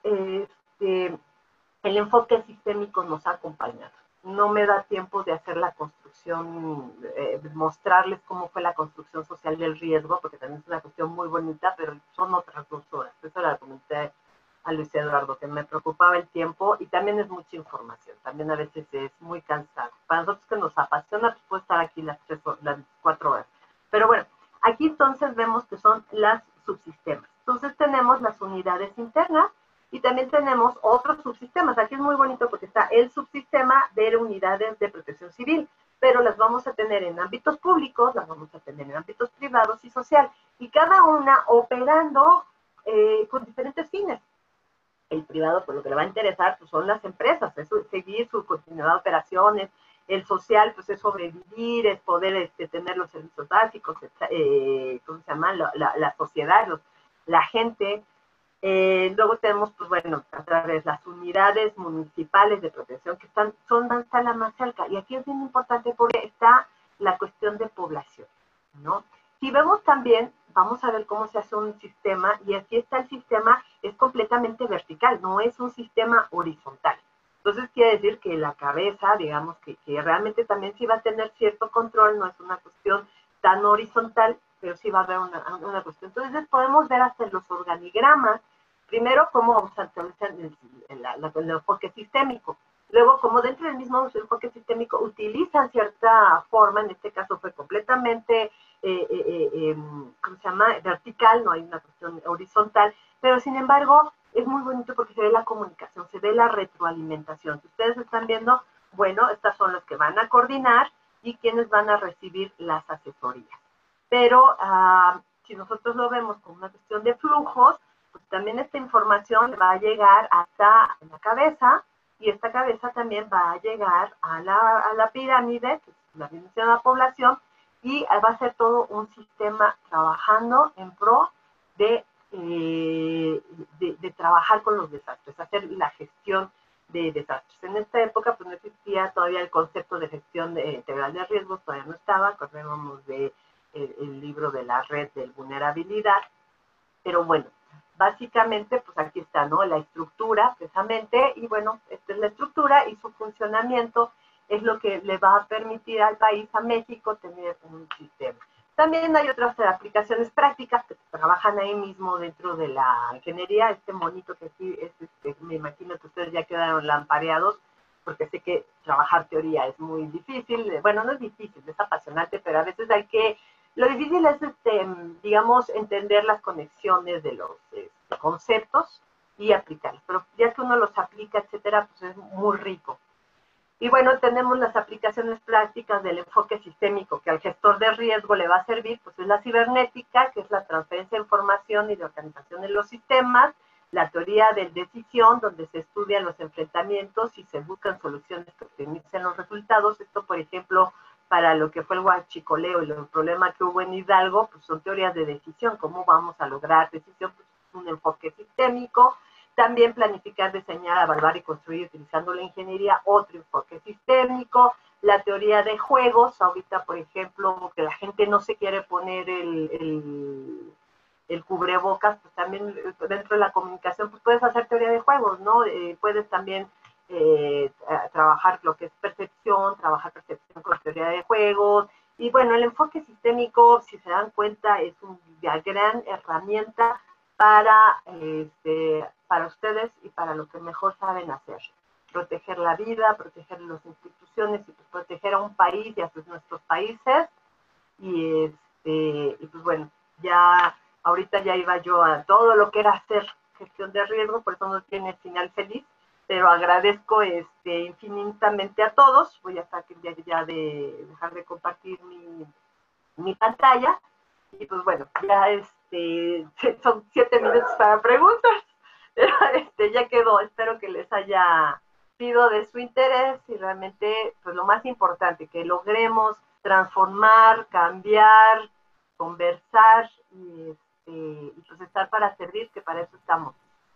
el enfoque sistémico nos ha acompañado. No me da tiempo de hacer la construcción, mostrarles cómo fue la construcción social del riesgo, porque también es una cuestión muy bonita, pero son otras 2 horas. Eso la comenté a Luis Eduardo, que me preocupaba el tiempo y también es mucha información. También a veces es muy cansado. Para nosotros que nos apasiona, pues puede estar aquí las 4 horas. Pero bueno, aquí entonces vemos que son las subsistemas. Entonces tenemos las unidades internas, y también tenemos otros subsistemas. Aquí es muy bonito porque está el subsistema de unidades de protección civil, pero las vamos a tener en ámbitos públicos, las vamos a tener en ámbitos privados y social, y cada una operando con diferentes fines. El privado, pues lo que le va a interesar pues, son las empresas, es seguir su continuidad de operaciones. El social, pues es sobrevivir, es poder tener los servicios básicos, ¿cómo se llama? La sociedad, la gente. Luego tenemos, pues bueno, a través de las unidades municipales de protección que están la más cerca. Y aquí es bien importante porque está la cuestión de población, ¿no? Si vemos también, vamos a ver cómo se hace un sistema, y aquí está el sistema, es completamente vertical, no es un sistema horizontal. Entonces quiere decir que la cabeza, digamos que realmente también sí va a tener cierto control, no es una cuestión tan horizontal, pero sí va a haber una cuestión. Entonces podemos ver hasta los organigramas, primero cómo se actualiza el enfoque sistémico, luego como dentro del mismo enfoque sistémico utilizan cierta forma, en este caso fue completamente, ¿cómo se llama?, vertical, no hay una cuestión horizontal, pero sin embargo es muy bonito porque se ve la comunicación, se ve la retroalimentación. Si ustedes están viendo, bueno, estas son las que van a coordinar y quienes van a recibir las asesorías. Pero si nosotros lo vemos como una cuestión de flujos, pues también esta información va a llegar hasta la cabeza, y esta cabeza también va a llegar a la pirámide, que es la dimensión de la población, y va a ser todo un sistema trabajando en pro de trabajar con los desastres, hacer la gestión de desastres. En esta época pues no existía todavía el concepto de gestión integral de riesgos, todavía no estaba, acordémonos de el libro de la red de vulnerabilidad, pero bueno, básicamente pues aquí está, ¿no?, la estructura precisamente, y bueno, esta es la estructura y su funcionamiento es lo que le va a permitir al país, a México, tener un sistema. También hay otras aplicaciones prácticas que trabajan ahí mismo dentro de la ingeniería. Este monito que aquí es, me imagino que ustedes ya quedaron lampareados, porque sé que trabajar teoría es muy difícil. Bueno, no es difícil, es apasionante, pero a veces hay que... Lo difícil es, digamos, entender las conexiones de los conceptos y aplicarlos. Pero ya que uno los aplica, etcétera, pues es muy rico. Y bueno, tenemos las aplicaciones prácticas del enfoque sistémico que al gestor de riesgo le va a servir, pues es la cibernética, que es la transferencia de información y de organización de los sistemas, la teoría de decisión, donde se estudian los enfrentamientos y se buscan soluciones que optimicen los resultados. Esto, por ejemplo, para lo que fue el huachicoleo y el problema que hubo en Hidalgo, pues son teorías de decisión, cómo vamos a lograr decisión, pues es un enfoque sistémico. También planificar, diseñar, evaluar y construir utilizando la ingeniería, otro enfoque sistémico. La teoría de juegos, ahorita, por ejemplo, que la gente no se quiere poner el cubrebocas, pues también dentro de la comunicación, pues puedes hacer teoría de juegos, ¿no? Puedes también trabajar lo que es percepción, trabajar percepción con teoría de juegos. Y bueno, el enfoque sistémico, si se dan cuenta, es una gran herramienta para ustedes y para lo que mejor saben hacer. Proteger la vida, proteger las instituciones y pues, proteger a un país y a nuestros países. Y pues bueno, ya ahorita ya iba yo a todo lo que era hacer gestión de riesgo, por eso no tiene final feliz, pero agradezco infinitamente a todos. Voy a estar ya de dejar de compartir mi pantalla. Y pues bueno, ya son 7 minutos para preguntas, pero ya quedó. Espero que les haya sido de su interés y realmente, pues lo más importante, que logremos transformar, cambiar, conversar y pues estar para servir, que para eso estamos.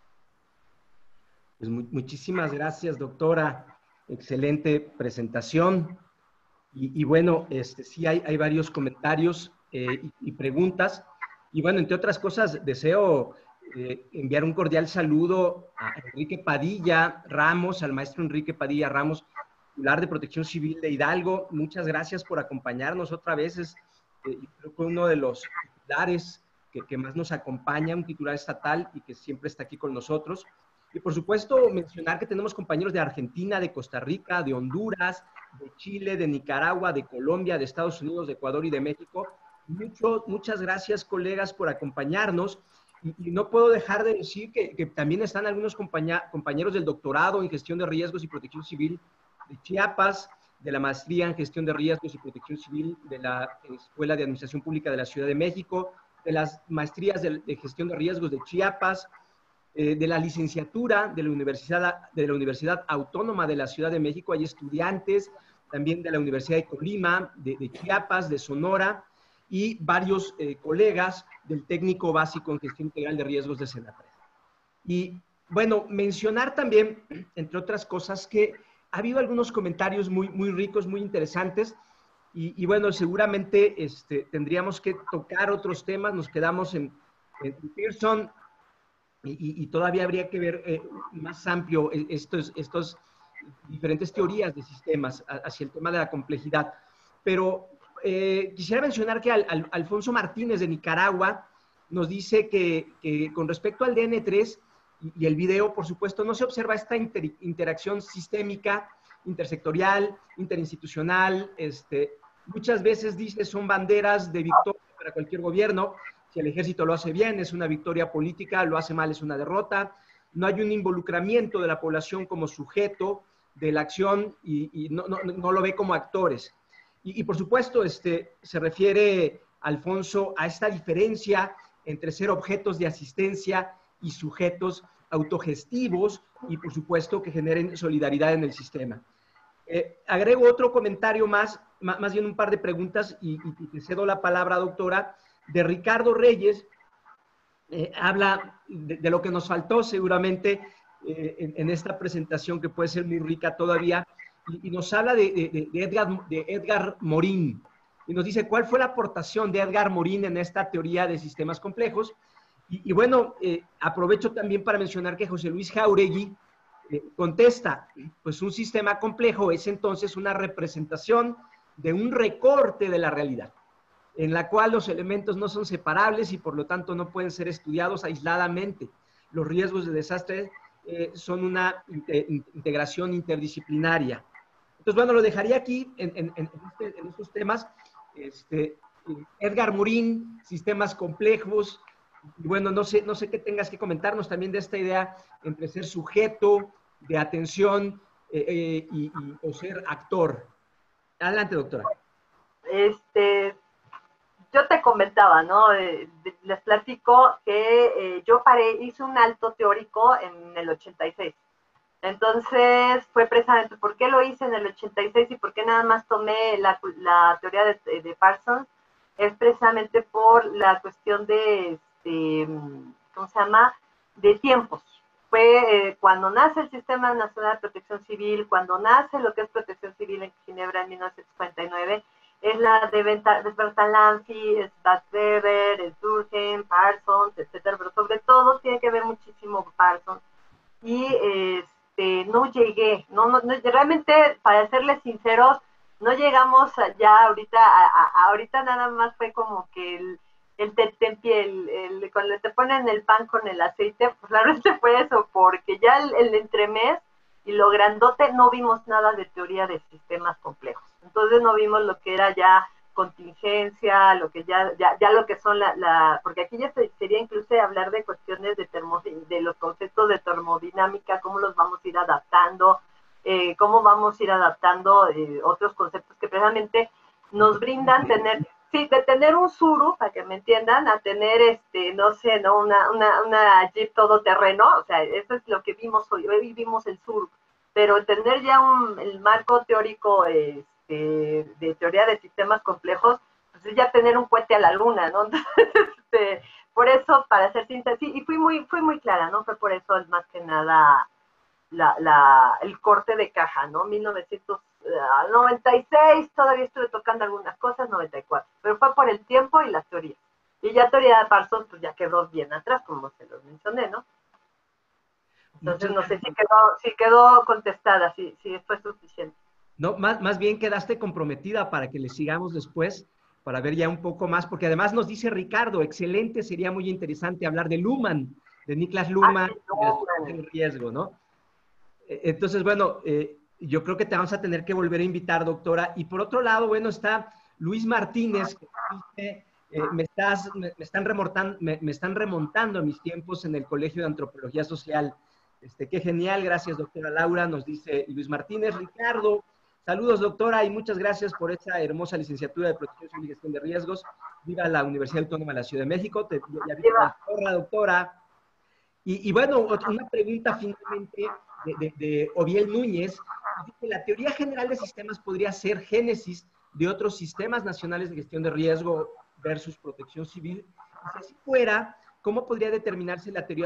Pues muchísimas gracias, doctora. Excelente presentación. Y bueno, sí hay varios comentarios y preguntas. Y bueno, entre otras cosas, deseo enviar un cordial saludo a Enrique Padilla Ramos, al maestro Enrique Padilla Ramos, titular de Protección Civil de Hidalgo. Muchas gracias por acompañarnos otra vez. Creo que uno de los titulares que más nos acompaña, un titular estatal y que siempre está aquí con nosotros. Y por supuesto, mencionar que tenemos compañeros de Argentina, de Costa Rica, de Honduras, de Chile, de Nicaragua, de Colombia, de Estados Unidos, de Ecuador y de México. Muchas gracias, colegas, por acompañarnos. Y no puedo dejar de decir que también están algunos compañeros del doctorado en Gestión de Riesgos y Protección Civil de Chiapas, de la maestría en Gestión de Riesgos y Protección Civil de la Escuela de Administración Pública de la Ciudad de México, de las maestrías de Gestión de Riesgos de Chiapas, de la licenciatura de la Universidad Autónoma de la Ciudad de México. Hay estudiantes también de la Universidad de Colima, de Chiapas, de Sonora, y varios colegas del Técnico Básico en Gestión Integral de Riesgos de Senapred. Y bueno, mencionar también, entre otras cosas, que ha habido algunos comentarios muy ricos, muy interesantes, Y bueno, seguramente tendríamos que tocar otros temas, nos quedamos en Pearson y todavía habría que ver más amplio estos diferentes teorías de sistemas hacia el tema de la complejidad. Pero quisiera mencionar que Alfonso Martínez de Nicaragua nos dice que con respecto al DN3 y el video, por supuesto, no se observa esta interacción sistémica, intersectorial, interinstitucional. Muchas veces dice son banderas de victoria para cualquier gobierno. Si el ejército lo hace bien, es una victoria política, lo hace mal, es una derrota. No hay un involucramiento de la población como sujeto de la acción y no lo ve como actores. Y por supuesto, se refiere, Alfonso, a esta diferencia entre ser objetos de asistencia y sujetos autogestivos y, por supuesto, que generen solidaridad en el sistema. Agrego otro comentario más bien un par de preguntas y te cedo la palabra, doctora, de Ricardo Reyes. Habla de lo que nos faltó seguramente en esta presentación, que puede ser muy rica todavía, y nos habla de Edgar Morin, y nos dice cuál fue la aportación de Edgar Morin en esta teoría de sistemas complejos. Y bueno, aprovecho también para mencionar que José Luis Jáuregui contesta, pues un sistema complejo es entonces una representación de un recorte de la realidad, en la cual los elementos no son separables y por lo tanto no pueden ser estudiados aisladamente. Los riesgos de desastre son una integración interdisciplinaria. Entonces, bueno, lo dejaría aquí en estos temas. Edgar Morin, sistemas complejos. Y bueno, no sé qué tengas que comentarnos también de esta idea entre ser sujeto de atención o ser actor. Adelante, doctora. Yo te comentaba, ¿no? Les platico que yo hice un alto teórico en el 86. Entonces, fue precisamente por qué lo hice en el 86 y por qué nada más tomé la teoría de Parsons, es precisamente por la cuestión de, ¿cómo se llama?, de tiempos. Fue cuando nace el Sistema Nacional de Protección Civil, cuando nace lo que es Protección Civil en Ginebra en 1949, es la de Bertalanffy, es Bad Weber, es Durkheim, Parsons, etcétera, pero sobre todo tiene que ver muchísimo Parsons. Y no llegué, realmente, para serles sinceros, no llegamos ya ahorita nada más fue como que cuando te ponen el pan con el aceite, pues la verdad fue eso, porque ya el entremés y lo grandote no vimos nada de teoría de sistemas complejos. Entonces no vimos lo que era ya contingencia, lo que ya lo que son porque aquí ya sería incluso hablar de cuestiones de los conceptos de termodinámica, cómo los vamos a ir adaptando, cómo vamos a ir adaptando otros conceptos que precisamente nos brindan de tener un suru, para que me entiendan, a tener, no sé, ¿no? una Jeep todoterreno, o sea, eso es lo que vimos hoy vimos el suru, pero tener ya el marco teórico de teoría de sistemas complejos, pues es ya tener un cohete a la luna, ¿no? Entonces, por eso, para hacer síntesis, y fui muy clara, ¿no? Fue por eso, más que nada, el corte de caja, ¿no? 1996, todavía estuve tocando algunas cosas, 94, pero fue por el tiempo y las teorías. Y ya teoría de Parsons, pues ya quedó bien atrás, como se los mencioné, ¿no? Entonces, no sé si quedó contestada, si fue suficiente. No, más bien quedaste comprometida para que le sigamos después, para ver ya un poco más, porque además nos dice Ricardo, excelente, sería muy interesante hablar de Luhmann, de Niklas Luhmann, del riesgo, ¿no? Entonces, bueno, yo creo que te vamos a tener que volver a invitar, doctora. Y por otro lado, bueno, está Luis Martínez, que dice, me están remontando a mis tiempos en el Colegio de Antropología Social. Qué genial, gracias, doctora Laura, nos dice Luis Martínez. Ricardo, saludos, doctora, y muchas gracias por esa hermosa licenciatura de Protección Civil y Gestión de Riesgos. Viva la Universidad Autónoma de la Ciudad de México. Ya viva la porra, doctora. Y bueno, una pregunta finalmente de Oviel Núñez. La teoría general de sistemas podría ser génesis de otros sistemas nacionales de gestión de riesgo versus protección civil. Y si así fuera, ¿cómo podría determinarse la teoría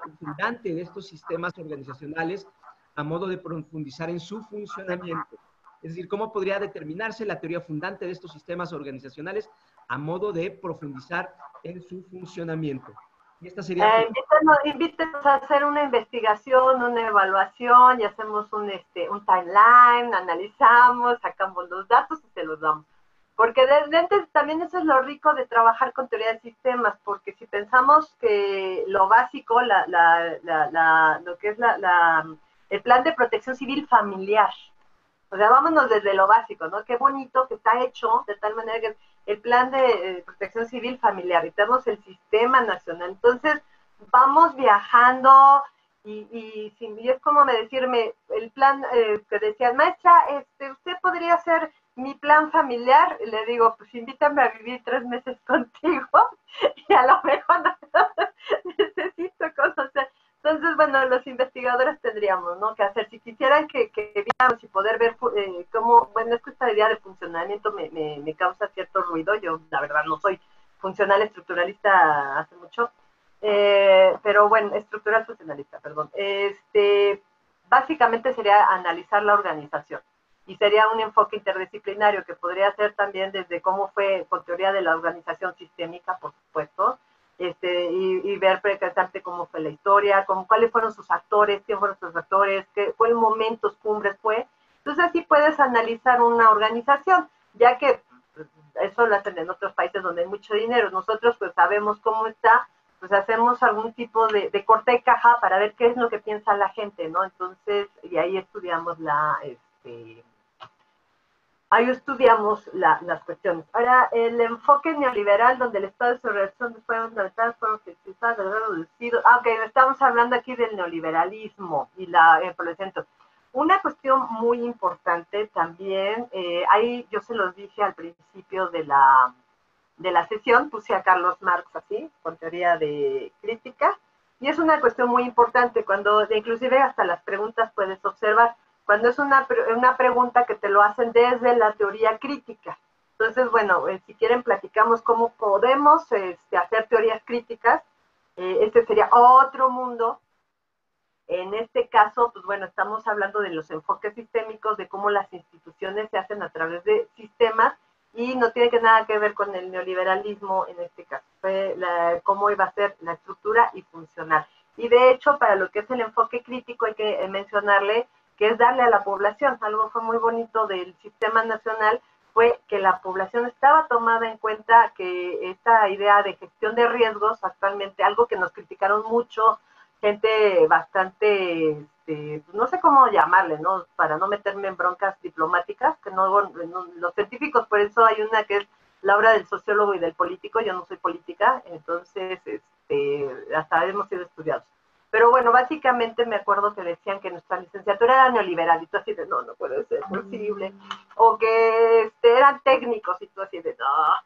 fundante de estos sistemas organizacionales a modo de profundizar en su funcionamiento? Es decir, cómo podría determinarse la teoría fundante de estos sistemas organizacionales a modo de profundizar en su funcionamiento. Y esta sería... Invítenos a hacer una investigación, una evaluación, y hacemos un timeline, analizamos, sacamos los datos y se los damos. Porque también eso es lo rico de trabajar con teoría de sistemas, porque si pensamos que lo básico, lo que es el plan de protección civil familiar, o sea, vámonos desde lo básico, ¿no? Qué bonito que está hecho de tal manera que el plan de protección civil familiar, y tenemos el sistema nacional. Entonces, vamos viajando y es como decirme, el plan que decían, maestra, usted podría hacer mi plan familiar. Le digo, pues invítame a vivir 3 meses contigo y a lo mejor necesito conocer. Entonces, bueno, los investigadores tendríamos, ¿no?, que hacer, si quisieran que viéramos y poder ver cómo, bueno, es que esta idea de funcionamiento me causa cierto ruido. Yo, la verdad, no soy funcional estructuralista hace mucho, pero bueno, estructural funcionalista, perdón. Básicamente sería analizar la organización, y sería un enfoque interdisciplinario que podría ser también desde cómo fue con teoría de la organización sistémica, por supuesto, y ver precisamente cómo fue la historia, cuáles fueron sus actores, quién fueron sus actores, qué fue el momentos cumbres fue. Entonces así puedes analizar una organización, ya que eso lo hacen en otros países donde hay mucho dinero. Nosotros pues sabemos cómo está, pues hacemos algún tipo de corte de caja para ver qué es lo que piensa la gente, ¿no? Entonces, y ahí estudiamos las cuestiones. Ahora, el enfoque neoliberal, donde el Estado y su relación fueron fundamentadas, fueron reducidos. Ok, estamos hablando aquí del neoliberalismo y por ejemplo, una cuestión muy importante también, ahí yo se los dije al principio de la sesión, puse a Carlos Marx así, con teoría de crítica, y es una cuestión muy importante, cuando inclusive hasta las preguntas puedes observar, cuando es una pregunta que te lo hacen desde la teoría crítica. Entonces, bueno, si quieren platicamos cómo podemos hacer teorías críticas. Este sería otro mundo. En este caso, pues bueno, estamos hablando de los enfoques sistémicos, de cómo las instituciones se hacen a través de sistemas, y no tiene nada que ver con el neoliberalismo en este caso. Fue cómo iba a ser la estructura y funcional. Y de hecho, para lo que es el enfoque crítico, hay que mencionarle que es darle a la población. Algo fue muy bonito del sistema nacional, fue que la población estaba tomada en cuenta, que esta idea de gestión de riesgos, actualmente, algo que nos criticaron mucho, gente bastante, no sé cómo llamarle, ¿no?, para no meterme en broncas diplomáticas, que los científicos, por eso hay una que es la obra del sociólogo y del político. Yo no soy política, entonces hasta hemos sido estudiados. Pero bueno, básicamente me acuerdo que decían que nuestra licenciatura era neoliberal, y tú así de, no puede ser posible, o que eran técnicos, y tú así de,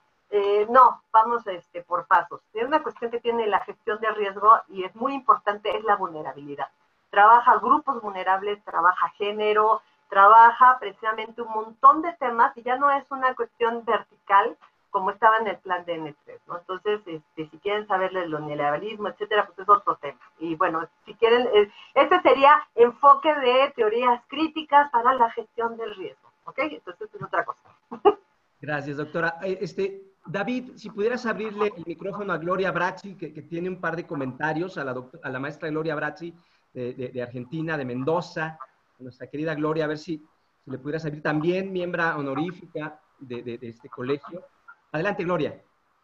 no, vamos por pasos. Es una cuestión que tiene la gestión de riesgo, y es muy importante, es la vulnerabilidad. Trabaja grupos vulnerables, trabaja género, trabaja precisamente un montón de temas, y ya no es una cuestión vertical, como estaba en el plan de N3, ¿no? Entonces, si quieren saber del neoliberalismo, etcétera, pues es otro tema. Y bueno, si quieren, ese sería enfoque de teorías críticas para la gestión del riesgo, ¿ok? Entonces, es otra cosa. Gracias, doctora. David, si pudieras abrirle el micrófono a Gloria Brazzi, que tiene un par de comentarios, a la maestra Gloria Brazzi de Argentina, de Mendoza, nuestra querida Gloria, a ver si le pudieras abrir, también miembro honorífica de este colegio. Adelante, Gloria.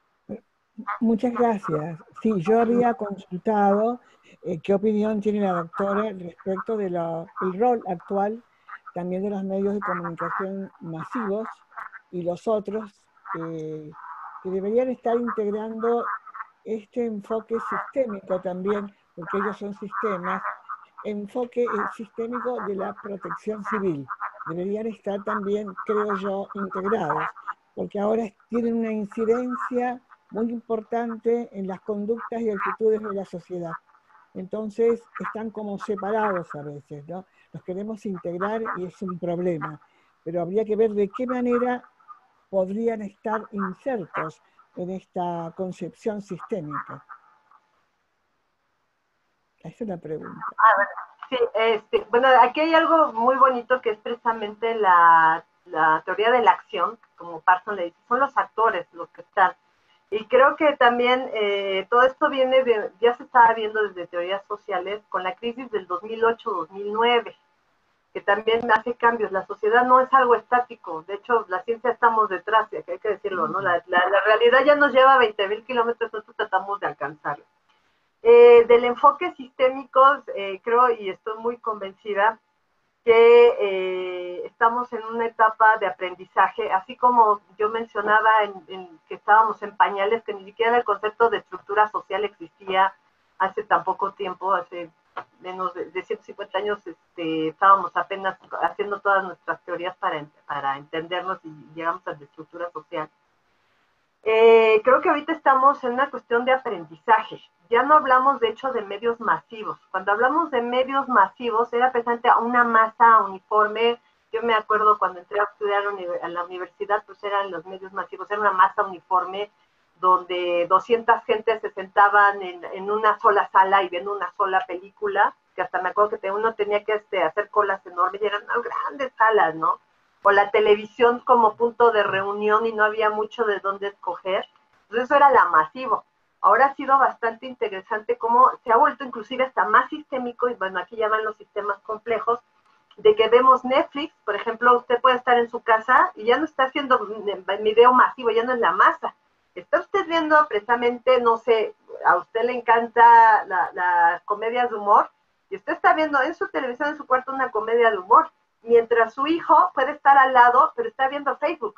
Muchas gracias. Sí, yo había consultado qué opinión tiene la doctora respecto del rol actual también de los medios de comunicación masivos y los otros que deberían estar integrando este enfoque sistémico también, porque ellos son sistemas, enfoque sistémico de la protección civil. Deberían estar también, creo yo, integrados, porque ahora tienen una incidencia muy importante en las conductas y actitudes de la sociedad. Entonces están como separados a veces, ¿no? Los queremos integrar y es un problema, pero habría que ver de qué manera podrían estar insertos en esta concepción sistémica. Esa es la pregunta. Sí, bueno, aquí hay algo muy bonito que es precisamente la teoría de la acción, como Parson le dice, son los actores los que están. Y creo que también todo esto viene ya se estaba viendo desde teorías sociales con la crisis del 2008-2009, que también hace cambios. La sociedad no es algo estático, de hecho la ciencia estamos detrás, y hay que decirlo, ¿no? La realidad ya nos lleva a 20,000 kilómetros, nosotros tratamos de alcanzarla. Del enfoque sistémico, creo y estoy muy convencida que estamos en una etapa de aprendizaje, así como yo mencionaba que estábamos en pañales, que ni siquiera el concepto de estructura social existía hace tan poco tiempo, hace menos de 150 años, estábamos apenas haciendo todas nuestras teorías para entendernos y llegamos a la estructura social. Creo que ahorita estamos en una cuestión de aprendizaje. Ya no hablamos, de hecho, de medios masivos. Cuando hablamos de medios masivos, era presente a una masa uniforme. Yo me acuerdo cuando entré a estudiar a la universidad, pues eran los medios masivos, era una masa uniforme donde 200 gentes se sentaban en una sola sala y viendo una sola película, que hasta me acuerdo que uno tenía que hacer colas enormes y eran unas grandes salas, ¿no? O la televisión como punto de reunión y no había mucho de dónde escoger. Entonces eso era la masivo. Ahora ha sido bastante interesante cómo se ha vuelto inclusive hasta más sistémico, y bueno, aquí llaman los sistemas complejos, de que vemos Netflix, por ejemplo, usted puede estar en su casa y ya no está haciendo video masivo, ya no es la masa. Está usted viendo precisamente, no sé, a usted le encanta las comedias de humor, y usted está viendo en su televisión, en su cuarto, una comedia de humor, mientras su hijo puede estar al lado, pero está viendo Facebook,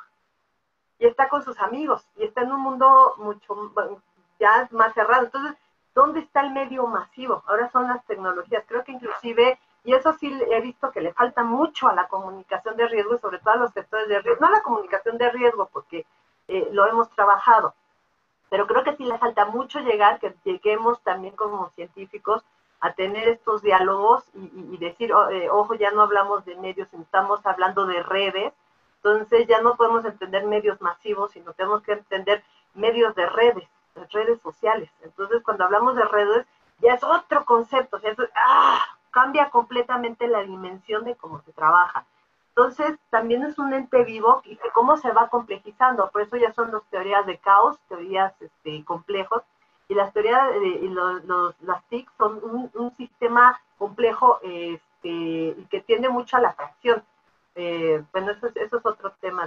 y está con sus amigos, y está en un mundo mucho ya más cerrado. Entonces, ¿dónde está el medio masivo? Ahora son las tecnologías. Creo que inclusive, y eso sí he visto que le falta mucho a la comunicación de riesgo, y sobre todo a los sectores de riesgo, no a la comunicación de riesgo, porque lo hemos trabajado, pero creo que sí le falta mucho que lleguemos también como científicos a tener estos diálogos y decir, ojo, ya no hablamos de medios, estamos hablando de redes, entonces ya no podemos entender medios masivos, sino tenemos que entender medios de redes sociales. Entonces, cuando hablamos de redes, ya es otro concepto, o sea, cambia completamente la dimensión de cómo se trabaja. Entonces, también es un ente vivo y cómo se va complejizando. Por eso ya son las teorías de caos, teorías complejos, y las teorías las TIC son un sistema complejo y que tiende mucho a la fracción. Bueno, eso es otro tema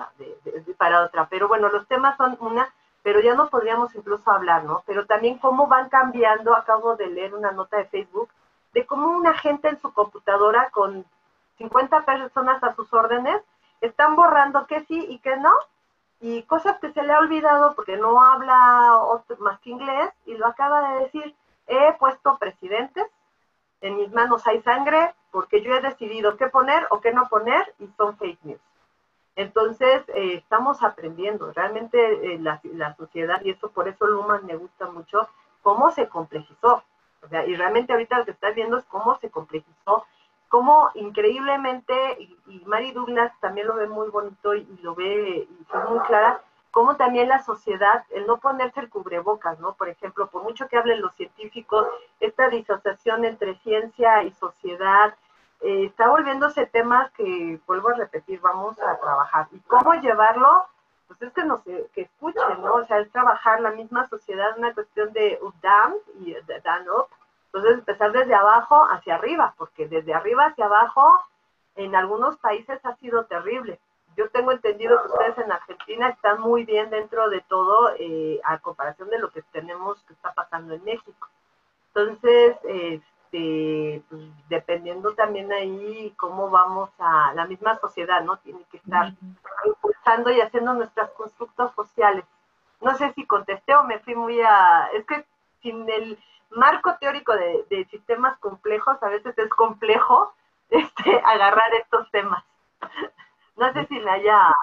para otra. Pero bueno, los temas son pero ya no podríamos incluso hablar, ¿no? Pero también cómo van cambiando. Acabo de leer una nota de Facebook de cómo una gente en su computadora con 50 personas a sus órdenes están borrando que sí y que no, y cosas que se le ha olvidado porque no habla más que inglés, y lo acaba de decir: he puesto presidentes, en mis manos hay sangre, porque yo he decidido qué poner o qué no poner, y son fake news. Entonces, estamos aprendiendo, realmente la sociedad, y eso por eso Luhmann me gusta mucho, cómo se complejizó. O sea, y realmente ahorita lo que estás viendo es cómo se complejizó, cómo increíblemente, y Mary Douglas también lo ve muy bonito y lo ve y es muy clara, cómo también la sociedad, el no ponerse el cubrebocas, ¿no? Por ejemplo, por mucho que hablen los científicos, esta disociación entre ciencia y sociedad, está volviéndose temas que, vuelvo a repetir, vamos a trabajar. ¿Y cómo llevarlo? Pues es que escuchen, ¿no? O sea, es trabajar la misma sociedad, una cuestión de up down y de down up. Entonces, empezar desde abajo hacia arriba, porque desde arriba hacia abajo, en algunos países ha sido terrible. Yo tengo entendido que ustedes en Argentina están muy bien dentro de todo, a comparación de lo que tenemos que está pasando en México. Entonces, pues, dependiendo también ahí cómo vamos a la misma sociedad, ¿no? Tiene que estar impulsando y haciendo nuestros constructos sociales. No sé si contesté o me fui es que sin el marco teórico de sistemas complejos, a veces es complejo agarrar estos temas. No sé si me haya...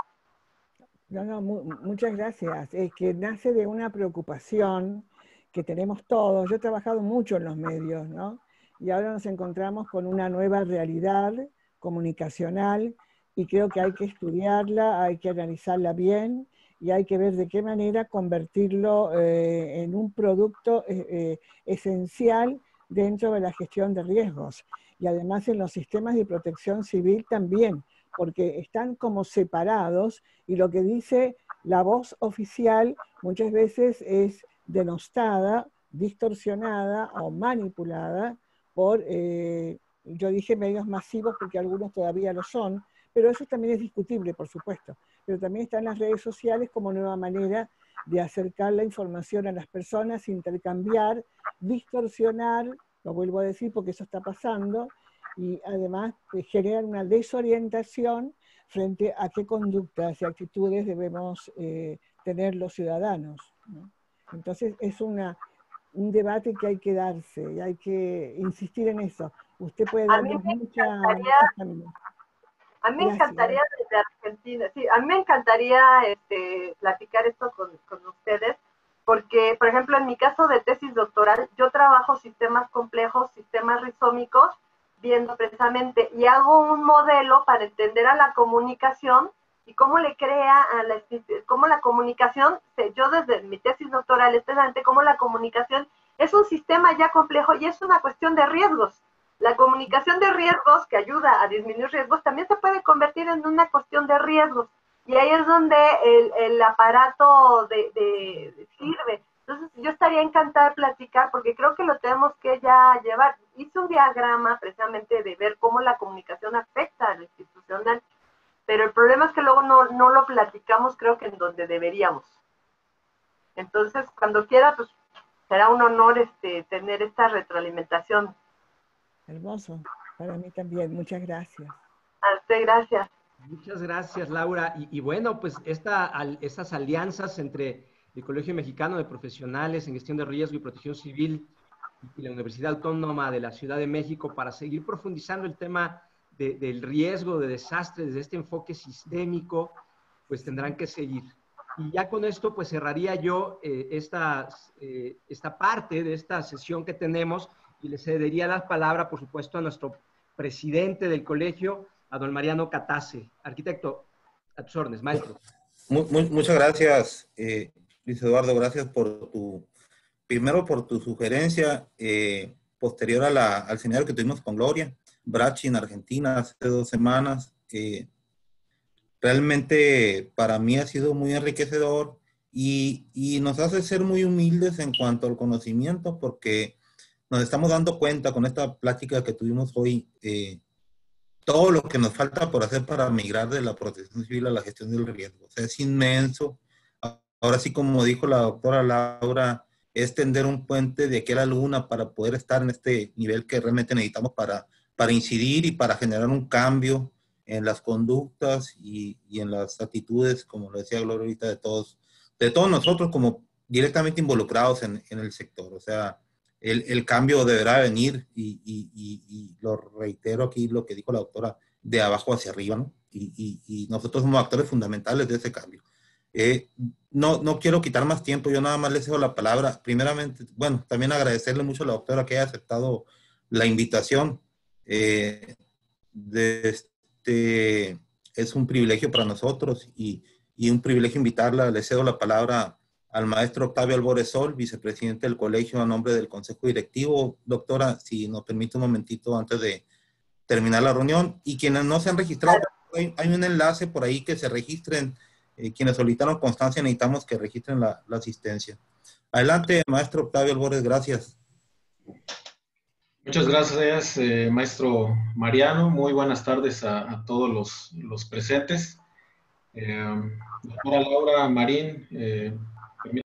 No, muchas gracias. Es que nace de una preocupación que tenemos todos. Yo he trabajado mucho en los medios, ¿no? Y ahora nos encontramos con una nueva realidad comunicacional, y creo que hay que estudiarla, hay que analizarla bien, y hay que ver de qué manera convertirlo en un producto esencial dentro de la gestión de riesgos. y además en los sistemas de protección civil también, porque están como separados y lo que dice la voz oficial muchas veces es denostada, distorsionada o manipulada por, yo dije medios masivos porque algunos todavía lo son, pero eso también es discutible, por supuesto. Pero también están las redes sociales como nueva manera de acercar la información a las personas, intercambiar, distorsionar, lo vuelvo a decir porque eso está pasando, y además generar una desorientación frente a qué conductas y actitudes debemos tener los ciudadanos, ¿no? Entonces es un debate que hay que darse y hay que insistir en eso. Usted puede darnos mucha camino. A mí me encantaría desde Argentina, sí, a mí me encantaría platicar esto con ustedes, porque, por ejemplo, en mi caso de tesis doctoral, yo trabajo sistemas complejos, sistemas rizómicos, viendo precisamente, y hago un modelo para entender a la comunicación y cómo le crea cómo la comunicación, yo desde mi tesis doctoral, especialmente cómo la comunicación es un sistema ya complejo y es una cuestión de riesgos. La comunicación de riesgos, que ayuda a disminuir riesgos, también se puede convertir en una cuestión de riesgos. Y ahí es donde el aparato sirve. Entonces, yo estaría encantada de platicar, porque creo que lo tenemos que ya llevar. Hice un diagrama precisamente de ver cómo la comunicación afecta a lo institucional, pero el problema es que luego no lo platicamos, creo que en donde deberíamos. Entonces, cuando quiera, pues será un honor tener esta retroalimentación. Hermoso, para mí también, muchas gracias. A usted, gracias. Muchas gracias, Laura. Y bueno, pues estas alianzas entre el Colegio Mexicano de Profesionales en Gestión de Riesgo y Protección Civil y la Universidad Autónoma de la Ciudad de México para seguir profundizando el tema del riesgo de desastre desde este enfoque sistémico, pues tendrán que seguir. Y ya con esto, pues cerraría yo esta parte de esta sesión que tenemos y le cedería la palabra, por supuesto, a nuestro presidente del colegio, a don Mariano Catase. Arquitecto, a tus órdenes, maestro. Muchas gracias, Luis Eduardo. Gracias primero por tu sugerencia posterior al seminario que tuvimos con Gloria Bracci en Argentina hace 2 semanas. Realmente para mí ha sido muy enriquecedor y nos hace ser muy humildes en cuanto al conocimiento, porque nos estamos dando cuenta con esta plática que tuvimos hoy, todo lo que nos falta por hacer para migrar de la protección civil a la gestión del riesgo. O sea, es inmenso. Ahora sí, como dijo la doctora Laura, es tender un puente de aquí a la luna para poder estar en este nivel que realmente necesitamos para incidir y para generar un cambio en las conductas y en las actitudes, como lo decía Gloria ahorita, de todos nosotros como directamente involucrados en el sector. O sea, el cambio deberá venir y lo reitero aquí lo que dijo la doctora, de abajo hacia arriba, ¿no? Y nosotros somos actores fundamentales de ese cambio. No quiero quitar más tiempo, yo nada más les dejo la palabra. Primeramente, bueno, también agradecerle mucho a la doctora que haya aceptado la invitación. Es un privilegio para nosotros y un privilegio invitarla. Le cedo la palabra al maestro Octavio Albores Sol, vicepresidente del colegio, a nombre del consejo directivo. Doctora, si nos permite un momentito antes de terminar la reunión. Y quienes no se han registrado, hay un enlace por ahí que se registren. Quienes solicitaron constancia, necesitamos que registren la asistencia. Adelante, maestro Octavio Albores, gracias. Muchas gracias, maestro Mariano. Muy buenas tardes a todos los presentes. Doctora Laura Marín,